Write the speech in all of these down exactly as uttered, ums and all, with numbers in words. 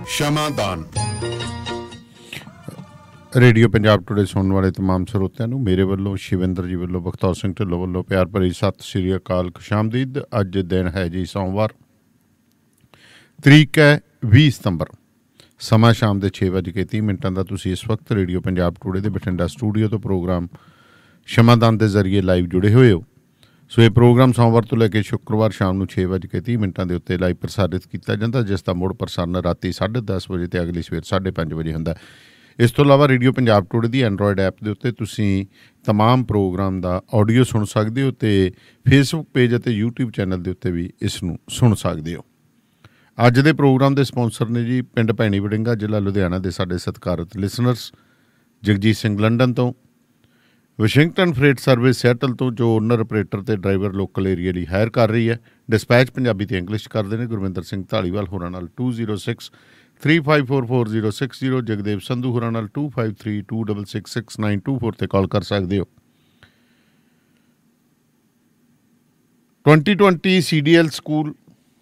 ਸ਼ਮਾਦਾਨ। Radio Punjab today सुनने वाले तमाम ਸਰੋਤਿਆਂ ਨੂੰ ਮੇਰੇ ਵੱਲੋਂ ਸ਼ਿਵਿੰਦਰ ਜੀ ਵੱਲੋਂ ਬਖਤੌਰ ਸਿੰਘ ਢਿੱਲੋਂ ਵੱਲੋਂ ਪਿਆਰ ਭਰੀ ਸਤਿ ਸ਼੍ਰੀ ਅਕਾਲ, ਖੁਸ਼ਾਮਦੀਦ। ਅੱਜ ਦਿਨ ਹੈ ਜੀ ਸੋਮਵਾਰ, ਤਰੀਕ ਹੈ ਵੀਹ ਸਤੰਬਰ, ਸਮਾਂ ਸ਼ਾਮ ਦੇ ਛੇ ਵੱਜ ਕੇ ਤੀਹ ਮਿੰਟਾਂ ਦਾ। ਤੁਸੀਂ ਇਸ ਵਕਤ ਰੇਡੀਓ ਪੰਜਾਬ ਟੁਡੇ ਦੇ ਬਠਿੰਡਾ ਸਟੂਡੀਓ ਤੋਂ ਪ੍ਰੋਗਰਾਮ ਸ਼ਮਾਦਾਨ ਦੇ ਜ਼ਰੀਏ ਲਾਈਵ ਜੁੜੇ ਹੋਏ ਹੋ। ਸੋ ਇਹ ਪ੍ਰੋਗਰਾਮ ਸੋਮਵਾਰ ਤੋਂ ਲੈ ਕੇ ਸ਼ੁੱਕਰਵਾਰ ਸ਼ਾਮ ਨੂੰ ਛੇ ਵੱਜ ਕੇ ਤੀਹ ਮਿੰਟਾਂ ਦੇ ਉੱਤੇ ਲਾਈਵ ਪ੍ਰਸਾਰਿਤ ਕੀਤਾ ਜਾਂਦਾ, ਜਿਸ ਦਾ ਮੁੜ ਪ੍ਰਸਾਰਣ ਰਾਤੀ ਸਾਢੇ ਦਸ ਵਜੇ ਅਤੇ ਅਗਲੀ ਸਵੇਰ ਸਾਢੇ ਪੰਜ ਵਜੇ ਹੁੰਦਾ। ਇਸ ਤੋਂ ਇਲਾਵਾ ਰੇਡੀਓ ਪੰਜਾਬ ਟੁਡੇ ਦੀ ਐਂਡਰੋਇਡ ਐਪ ਦੇ ਉੱਤੇ ਤੁਸੀਂ ਤਮਾਮ ਪ੍ਰੋਗਰਾਮ ਦਾ ਆਡੀਓ ਸੁਣ ਸਕਦੇ ਹੋ ਅਤੇ ਫੇਸਬੁੱਕ ਪੇਜ ਅਤੇ ਯੂਟਿਊਬ ਚੈਨਲ ਦੇ ਉੱਤੇ ਵੀ ਇਸ ਨੂੰ ਸੁਣ ਸਕਦੇ ਹੋ। ਅੱਜ ਦੇ ਪ੍ਰੋਗਰਾਮ ਦੇ ਸਪਾਂਸਰ ਨੇ ਜੀ ਪਿੰਡ ਭੈਣੀ ਵੜਿੰਗਾ, ਜ਼ਿਲ੍ਹਾ ਲੁਧਿਆਣਾ ਦੇ ਸਾਡੇ ਸਤਿਕਾਰਤ ਲਿਸਨਰਸ ਜਗਜੀਤ ਸਿੰਘ ਲੰਡਨ ਤੋਂ, ਵਾਸ਼ਿੰਗਟਨ ਫਰੇਟ ਸਰਵਿਸ ਸੈਟਲ ਤੋਂ ਜੋ ਓਨਰ ਆਪਰੇਟਰ ਅਤੇ ਡਰਾਈਵਰ ਲੋਕਲ ਏਰੀਆ ਲਈ ਹਾਇਰ ਕਰ ਰਹੀ ਹੈ। ਡਿਸਪੈਚ ਪੰਜਾਬੀ ਅਤੇ ਇੰਗਲਿਸ਼ ਕਰਦੇ ਨੇ ਗੁਰਵਿੰਦਰ ਸਿੰਘ ਧਾਲੀਵਾਲ ਹੋਰਾਂ ਨਾਲ two zero six three five four four zero six zero, Jagdev Sandhu ਹੋਰਾਂ ਨਾਲ two five three two double six six nine two four 'ਤੇ ਕਾਲ ਕਰ ਸਕਦੇ ਹੋ। Twenty twenty C D L school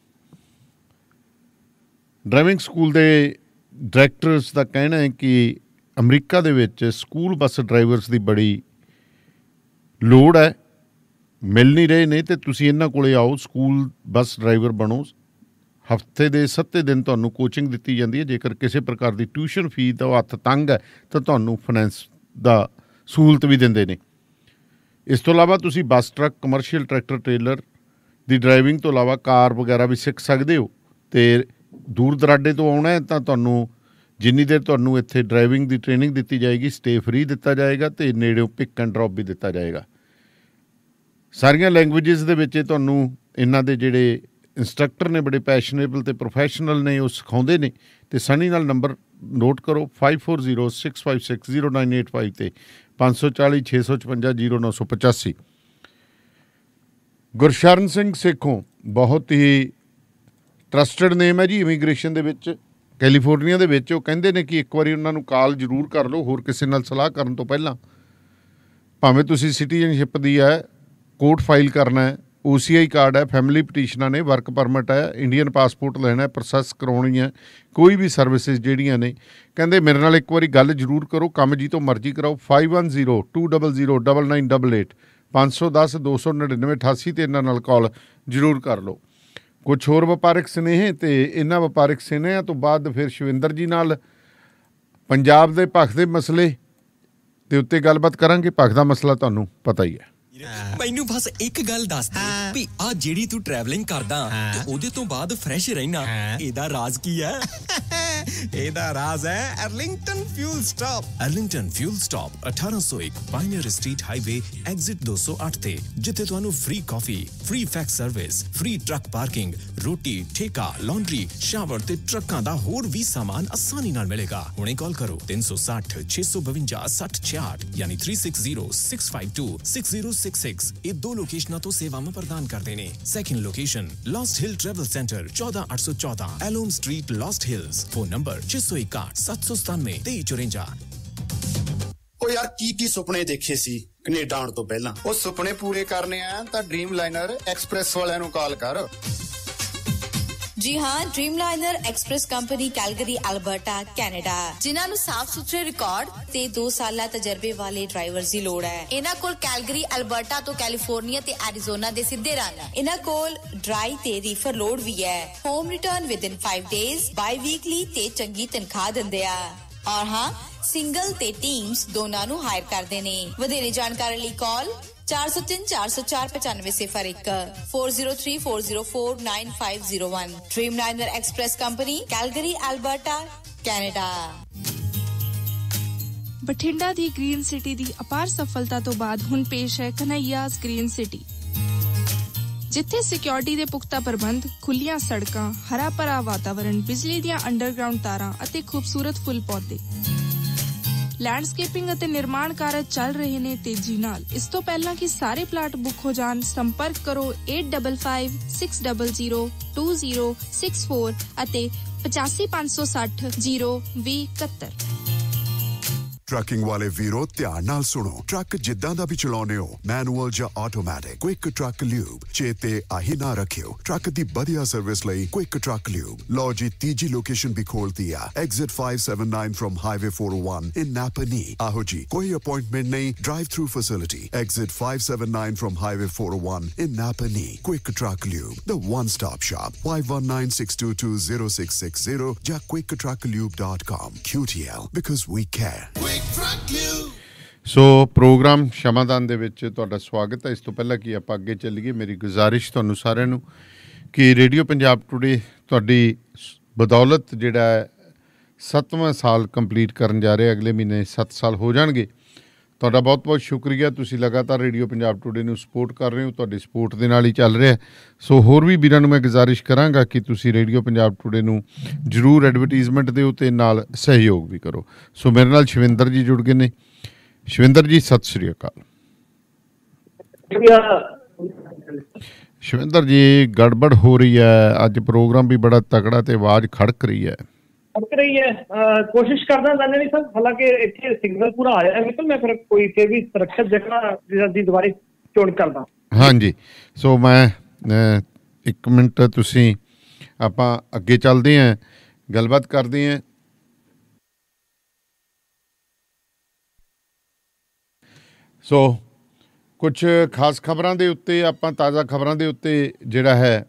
driving school ਦੇ ਡਾਇਰੈਕਟਰਸ ਦਾ ਕਹਿਣਾ ਹੈ ਕਿ ਅਮਰੀਕਾ ਦੇ ਵਿੱਚ ਸਕੂਲ ਬੱਸ ਡਰਾਈਵਰਸ ਦੀ ਬੜੀ ਲੋੜ ਹੈ, ਮਿਲ ਨਹੀਂ ਰਹੇ ਨੇ, ਅਤੇ ਤੁਸੀਂ ਇਹਨਾਂ ਕੋਲ ਆਓ, ਸਕੂਲ ਬੱਸ ਡਰਾਈਵਰ ਬਣੋ। ਹਫ਼ਤੇ ਦੇ ਸੱਤੇ ਦਿਨ ਤੁਹਾਨੂੰ ਕੋਚਿੰਗ ਦਿੱਤੀ ਜਾਂਦੀ ਹੈ। ਜੇਕਰ ਕਿਸੇ ਪ੍ਰਕਾਰ ਦੀ ਟਿਊਸ਼ਨ ਫੀਸ ਦਾ ਹੱਥ ਤੰਗ ਹੈ ਤਾਂ ਤੁਹਾਨੂੰ ਫਾਈਨੈਂਸ ਦਾ ਸਹੂਲਤ ਵੀ ਦਿੰਦੇ ਨੇ। ਇਸ ਤੋਂ ਇਲਾਵਾ ਤੁਸੀਂ bus, truck, commercial tractor trailer ਦੀ ਡਰਾਈਵਿੰਗ ਤੋਂ ਇਲਾਵਾ ਕਾਰ ਵਗੈਰਾ ਵੀ ਸਿੱਖ ਸਕਦੇ ਹੋ। ਅਤੇ ਦੂਰ ਦਰਾਡੇ ਤੋਂ ਆਉਣਾ ਹੈ ਤਾਂ ਤੁਹਾਨੂੰ ਜਿੰਨੀ ਦੇਰ ਤੁਹਾਨੂੰ ਇੱਥੇ ਡਰਾਈਵਿੰਗ ਦੀ ਟ੍ਰੇਨਿੰਗ ਦਿੱਤੀ ਜਾਏਗੀ, ਸਟੇ ਫਰੀ ਦਿੱਤਾ ਜਾਏਗਾ ਅਤੇ ਨੇੜਿਓਂ ਪਿਕ ਐਂਡ ਡਰੋਪ ਵੀ ਦਿੱਤਾ ਜਾਏਗਾ। ਸਾਰੀਆਂ ਲੈਂਗੁਏਜਿਸ ਦੇ ਵਿੱਚ ਤੁਹਾਨੂੰ ਇਹਨਾਂ ਦੇ ਜਿਹੜੇ ਇੰਸਟਰਕਟਰ ਨੇ ਬੜੇ ਪੈਸ਼ਨੇਬਲ ਅਤੇ ਪ੍ਰੋਫੈਸ਼ਨਲ ਨੇ, ਉਹ ਸਿਖਾਉਂਦੇ ਨੇ। ਅਤੇ ਸਨੀ ਨਾਲ ਨੰਬਰ ਨੋਟ ਕਰੋ five four zero six five six zero nine eight five 'ਤੇ ਪੰਜ ਸੌ ਚਾਲੀ ਛੇ ਸੌ ਛਪੰਜਾ ਜ਼ੀਰੋ ਨੌ ਸੌ ਪਚਾਸੀ। ਗੁਰਸ਼ਰਨ ਸਿੰਘ ਸੇਖੋਂ ਬਹੁਤ ਹੀ ਟਰਸਟਡ ਨੇਮ ਹੈ ਜੀ ਇਮੀਗ੍ਰੇਸ਼ਨ ਦੇ ਵਿੱਚ, ਕੈਲੀਫੋਰਨੀਆ ਦੇ ਵਿੱਚ। ਉਹ ਕਹਿੰਦੇ ਨੇ ਕਿ ਇੱਕ ਵਾਰੀ ਉਹਨਾਂ ਨੂੰ ਕਾਲ ਜ਼ਰੂਰ ਕਰ ਲਓ ਹੋਰ ਕਿਸੇ ਨਾਲ ਸਲਾਹ ਕਰਨ ਤੋਂ ਪਹਿਲਾਂ। ਭਾਵੇਂ ਤੁਸੀਂ ਸਿਟੀਜ਼ਨਸ਼ਿਪ ਦੀ ਹੈ, ਕੋਰਟ ਫਾਈਲ ਕਰਨਾ ਹੈ, ਓ ਸੀ ਆਈ ਕਾਰਡ ਹੈ, ਫੈਮਿਲੀ ਪਟੀਸ਼ਨਾਂ ਨੇ, ਵਰਕ ਪਰਮਿਟ ਹੈ, ਇੰਡੀਅਨ ਪਾਸਪੋਰਟ ਲੈਣਾ, ਪ੍ਰੋਸੈਸ ਕਰਾਉਣੀ ਹੈ, ਕੋਈ ਵੀ ਸਰਵਿਸਿਜ਼ ਜਿਹੜੀਆਂ ਨੇ, ਕਹਿੰਦੇ ਮੇਰੇ ਨਾਲ ਇੱਕ ਵਾਰੀ ਗੱਲ ਜ਼ਰੂਰ ਕਰੋ, ਕੰਮ ਜੀ ਤੋਂ ਮਰਜ਼ੀ ਕਰਾਓ। Five one zero two double zero double nine double eight ਪੰਜ ਸੌ ਦਸ ਦੋ ਸੌ ਨੜਿਨਵੇਂ ਅਠਾਸੀ 'ਤੇ ਇਹਨਾਂ ਨਾਲ ਕਾਲ ਜ਼ਰੂਰ ਕਰ ਲਓ। ਕੁਛ ਹੋਰ ਵਪਾਰਕ ਸੁਨੇਹੇ ਅਤੇ ਇਹਨਾਂ ਵਪਾਰਕ ਸੁਨੇਹਿਆਂ ਤੋਂ ਬਾਅਦ ਫਿਰ ਸ਼ਿਵਿੰਦਰ ਜੀ ਨਾਲ ਪੰਜਾਬ ਦੇ ਭਖ ਦੇ ਮਸਲੇ ਦੇ ਉੱਤੇ ਗੱਲਬਾਤ ਕਰਾਂਗੇ। ਭਖ ਦਾ ਮਸਲਾ ਤੁਹਾਨੂੰ ਪਤਾ ਹੀ ਹੈ। ਮੈਨੂੰ ਬਸ ਇੱਕ ਗੱਲ ਦੱਸ ਦੇ ਵੀ ਆ ਜਿਹੜੀ ਤੂੰ ਟਰੈਵਲਿੰਗ ਕਰਦਾ ਤੇ ਉਹਦੇ ਤੋਂ ਬਾਅਦ ਫਰੈਸ਼ ਰਹਿਣਾ, ਇਹਦਾ ਰਾਜ਼ ਕੀ ਹੈ? ਇਹਦਾ ਰਾਜ਼ ਹੈ Arlington fuel stop. Arlington fuel stop ਅਠਾਰਾਂ ਸੌ ਇੱਕ ਪਾਇਨੀਅਰ ਸਟਰੀਟ ਹਾਈਵੇ ਐਗਜ਼ਿਟ ਦੋ ਸੌ ਅੱਠ ਤੇ, ਜਿੱਥੇ ਤੁਹਾਨੂੰ free coffee, free fax service, free truck parking, ਰੋਟੀ, ਠੇਕਾ, ਲਾਂਡਰੀ, ਸ਼ਾਵਰ ਤੇ ਟਰੱਕਾਂ ਦਾ ਹੋਰ ਵੀ ਸਾਮਾਨ ਆਸਾਨੀ ਨਾਲ ਮਿਲੇਗਾ। ਹੁਣੇ ਕਾਲ ਕਰੋ ਤਿੰਨ ਸੌ ਸੱਠ ਛੇ ਸੌ ਬਵੰਜਾ ਸੱਠ ਛਿਆਹਠ ਯਾਨੀ three six zero six five two six zero six six. ਇਹ ਦੋ ਲੋਕੇਸ਼ਨਾਂ ਤੋਂ ਸੇਵਾਵਾਂ ਪ੍ਰਦਾਨ ਕਰਦੇ ਨੇ। Second location lost hill travel centre ਚੌਦਾਂ ਅੱਠ ਸੌ ਚੌਦਾਂ ਐਲੋਮ street, lost hills. Phone number ਛੇ ਸੌ ਇਕਾਹਠ ਸੱਤ ਸੌ ਸਤਾਨਵੇਂ ਤੇਈ ਚੁਰੰਜਾ। ਉਹ ਯਾਰ ਕੀ ਕੀ ਸੁਪਨੇ ਦੇਖੇ ਸੀ ਕੈਨੇਡਾ ਆਉਣ ਤੋਂ ਪਹਿਲਾਂ? ਉਹ ਸੁਪਨੇ ਪੂਰੇ ਕਰਨੇ ਆ ਤਾਂ ਡ੍ਰੀਮ ਲਾਈਨਰ ਐਕਸਪ੍ਰੈਸ ਵਾਲਿਆਂ ਨੂੰ ਕਾਲ ਕਰ। ਜੀ ਹਾਂ, Dreamliner Express company Calgary, Alberta, Canada, ਜਿਨ੍ਹਾਂ ਨੂੰ ਸਾਫ਼ ਸੁਥਰੇ ਰਿਕਾਰਡ ਤੇ ਦੋ ਸਾਲਾ ਤਜਰਬੇ ਵਾਲੇ ਡਰਾਈਵਰਸ ਦੀ ਲੋੜ ਹੈ। ਇਹਨਾਂ ਕੋਲ ਕੈਲਗਰੀ, ਅਲਬਰਟਾ ਤੋਂ ਕੈਲੀਫੋਰਨੀਆ ਤੇ ਐਰੀਜ਼ੋਨਾ ਦੇ ਸਿੱਧੇ ਰਨ। ਇਹਨਾਂ ਕੋਲ ਡਰਾਈ ਤੇ ਰੀਫਰ ਲੋਡ ਵੀ ਹੈ। Home return within five days, biweekly ਤੇ ਚੰਗੀ ਤਨਖਾਹ ਦਿੰਦੇ ਆ। ਔਰ ਹਾਂ, ਸਿੰਗਲ ਤੇ ਟੀਮਸ ਦੋਨਾਂ ਨੂੰ ਹਾਇਰ ਕਰਦੇ ਨੇ। ਵਧੇਰੇ ਜਾਣਕਾਰੀ ਲਈ ਕਾਲ ਚਾਰ ਸੌ ਤਿੰਨ ਚਾਰ ਸੌ ਚਾਰ ਪਚਾਨਵੇਂ ਸਿਫਰ ਇੱਕ four zero three four zero four nine five zero one. Dreamliner Express company Calgary, Alberta, Canada. Bathinda ਦੀ ਗ੍ਰੀਨ ਸਿਟੀ ਦੀ ਅਪਾਰ ਸਫਲਤਾ ਤੋਂ ਬਾਅਦ ਹੁਣ ਪੇਸ਼ ਹੈ ਕਨ੍ਹਈਆਜ਼ ਗ੍ਰੀਨ ਸਿਟੀ, ਜਿੱਥੇ ਸਿਕਿਉਰਿਟੀ ਦੇ ਪੁਖਤਾ ਪ੍ਰਬੰਧ, ਖੁੱਲੀਆਂ ਸੜਕਾਂ, ਹਰਾ ਭਰਾ ਵਾਤਾਵਰਣ, ਬਿਜਲੀ ਦੀਆਂ ਅੰਡਰਗਰਾਉਂਡ ਤਾਰਾਂ ਅਤੇ ਖੂਬਸੂਰਤ ਫੁੱਲ ਪੌਦੇ। ਲੈਂਡਸਕੇਪਿੰਗ ਅਤੇ ਨਿਰਮਾਣ ਕਾਰਜ ਚੱਲ ਰਹੇ ਨੇ ਤੇਜ਼ੀ ਨਾਲ। ਇਸ ਤੋਂ ਪਹਿਲਾਂ ਕਿ ਸਾਰੇ ਪਲਾਟ ਬੁੱਕ ਹੋ ਜਾਣ, ਸੰਪਰਕ ਕਰੋ eight five five six zero zero two zero six four ਅਤੇ ਪਚਾਸੀ ਪੰਜ ਸੌ ਸੱਠ ਜ਼ੀਰੋ ਵੀਹ ਇਕਹੱਤਰ। ट्रकिंग वाले वीरो ध्यान नाल सुनो। ट्रक जिद्दां दा भी चलाउने हो, मैनुअल या ऑटोमैटिक, क्विक ट्रक ल्यूब चेते आही ना रखियो। ट्रक दी बढ़िया सर्विस लई क्विक ट्रक ल्यूब। लो जी तीजी लोकेशन भी खोल दिया, exit five seven nine from highway four O one in Napanee. आहो जी कोई अपॉइंटमेंट नहीं, drive through facility, exit five seven nine from highway four O one in Napanee. Quick truck lube, the one stop shop. Five one nine six two two zero six six zero या quick truck lube dot com. Q T L because we care। So program Shamadan ਦੇ ਵਿੱਚ ਤੁਹਾਡਾ ਸਵਾਗਤ ਹੈ। ਇਸ ਤੋਂ ਪਹਿਲਾਂ ਕਿ ਆਪਾਂ ਅੱਗੇ ਚੱਲੀਏ, ਮੇਰੀ ਗੁਜ਼ਾਰਿਸ਼ ਤੁਹਾਨੂੰ ਸਾਰਿਆਂ ਨੂੰ ਕਿ ਰੇਡੀਓ ਪੰਜਾਬ ਟੂਡੇ ਤੁਹਾਡੀ ਬਦੌਲਤ ਜਿਹੜਾ ਹੈ ਸੱਤਵਾਂ ਸਾਲ ਕੰਪਲੀਟ ਕਰਨ ਜਾ ਰਿਹਾ, ਅਗਲੇ ਮਹੀਨੇ ਸੱਤ ਸਾਲ ਹੋ ਜਾਣਗੇ। ਤੁਹਾਡਾ ਬਹੁਤ ਬਹੁਤ ਸ਼ੁਕਰੀਆ, ਤੁਸੀਂ ਲਗਾਤਾਰ ਰੇਡੀਓ ਪੰਜਾਬ ਟੂਡੇ ਨੂੰ ਸਪੋਰਟ ਕਰ ਰਹੇ ਹੋ, ਤੁਹਾਡੀ ਸਪੋਰਟ ਦੇ ਨਾਲ ਹੀ ਚੱਲ ਰਿਹਾ। ਸੋ ਹੋਰ ਵੀ ਵੀਰਾਂ ਨੂੰ ਮੈਂ ਗੁਜ਼ਾਰਿਸ਼ ਕਰਾਂਗਾ ਕਿ ਤੁਸੀਂ ਰੇਡੀਓ ਪੰਜਾਬ ਟੂਡੇ ਨੂੰ ਜ਼ਰੂਰ ਐਡਵਰਟੀਜ਼ਮੈਂਟ ਦਿਓ ਅਤੇ ਨਾਲ ਸਹਿਯੋਗ ਵੀ ਕਰੋ। ਸੋ ਮੇਰੇ ਨਾਲ ਸ਼ਿਵਿੰਦਰ ਜੀ ਜੁੜ ਗਏ ਨੇ। ਸ਼ਿਵਿੰਦਰ ਜੀ ਸਤਿ ਸ਼੍ਰੀ ਅਕਾਲ। ਸ਼ਿਵਿੰਦਰ ਜੀ ਗੜਬੜ ਹੋ ਰਹੀ ਹੈ, ਅੱਜ ਪ੍ਰੋਗਰਾਮ ਵੀ ਬੜਾ ਤਕੜਾ ਤੇ ਆਵਾਜ਼ ਖੜਕ ਰਹੀ ਹੈ। ਖੜਕ ਰਹੀ ਹੈ, ਕੋਸ਼ਿਸ਼ ਕਰਦਾ ਜਾਣੇ ਨਹੀਂ ਸਰ, ਹਾਲਾਂਕਿ ਇੱਥੇ ਸਿਗਨਲ ਪੂਰਾ ਆ ਰਿਹਾ ਮਿੱਤਲ, ਮੈਂ ਫਿਰ ਕੋਈ ਫਿਰ ਵੀ ਸੁਰੱਖਿਅਤ ਜਗ੍ਹਾ ਦੀ ਦੁਬਾਰੇ ਚੋਣ ਕਰਦਾ। ਹਾਂਜੀ, ਸੋ ਮੈਂ ਇੱਕ ਮਿੰਟ, ਤੁਸੀਂ ਆਪਾਂ ਅੱਗੇ ਚੱਲਦੇ ਹਾਂ, ਗੱਲਬਾਤ ਕਰਦੇ ਹਾਂ। ਸੋ ਕੁਛ ਖਾਸ ਖਬਰਾਂ ਦੇ ਉੱਤੇ ਆਪਾਂ ਤਾਜ਼ਾ ਖਬਰਾਂ ਦੇ ਉੱਤੇ ਜਿਹੜਾ ਹੈ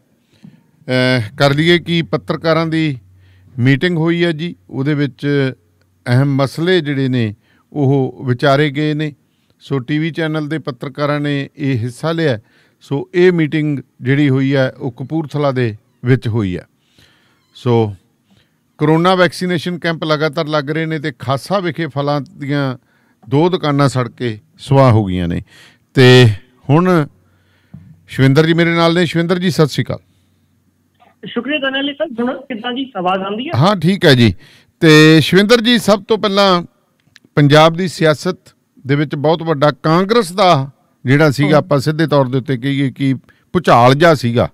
ਕਰ ਲਈਏ ਕਿ ਪੱਤਰਕਾਰਾਂ ਦੀ ਮੀਟਿੰਗ ਹੋਈ ਹੈ ਜੀ। ਉਹਦੇ ਵਿੱਚ ਅਹਿਮ ਮਸਲੇ ਜਿਹੜੇ ਨੇ ਉਹ ਵਿਚਾਰੇ ਗਏ ਨੇ। ਸੋ ਟੀ ਵੀ ਚੈਨਲ ਦੇ ਪੱਤਰਕਾਰਾਂ ਨੇ ਇਹ ਹਿੱਸਾ ਲਿਆ। ਸੋ ਇਹ ਮੀਟਿੰਗ ਜਿਹੜੀ ਹੋਈ ਹੈ ਉਹ ਕਪੂਰਥਲਾ ਦੇ ਵਿੱਚ ਹੋਈ ਹੈ। ਸੋ ਕਰੋਨਾ ਵੈਕਸੀਨੇਸ਼ਨ ਕੈਂਪ ਲਗਾਤਾਰ ਲੱਗ ਰਹੇ ਨੇ ਅਤੇ ਖਾਸਾ ਵਿਖੇ ਫਲਾਂ ਦੀਆਂ ਦੋ ਦੁਕਾਨਾਂ ਸੜ ਕੇ ਸੁਆਹ ਹੋ ਗਈਆਂ ਨੇ। ਅਤੇ ਹੁਣ ਸ਼ਿਵਿੰਦਰ ਜੀ ਮੇਰੇ ਨਾਲ ਨੇ। ਸ਼ਿਵਿੰਦਰ ਜੀ ਸਤਿ ਸ਼੍ਰੀ ਅਕਾਲ। ਸ਼ੁਕਰੀਆ ਧੰਨਵਾਦ ਲਈ ਸਰ। ਹੁਣ ਕਿੱਦਾਂ ਜੀ, ਆਵਾਜ਼ ਆਉਂਦੀ ਹੈ? ਹਾਂ ਠੀਕ ਹੈ ਜੀ। ਅਤੇ ਸ਼ਿਵਿੰਦਰ ਜੀ ਸਭ ਤੋਂ ਪਹਿਲਾਂ ਪੰਜਾਬ ਦੀ ਸਿਆਸਤ ਦੇ ਵਿੱਚ ਬਹੁਤ ਵੱਡਾ ਕਾਂਗਰਸ ਦਾ ਜਿਹੜਾ ਸੀਗਾ, ਆਪਾਂ ਸਿੱਧੇ ਤੌਰ ਦੇ ਉੱਤੇ ਕਹੀਏ ਕਿ ਭੁਚਾਲ ਜਿਹਾ ਸੀਗਾ।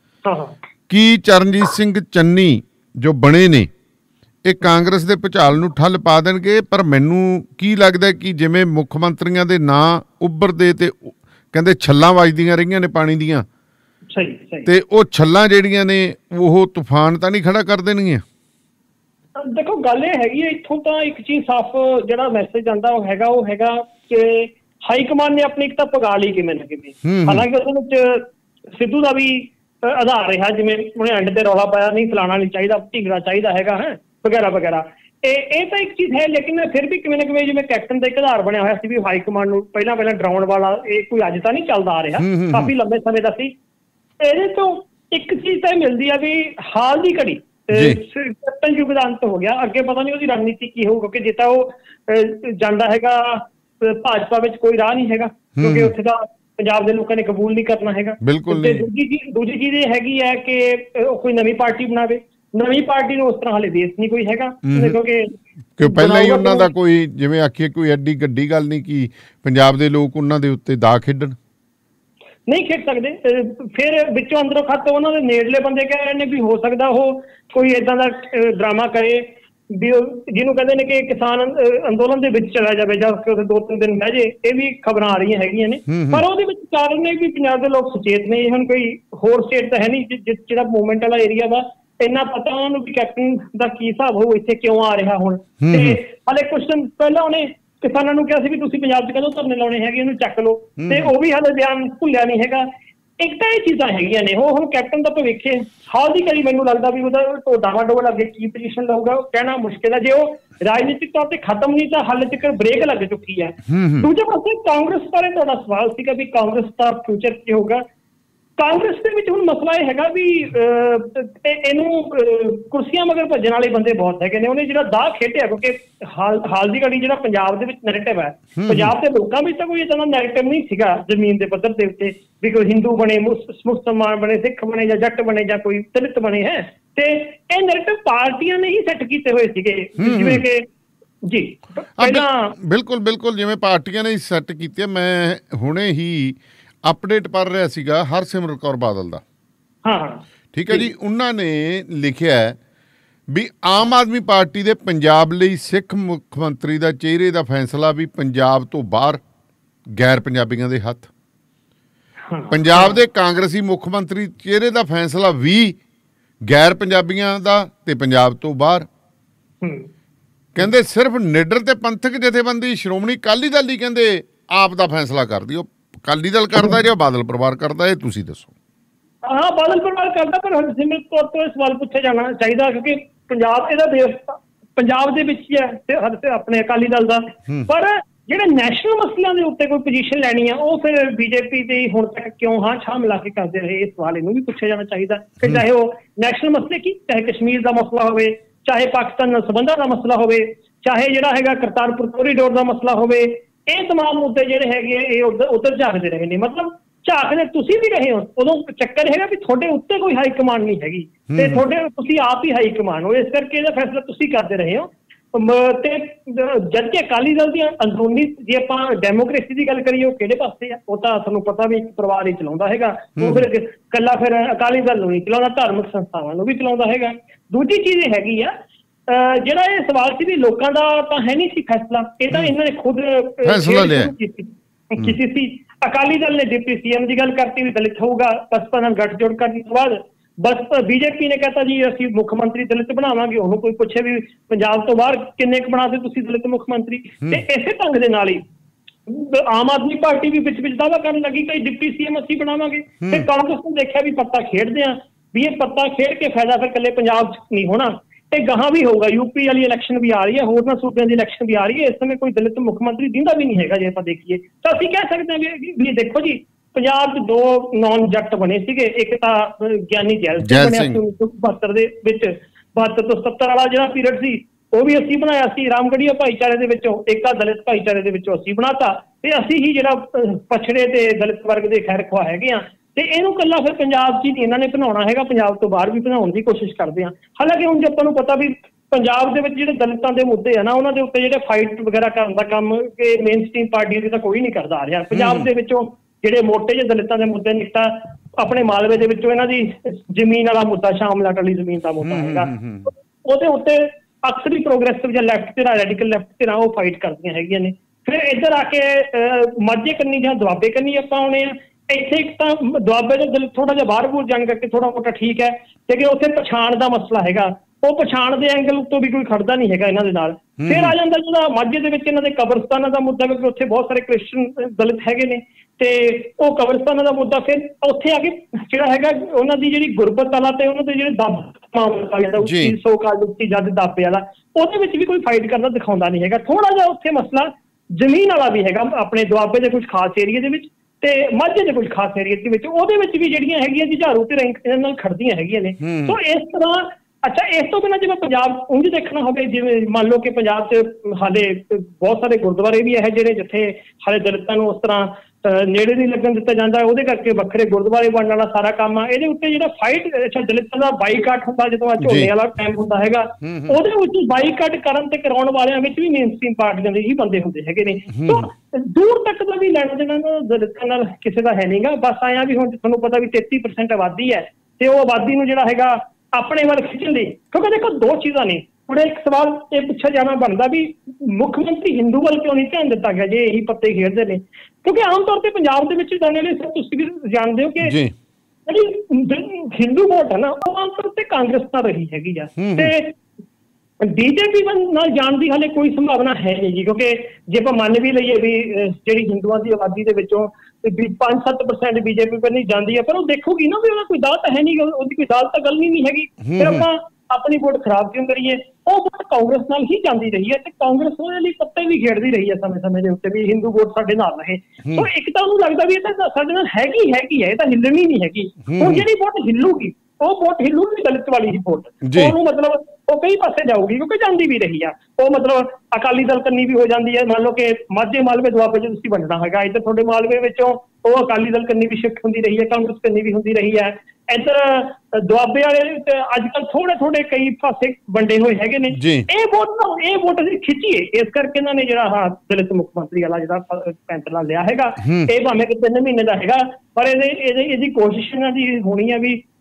ਕੀ ਚਰਨਜੀਤ ਸਿੰਘ ਚੰਨੀ ਜੋ ਬਣੇ ਨੇ ਇਹ ਕਾਂਗਰਸ ਦੇ ਭੁਚਾਲ ਨੂੰ ਠੱਲ ਪਾ ਦੇਣਗੇ? ਪਰ ਮੈਨੂੰ ਕੀ ਲੱਗਦਾ ਕਿ ਜਿਵੇਂ ਮੁੱਖ ਮੰਤਰੀਆਂ ਦੇ ਨਾਂ ਉੱਭਰਦੇ ਤੇ ਕਹਿੰਦੇ ਛੱਲਾਂ ਵੱਜਦੀਆਂ ਰਹੀਆਂ ਨੇ ਪਾਣੀ ਦੀਆਂ, ਤੇ ਉਹ ਛੱਲਾਂ ਜਿਹੜੀਆਂ ਨੇ ਉਹ ਤੂਫਾਨ ਤਾਂ ਨਹੀਂ ਖੜਾ ਕਰ ਦੇਣਗੀਆਂ? ਦੇਖੋ ਗੱਲ ਇਹ ਹੈਗੀ ਹੈ, ਇੱਥੋਂ ਤਾਂ ਇੱਕ ਚੀਜ਼ ਸਾਫ਼ ਜਿਹੜਾ ਮੈਸੇਜ ਆਉਂਦਾ ਉਹ ਹੈਗਾ ਉਹ ਹੈਗਾ ਕਿ ਹਾਈ ਕਮਾਂਡ ਨੇ ਆਪਣੀ ਇੱਕ ਤਾਂ ਪਗਾ ਲਈ ਕਿਵੇਂ ਨਾ ਕਿਵੇਂ। ਹਾਲਾਂਕਿ ਉਹਦੇ ਵਿੱਚ ਸਿੱਧੂ ਦਾ ਵੀ ਆਧਾਰ ਰਿਹਾ, ਜਿਵੇਂ ਉਹਨੇ ਐਂਡ ਤੇ ਰੌਲਾ ਪਾਇਆ ਨਹੀਂ ਫਲਾਣਾ ਨਹੀਂ ਚਾਹੀਦਾ, ਢੀਂਗਰਾ ਚਾਹੀਦਾ ਹੈਗਾ ਹੈ ਵਗੈਰਾ ਵਗੈਰਾ। ਇਹ ਇਹ ਤਾਂ ਇੱਕ ਚੀਜ਼ ਹੈ, ਲੇਕਿਨ ਫਿਰ ਵੀ ਕਿਵੇਂ ਨਾ ਕਿਵੇਂ ਜਿਵੇਂ ਕੈਪਟਨ ਦਾ ਇੱਕ ਆਧਾਰ ਬਣਿਆ ਹੋਇਆ ਸੀ ਵੀ ਹਾਈ ਕਮਾਂਡ ਨੂੰ ਪਹਿਲਾਂ ਪਹਿਲਾਂ ਡਰਾਉਣ ਵਾਲਾ, ਇਹ ਕੋਈ ਅੱਜ ਤਾਂ ਨਹੀਂ ਚੱਲਦਾ ਆ ਰਿਹਾ, ਕਾਫੀ ਲੰਬੇ ਸਮੇਂ ਦਾ ਸੀ। ਇਹਦੇ ਤੋਂ ਇੱਕ ਚੀਜ਼ ਤਾਂ ਮਿਲਦੀ ਆ ਵੀ ਹਾਲ ਦੀ ਘੜੀ ਕੈਪਟਨ ਯੁੱਗ ਦਾ ਅੰਤ ਹੋ ਗਿਆ। ਅੱਗੇ ਪਤਾ ਨਹੀਂ ਉਹਦੀ ਰਣਨੀਤੀ ਕੀ ਹੋਊ, ਕਿਉਂਕਿ ਜੇ ਤਾਂ ਉਹ ਜਾਂਦਾ ਹੈਗਾ ਭਾਜਪਾ ਵਿੱਚ ਕੋਈ ਰਾਹ ਨਹੀਂ ਹੈਗਾ, ਕਿਉਂਕਿ ਉੱਥੇ ਦਾ ਪੰਜਾਬ ਦੇ ਲੋਕਾਂ ਨੇ ਕਬੂਲ ਨਹੀਂ ਕਰਨਾ ਹੈਗਾ। ਤੇ ਦੂਜੀ ਚੀਜ਼ ਦੂਜੀ ਚੀਜ਼ ਇਹ ਹੈਗੀ ਹੈ ਕਿ ਉਹ ਕੋਈ ਨਵੀਂ ਪਾਰਟੀ ਬਣਾਵੇ। ਨਵੀਂ ਪਾਰਟੀ ਨੂੰ ਉਸ ਤਰ੍ਹਾਂ ਹਾਲੇ ਬੇਸ ਨਹੀਂ ਕੋਈ ਹੈਗਾ, ਕਿਉਂਕਿ ਪਹਿਲਾਂ ਹੀ ਉਹਨਾਂ ਦਾ ਕੋਈ ਜਿਵੇਂ ਆਖੀਏ ਕੋਈ ਐਡੀ ਗੱਡੀ ਗੱਲ ਨਹੀਂ ਕਿ ਪੰਜਾਬ ਦੇ ਲੋਕ ਉਹਨਾਂ ਦੇ ਉੱਤੇ ਦਾ ਖੇਡਣ ਨਹੀਂ ਖੇਡ ਸਕਦੇ। ਫਿਰ ਵਿੱਚੋਂ ਅੰਦਰੋਂ ਖੱਤ ਉਹਨਾਂ ਦੇ ਨੇੜਲੇ ਬੰਦੇ ਕਹਿ ਰਹੇ ਨੇ ਵੀ ਹੋ ਸਕਦਾ ਉਹ ਕੋਈ ਏਦਾਂ ਦਾ ਡਰਾਮਾ ਕਰੇ ਵੀ ਜਿਹਨੂੰ ਕਹਿੰਦੇ ਨੇ ਕਿ ਕਿਸਾਨ ਅੰਦੋਲਨ ਦੇ ਵਿੱਚ ਚਲਾ ਜਾਵੇ ਜਾਂ ਉੱਥੇ ਦੋ ਤਿੰਨ ਦਿਨ ਬਹਿ ਜੇ। ਇਹ ਵੀ ਖਬਰਾਂ ਆ ਰਹੀਆਂ ਹੈਗੀਆਂ ਨੇ, ਪਰ ਉਹਦੇ ਵਿੱਚ ਕਾਰਨ ਨੇ ਵੀ ਪੰਜਾਬ ਦੇ ਲੋਕ ਸੁਚੇਤ ਨੇ। ਹੁਣ ਕੋਈ ਹੋਰ ਸਟੇਟ ਤਾਂ ਹੈ ਨਹੀਂ ਜਿਹੜਾ ਮੂਵਮੈਂਟ ਵਾਲਾ ਏਰੀਆ ਵਾ, ਇੰਨਾ ਪਤਾ ਉਹਨਾਂ ਨੂੰ ਵੀ ਕੈਪਟਨ ਦਾ ਕੀ ਹਿਸਾਬ ਹੋਊ, ਇੱਥੇ ਕਿਉਂ ਆ ਰਿਹਾ ਹੁਣ। ਤੇ ਹਾਲੇ ਕੁਛ ਦਿਨ ਪਹਿਲਾਂ ਉਹਨੇ ਕਿਸਾਨਾਂ ਨੂੰ ਕਿਹਾ ਸੀ ਵੀ ਤੁਸੀਂ ਪੰਜਾਬ 'ਚ ਕਦੋਂ ਧਰਨੇ ਲਾਉਣੇ ਹੈਗੇ, ਉਹਨੂੰ ਚੱਕ ਲਓ, ਤੇ ਉਹ ਵੀ ਹਾਲੇ ਬਿਆਨ ਭੁੱਲਿਆ ਨਹੀਂ ਹੈਗਾ। ਇੱਕ ਤਾਂ ਇਹ ਚੀਜ਼ਾਂ ਹੈਗੀਆਂ ਨੇ। ਉਹ ਹੁਣ ਕੈਪਟਨ ਦਾ ਭਵਿੱਖ ਹਾਲ ਦੀ ਘੜੀ ਮੈਨੂੰ ਲੱਗਦਾ ਵੀ ਉਹਦਾ ਡਾਵਾ ਡੋਲ ਅੱਗੇ ਕੀ ਪੋਜੀਸ਼ਨ ਲਊਗਾ ਉਹ ਕਹਿਣਾ ਮੁਸ਼ਕਿਲ ਹੈ। ਜੇ ਉਹ ਰਾਜਨੀਤਿਕ ਤੌਰ ਤੇ ਖਤਮ ਨਹੀਂ ਤਾਂ ਹਾਲੇ ਤੱਕ ਬ੍ਰੇਕ ਲੱਗ ਚੁੱਕੀ ਹੈ। ਦੂਜੇ ਪਾਸੇ ਕਾਂਗਰਸ ਬਾਰੇ ਤੁਹਾਡਾ ਸਵਾਲ ਸੀਗਾ ਵੀ ਕਾਂਗਰਸ ਦਾ ਫਿਊਚਰ ਕੀ ਹੋਊਗਾ। ਕਾਂਗਰਸ ਦੇ ਵਿੱਚ ਹੁਣ ਮਸਲਾ ਇਹ ਹੈਗਾ ਵੀ ਇਹਨੂੰ ਕੁਰਸੀਆਂ ਮਗਰ ਭੱਜਣ ਵਾਲੇ ਬੰਦੇ ਬਹੁਤ ਹੈਗੇ ਨੇ। ਉਹਨੇ ਜਿਹੜਾ ਦਾਅ ਖੇਡਿਆ, ਕਿਉਂਕਿ ਹਾਲ ਹਾਲ ਦੀ ਘੜੀ ਜਿਹੜਾ ਪੰਜਾਬ ਦੇ ਵਿੱਚ ਨੈਰੇਟਿਵ ਹੈ, ਪੰਜਾਬ ਦੇ ਲੋਕਾਂ ਵਿੱਚ ਤਾਂ ਕੋਈ ਏਦਾਂ ਦਾ ਨੈਰੇਟਿਵ ਨਹੀਂ ਸੀਗਾ ਜ਼ਮੀਨ ਦੇ ਪੱਧਰ ਦੇ ਉੱਤੇ ਵੀ ਕੋਈ ਹਿੰਦੂ ਬਣੇ, ਮੁਸਲਮਾਨ ਬਣੇ, ਸਿੱਖ ਬਣੇ ਜਾਂ ਜੱਟ ਬਣੇ ਜਾਂ ਕੋਈ ਦਲਿਤ ਬਣੇ ਹੈ। ਤੇ ਇਹ ਨੈਰੇਟਿਵ ਪਾਰਟੀਆਂ ਨੇ ਹੀ ਸੈੱਟ ਕੀਤੇ ਹੋਏ ਸੀਗੇ, ਜਿਵੇਂ ਕਿ ਜੀ ਪਹਿਲਾਂ ਬਿਲਕੁਲ ਬਿਲਕੁਲ ਜਿਵੇਂ ਪਾਰਟੀਆਂ ਨੇ ਸੈੱਟ ਕੀਤੇ। ਮੈਂ ਹੁਣੇ ਹੀ ਅਪਡੇਟ ਪੜ੍ਹ ਰਿਹਾ ਸੀਗਾ ਹਰਸਿਮਰਤ ਕੌਰ ਬਾਦਲ ਦਾ। ਹਾਂ ਠੀਕ ਹੈ ਜੀ। ਉਹਨਾਂ ਨੇ ਲਿਖਿਆ ਵੀ ਆਮ ਆਦਮੀ ਪਾਰਟੀ ਦੇ ਪੰਜਾਬ ਲਈ ਸਿੱਖ ਮੁੱਖ ਮੰਤਰੀ ਦਾ ਚਿਹਰੇ ਦਾ ਫੈਸਲਾ ਵੀ ਪੰਜਾਬ ਤੋਂ ਬਾਹਰ ਗੈਰ ਪੰਜਾਬੀਆਂ ਦੇ ਹੱਥ, ਪੰਜਾਬ ਦੇ ਕਾਂਗਰਸੀ ਮੁੱਖ ਮੰਤਰੀ ਚਿਹਰੇ ਦਾ ਫੈਸਲਾ ਵੀ ਗੈਰ ਪੰਜਾਬੀਆਂ ਦਾ ਤੇ ਪੰਜਾਬ ਤੋਂ ਬਾਹਰ। ਕਹਿੰਦੇ ਸਿਰਫ ਨਿਡਰ ਤੇ ਪੰਥਕ ਜਥੇਬੰਦੀ ਸ਼੍ਰੋਮਣੀ ਅਕਾਲੀ ਦਲ ਹੀ ਕਹਿੰਦੇ ਆਪ ਦਾ ਫੈਸਲਾ ਕਰਦੀ। ਉਹ ਅਕਾਲੀ ਦਲ ਕਰਦਾ ਜਾਂ ਬਾਦਲ ਪਰਿਵਾਰ ਕਰਦਾ, ਇਹ ਤੁਸੀਂ ਦੱਸੋ। ਹਾਂ, ਬਾਦਲ ਪਰਿਵਾਰ ਕਰਦਾ, ਪਰ ਹਰਸਿਮਰਤ ਕੌਰ ਤੋਂ ਇਹ ਸਵਾਲ ਪੁੱਛਿਆ ਜਾਣਾ ਚਾਹੀਦਾ ਕਿਉਂਕਿ ਪੰਜਾਬ ਇਹਦਾ ਦੇਸ਼ ਪੰਜਾਬ ਦੇ ਵਿੱਚ ਹੀ ਹੈ ਤੇ ਆਪਣੇ ਅਕਾਲੀ ਦਲ ਦਾ। ਪਰ ਜਿਹੜੇ ਨੈਸ਼ਨਲ ਮਸਲਿਆਂ ਦੇ ਉੱਤੇ ਕੋਈ ਪੋਜੀਸ਼ਨ ਲੈਣੀ ਆ ਉਹ ਫਿਰ ਬੀਜੇਪੀ ਦੇ ਹੁਣ ਤੱਕ ਕਿਉਂ ਹਾਂ ਛਾਂ ਮਿਲਾ ਕੇ ਕਰਦੇ ਰਹੇ, ਇਹ ਸਵਾਲ ਇਹਨੂੰ ਵੀ ਪੁੱਛਿਆ ਜਾਣਾ ਚਾਹੀਦਾ ਕਿ ਚਾਹੇ ਉਹ ਨੈਸ਼ਨਲ ਮਸਲੇ ਕੀ, ਚਾਹੇ ਕਸ਼ਮੀਰ ਦਾ ਮਸਲਾ ਹੋਵੇ, ਚਾਹੇ ਪਾਕਿਸਤਾਨ ਨਾਲ ਸੰਬੰਧਾਂ ਦਾ ਮਸਲਾ ਹੋਵੇ, ਚਾਹੇ ਜਿਹੜਾ ਹੈਗਾ ਕਰਤਾਰਪੁਰ ਕੋਰੀਡੋਰ ਦਾ ਮਸਲਾ ਹੋਵੇ, ਇਹ ਤਮਾਮ ਮੁੱਦੇ ਜਿਹੜੇ ਹੈਗੇ ਆ ਇਹ ਉਧਰ ਉਧਰ ਝਾਕਦੇ ਰਹੇ ਨੇ। ਮਤਲਬ ਝਾਕਦੇ ਤੁਸੀਂ ਵੀ ਰਹੇ ਹੋ, ਉਦੋਂ ਚੱਕਰ ਹੈਗਾ ਵੀ ਤੁਹਾਡੇ ਉੱਤੇ ਕੋਈ ਹਾਈ ਕਮਾਂਡ ਨਹੀਂ ਹੈਗੀ ਤੇ ਤੁਹਾਡੇ ਤੁਸੀਂ ਆਪ ਹੀ ਹਾਈ ਕਮਾਂਡ ਹੋ, ਇਸ ਕਰਕੇ ਇਹਦਾ ਫੈਸਲਾ ਤੁਸੀਂ ਕਰਦੇ ਰਹੇ ਹੋ। ਤੇ ਜਦ ਕਿ ਅਕਾਲੀ ਦਲ ਦੀ ਅੰਦਰੂਨੀ ਜੇ ਆਪਾਂ ਡੈਮੋਕ੍ਰੇਸੀ ਦੀ ਗੱਲ ਕਰੀਏ ਉਹ ਕਿਹੜੇ ਪਾਸੇ ਆ, ਉਹ ਤਾਂ ਤੁਹਾਨੂੰ ਪਤਾ ਵੀ ਇੱਕ ਪਰਿਵਾਰ ਹੀ ਚਲਾਉਂਦਾ ਹੈਗਾ, ਉਹ ਫਿਰ ਇਕੱਲਾ ਫਿਰ ਅਕਾਲੀ ਦਲ ਨੂੰ ਨਹੀਂ ਚਲਾਉਂਦਾ, ਧਾਰਮਿਕ ਸੰਸਥਾਵਾਂ ਨੂੰ ਵੀ ਚਲਾਉਂਦਾ ਹੈਗਾ। ਦੂਜੀ ਚੀਜ਼ ਇਹ ਹੈਗੀ ਆ ਜਿਹੜਾ ਇਹ ਸਵਾਲ ਸੀ ਵੀ ਲੋਕਾਂ ਦਾ ਤਾਂ ਹੈ ਨਹੀਂ ਸੀ ਫੈਸਲਾ, ਇਹ ਤਾਂ ਇਹਨਾਂ ਨੇ ਖੁਦ ਫੈਸਲਾ ਲਿਆ ਕੀਤੀ ਸੀ। ਅਕਾਲੀ ਦਲ ਨੇ ਡਿਪਟੀ ਸੀਐਮ ਦੀ ਗੱਲ ਕਰਤੀ ਵੀ ਦਲਿਤ ਹੋਊਗਾ, ਬਸਪਾ ਨਾਲ ਗੱਠਜੋੜ ਕਰਨ ਤੋਂ ਬਾਅਦ ਬਸ ਬੀਜੇਪੀ ਨੇ ਕਹਿਤਾ ਜੀ ਅਸੀਂ ਮੁੱਖ ਮੰਤਰੀ ਦਲਿਤ ਬਣਾਵਾਂਗੇ। ਉਹਨੂੰ ਕੋਈ ਪੁੱਛੇ ਵੀ ਪੰਜਾਬ ਤੋਂ ਬਾਹਰ ਕਿੰਨੇ ਕੁ ਬਣਾਦੇ ਤੁਸੀਂ ਦਲਿਤ ਮੁੱਖ ਮੰਤਰੀ, ਤੇ ਇਸੇ ਢੰਗ ਦੇ ਨਾਲ ਹੀ ਆਮ ਆਦਮੀ ਪਾਰਟੀ ਵੀ ਵਿੱਚ ਵਿੱਚ ਦਾਅਵਾ ਕਰਨ ਲੱਗੀ ਕਿ ਡਿਪਟੀ ਸੀਐਮ ਅਸੀਂ ਬਣਾਵਾਂਗੇ, ਤੇ ਕਾਂਗਰਸ ਨੇ ਦੇਖਿਆ ਵੀ ਪੱਤਾ ਖੇਡਦੇ ਆ ਵੀ ਇਹ ਪੱਤਾ ਖੇਡ ਕੇ ਫਾਇਦਾ ਫਿਰ ਇਕੱਲੇ ਪੰਜਾਬ 'ਚ ਨਹੀਂ ਹੋਣਾ, ਤੇ ਗਾਹਾਂ ਵੀ ਹੋਊਗਾ। ਯੂਪੀ ਵਾਲੀ ਇਲੈਕਸ਼ਨ ਵੀ ਆ ਰਹੀ ਹੈ, ਹੋਰਨਾਂ ਸੂਬਿਆਂ ਦੀ ਇਲੈਕਸ਼ਨ ਵੀ ਆ ਰਹੀ ਹੈ, ਇਸ ਸਮੇਂ ਕੋਈ ਦਲਿਤ ਮੁੱਖ ਮੰਤਰੀ ਦਿੰਦਾ ਵੀ ਨਹੀਂ ਹੈਗਾ। ਜੇ ਆਪਾਂ ਦੇਖੀਏ ਤਾਂ ਅਸੀਂ ਕਹਿ ਸਕਦੇ ਹਾਂ ਵੀ ਦੇਖੋ ਜੀ ਪੰਜਾਬ 'ਚ ਦੋ ਨੌਨ ਜੱਟ ਬਣੇ ਸੀਗੇ, ਇੱਕ ਤਾਂ ਗਿਆਨੀ ਜੈਲ ਸਿੰਘ ਬਣਿਆ ਸੀ ਉੱਨੀ ਸੌ ਬਹੱਤਰ ਦੇ ਵਿੱਚ, ਬਹੱਤਰ ਤੋਂ ਸੱਤਰ ਵਾਲਾ ਜਿਹੜਾ ਪੀਰੀਅਡ ਸੀ ਉਹ ਵੀ ਅਸੀਂ ਬਣਾਇਆ ਸੀ ਰਾਮਗੜੀਆ ਭਾਈਚਾਰੇ ਦੇ ਵਿੱਚੋਂ, ਇੱਕ ਆ ਦਲਿਤ ਭਾਈਚਾਰੇ ਦੇ ਵਿੱਚੋਂ ਅਸੀਂ ਬਣਾਤਾ, ਤੇ ਅਸੀਂ ਹੀ ਜਿਹੜਾ ਪਛੜੇ ਤੇ ਦਲਿਤ ਵਰਗ ਦੇ ਖੈਰ ਖੁਆ ਹੈਗੇ ਆ। ਤੇ ਇਹਨੂੰ ਇਕੱਲਾ ਫਿਰ ਪੰਜਾਬ 'ਚ ਹੀ ਇਹਨਾਂ ਨੇ ਬਣਾਉਣਾ ਹੈਗਾ, ਪੰਜਾਬ ਤੋਂ ਬਾਹਰ ਵੀ ਬਣਾਉਣ ਦੀ ਕੋਸ਼ਿਸ਼ ਕਰਦੇ ਆ। ਹਾਲਾਂਕਿ ਹੁਣ ਜੇ ਆਪਾਂ ਨੂੰ ਪਤਾ ਵੀ ਪੰਜਾਬ ਦੇ ਵਿੱਚ ਜਿਹੜੇ ਦਲਿਤਾਂ ਦੇ ਮੁੱਦੇ ਆ ਨਾ ਉਹਨਾਂ ਦੇ ਉੱਤੇ ਜਿਹੜੇ ਫਾਈਟ ਵਗੈਰਾ ਕਰਨ ਦਾ ਕੰਮ ਕਿ ਮੇਨ ਸਟ੍ਰੀਮ ਪਾਰਟੀਆਂ ਦੇ ਤਾਂ ਕੋਈ ਨਹੀਂ ਕਰਦਾ ਆ ਰਿਹਾ। ਪੰਜਾਬ ਦੇ ਵਿੱਚੋਂ ਜਿਹੜੇ ਮੋਟੇ ਜਿਹੇ ਦਲਿਤਾਂ ਦੇ ਮੁੱਦੇ ਨਿਕਟਾ ਆਪਣੇ ਮਾਲਵੇ ਦੇ ਵਿੱਚੋਂ ਇਹਨਾਂ ਦੀ ਜ਼ਮੀਨ ਵਾਲਾ ਮੁੱਦਾ, ਸ਼ਾਮਲਾਟ ਵਾਲੀ ਜ਼ਮੀਨ ਦਾ ਮੁੱਦਾ ਹੈਗਾ, ਉਹਦੇ ਉੱਤੇ ਅਕਸਰ ਹੀ ਪ੍ਰੋਗਰੈਸਿਵ ਜਾਂ ਲੈਫਟ ਧਿਰਾਂ, ਰੈਡੀਕਲ ਲੈਫਟ ਧਿਰਾਂ ਉਹ ਫਾਈਟ ਕਰਦੀਆਂ ਹੈਗੀਆਂ ਨੇ। ਫਿਰ ਇੱਧਰ ਆ ਕੇ ਮਾਝੇ ਕੰਨੀ ਜਾਂ ਦੁਆਬੇ ਕੰਨੀ ਆਪਾਂ ਆਉਣੇ ਆ। ਇੱਥੇ ਇੱਕ ਤਾਂ ਦੁਆਬੇ ਦੇ ਦਲਿਤ ਥੋੜਾ ਜਿਹਾ ਬਾਹਰ ਬੂਰ ਜਾਣ ਕਰਕੇ ਥੋੜਾ ਮੋਟਾ ਠੀਕ ਹੈ, ਲੇਕਿਨ ਉੱਥੇ ਪਛਾਣ ਦਾ ਮਸਲਾ ਹੈਗਾ, ਉਹ ਪਛਾਣ ਦੇ ਐਂਗਲ ਉੱਤੋਂ ਵੀ ਕੋਈ ਖੜਦਾ ਨਹੀਂ ਹੈਗਾ ਇਹਨਾਂ ਦੇ ਨਾਲ। ਫਿਰ ਆ ਜਾਂਦਾ ਜਿਹੜਾ ਮਾਝੇ ਦੇ ਵਿੱਚ ਇਹਨਾਂ ਦੇ ਕਬਰਸਤਾਨਾਂ ਦਾ ਮੁੱਦਾ, ਕਿਉਂਕਿ ਉੱਥੇ ਬਹੁਤ ਸਾਰੇ ਕ੍ਰਿਸਚਨ ਦਲਿਤ ਹੈਗੇ ਨੇ, ਤੇ ਉਹ ਕਬਰਸਤਾਨਾਂ ਦਾ ਮੁੱਦਾ ਫਿਰ ਉੱਥੇ ਆ ਕੇ ਜਿਹੜਾ ਹੈਗਾ ਉਹਨਾਂ ਦੀ ਜਿਹੜੀ ਗੁਰਬਤ ਵਾਲਾ ਤੇ ਉਹਨਾਂ ਦੇ ਜਿਹੜੇ ਦੱਬ ਮਾਮਲਾ ਆ ਜਾਂਦਾ ਉੱਚੀ ਸੌ ਕਾਲ ਉੱਚੀ ਜੱਜ ਦਾਬੇ ਵਾਲਾ, ਉਹਦੇ ਵਿੱਚ ਵੀ ਕੋਈ ਫਾਈਟ ਕਰਨਾ ਦਿਖਾਉਂਦਾ ਨਹੀਂ ਹੈਗਾ। ਥੋੜਾ ਜਿਹਾ ਉੱਥੇ ਮਸਲਾ ਜ਼ਮੀਨ ਵਾਲਾ ਵੀ ਹੈਗਾ ਆਪਣੇ ਦੁਆਬੇ ਦੇ ਕੁਝ ਖਾਸ ਏਰੀਏ ਦੇ ਵਿੱਚ ਤੇ ਮਾਝੇ ਦੇ ਕੁਝ ਖਾਸ ਏਰੀਏ ਦੇ ਵਿੱਚ, ਉਹਦੇ ਵਿੱਚ ਵੀ ਜਿਹੜੀਆਂ ਹੈਗੀਆਂ ਜੁਝਾਰੂ ਤੇ ਰੈਂਕ ਇਹਨਾਂ ਨਾਲ ਖੜਦੀਆਂ ਹੈਗੀਆਂ ਨੇ। ਸੋ ਇਸ ਤਰ੍ਹਾਂ ਅੱਛਾ, ਇਸ ਤੋਂ ਬਿਨਾਂ ਜਿਵੇਂ ਪੰਜਾਬ ਉਂਝ ਦੇਖਣਾ ਹੋਵੇ, ਜਿਵੇਂ ਮੰਨ ਲਓ ਕਿ ਪੰਜਾਬ 'ਚ ਹਾਲੇ ਬਹੁਤ ਸਾਰੇ ਗੁਰਦੁਆਰੇ ਵੀ ਇਹ ਜਿਹੜੇ ਜਿੱਥੇ ਹਾਲੇ ਦਲਿਤਾਂ ਨੂੰ ਉਸ ਤਰ੍ਹਾਂ ਨੇੜੇ ਨਹੀਂ ਲੱਗਣ ਦਿੱਤਾ ਜਾਂਦਾ, ਉਹਦੇ ਕਰਕੇ ਵੱਖਰੇ ਗੁਰਦੁਆਰੇ ਬਣਨ ਵਾਲਾ ਸਾਰਾ ਕੰਮ ਆ। ਇਹਦੇ ਉੱਤੇ ਜਿਹੜਾ ਫਾਈਟ ਅੱਛਾ ਦਲਿਤਾਂ ਦਾ ਬਾਈਕਾਟ ਹੁੰਦਾ ਜਦੋਂ ਆ ਝੋਨੇ ਵਾਲਾ ਟਾਈਮ ਹੁੰਦਾ ਹੈਗਾ, ਉਹਦੇ ਵਿੱਚ ਬਾਈਕਾਟ ਕਰਨ ਤੇ ਕਰਾਉਣ ਵਾਲਿਆਂ ਵਿੱਚ ਵੀ ਮੇਨ ਸਟ੍ਰੀਮ ਪਾਰਟੀਆਂ ਦੇ ਹੀ ਬੰਦੇ ਹੁੰਦੇ ਹੈਗੇ ਨੇ। ਸੋ ਦੂਰ ਤੱਕ ਦਾ ਵੀ ਲੈਣ ਦੇਣਾ ਦਲਿਤਾਂ ਨਾਲ ਕਿਸੇ ਦਾ ਹੈ ਨਹੀਂਗਾ। ਬਸ ਆਇਆ ਵੀ ਹੁਣ ਤੁਹਾਨੂੰ ਪਤਾ ਵੀ ਤੇਤੀ ਪਰਸੈਂਟ ਆਬਾਦੀ ਹੈ ਤੇ ਉਹ ਆਬਾਦੀ ਨੂੰ ਜਿਹੜਾ ਹੈਗਾ ਆਪਣੇ ਵੱਲ ਖਿੱਚਣ ਲਈ, ਕਿਉਂਕਿ ਦੇਖੋ ਦੋ ਚੀਜ਼ਾਂ ਨੇ। ਹੁਣ ਇੱਕ ਸਵਾਲ ਇਹ ਪੁੱਛਿਆ ਜਾਣਾ ਬਣਦਾ ਵੀ ਮੁੱਖ ਮੰਤਰੀ ਹਿੰਦੂ ਵੱਲ ਕਿਉਂ ਨਹੀਂ ਧਿਆਨ ਦਿੱਤਾ ਗਿਆ ਜੇ ਇਹੀ ਪੱਤੇ ਖੇਡਦੇ ਨੇ, ਕਿਉਂਕਿ ਆਮ ਤੌਰ ਤੇ ਪੰਜਾਬ ਦੇ ਵਿੱਚ ਜਾਣੇ ਲਈ ਤੁਸੀਂ ਵੀ ਜਾਣਦੇ ਹੋ ਕਿ ਜਿਹੜੀ ਹਿੰਦੂ ਵੋਟ ਹੈ ਨਾ ਉਹ ਆਮ ਤੌਰ ਤੇ ਕਾਂਗਰਸ ਨਾਲ ਰਹੀ ਹੈਗੀ ਆ, ਤੇ ਬੀਜੇਪੀ ਨਾਲ ਜਾਣ ਦੀ ਹਾਲੇ ਕੋਈ ਸੰਭਾਵਨਾ ਹੈ ਨਹੀਂ ਜੀ। ਕਿਉਂਕਿ ਜੇ ਆਪਾਂ ਮੰਨ ਵੀ ਲਈਏ ਵੀ ਜਿਹੜੀ ਹਿੰਦੂਆਂ ਦੀ ਆਬਾਦੀ ਦੇ ਵਿੱਚੋਂ ਪੰਜ ਸੱਤ ਪਰਸੈਂਟ ਬੀਜੇਪੀ ਪਰ ਨਹੀਂ ਜਾਂਦੀ ਹੈ, ਪਰ ਉਹ ਦੇਖੂਗੀ ਨਾ ਵੀ ਉਹਦਾ ਕੋਈ ਦਾਲ ਤਾਂ ਹੈ ਨਹੀਂ, ਉਹਦੀ ਕੋਈ ਦਾਲ ਤਾਂ ਗੱਲ ਨਹੀਂ ਨਹੀਂ ਹੈਗੀ। ਫਿਰ ਆਪਾਂ ਆਪਣੀ ਵੋਟ ਖਰਾਬ ਕਿਉਂ ਕਰੀਏ? ਉਹ ਵੋਟ ਕਾਂਗਰਸ ਨਾਲ ਹੀ ਜਾਂਦੀ ਰਹੀ ਹੈ ਤੇ ਕਾਂਗਰਸ ਉਹਦੇ ਲਈ ਪੱਤੇ ਵੀ ਖੇਡਦੀ ਰਹੀ ਹੈ ਸਮੇਂ ਸਮੇਂ ਦੇ ਉੱਤੇ ਵੀ ਹਿੰਦੂ ਵੋਟ ਸਾਡੇ ਨਾਲ ਰਹੇ। ਸੋ ਇੱਕ ਤਾਂ ਉਹਨੂੰ ਲੱਗਦਾ ਵੀ ਇਹ ਤਾਂ ਸਾਡੇ ਨਾਲ ਹੈਗੀ ਹੈਗੀ ਹੈ, ਇਹ ਤਾਂ ਹਿੱਲਣੀ ਨਹੀਂ ਹੈਗੀ। ਹੁਣ ਜਿਹੜੀ ਵੋਟ ਹਿੱਲੂਗੀ ਉਹ ਵੋਟ ਹਿੱਲੂਗੀ ਦਲਿਤ ਵਾਲੀ ਹੀ ਵੋਟ, ਉਹਨੂੰ ਮਤਲਬ ਉਹ ਕਈ ਪਾਸੇ ਜਾਊਗੀ ਕਿਉਂਕਿ ਜਾਂਦੀ ਵੀ ਰਹੀ ਆ। ਉਹ ਮਤਲਬ ਅਕਾਲੀ ਦਲ ਕੰਨੀ ਵੀ ਹੋ ਜਾਂਦੀ ਹੈ। ਮੰਨ ਲਓ ਕਿ ਮਾਝੇ ਮਾਲਵੇ ਦੁਆਬੇ 'ਚ ਤੁਸੀਂ ਵੰਡਣਾ ਹੈਗਾ, ਇੱਧਰ ਤੁਹਾਡੇ ਮਾਲਵੇ ਵਿੱਚੋਂ ਉਹ ਅਕਾਲੀ ਦਲ ਕੰਨੀ ਵੀ ਸ਼ਿਫਟ ਹੁੰਦੀ ਰਹੀ ਹੈ, ਕਾਂਗਰਸ ਕੰਨੀ ਵੀ ਹੁੰਦੀ ਰਹੀ ਹੈ। ਇੱਧਰ ਦੁਆਬੇ ਵਾਲੇ ਅੱਜ ਕੱਲ੍ਹ ਥੋੜੇ ਥੋੜੇ ਕਈ ਪਾਸੇ ਵੰਡੇ ਹੋਏ ਹੈਗੇ ਨੇ। ਇਹ ਵੋਟ ਇਹ ਵੋਟ ਅਸੀਂ ਖਿੱਚੀਏ, ਇਸ ਕਰਕੇ ਇਹਨਾਂ ਨੇ ਜਿਹੜਾ ਹਾਂ ਦਲਿਤ ਮੁੱਖ ਮੰਤਰੀ ਵਾਲਾ ਜਿਹੜਾ ਫੈਸਲਾ ਲਿਆ ਹੈਗਾ, ਇਹ ਭਾਵੇਂ ਕਿ ਤਿੰਨ ਮਹੀਨੇ ਦਾ ਹੈਗਾ, ਪਰ ਇਹਦੇ ਇਹਦੀ ਇਹਦੀ ਕੋਸ਼ਿਸ਼ ਇਹਨਾਂ ਦੀ ਹੋਣੀ ਹੈ ਵੀ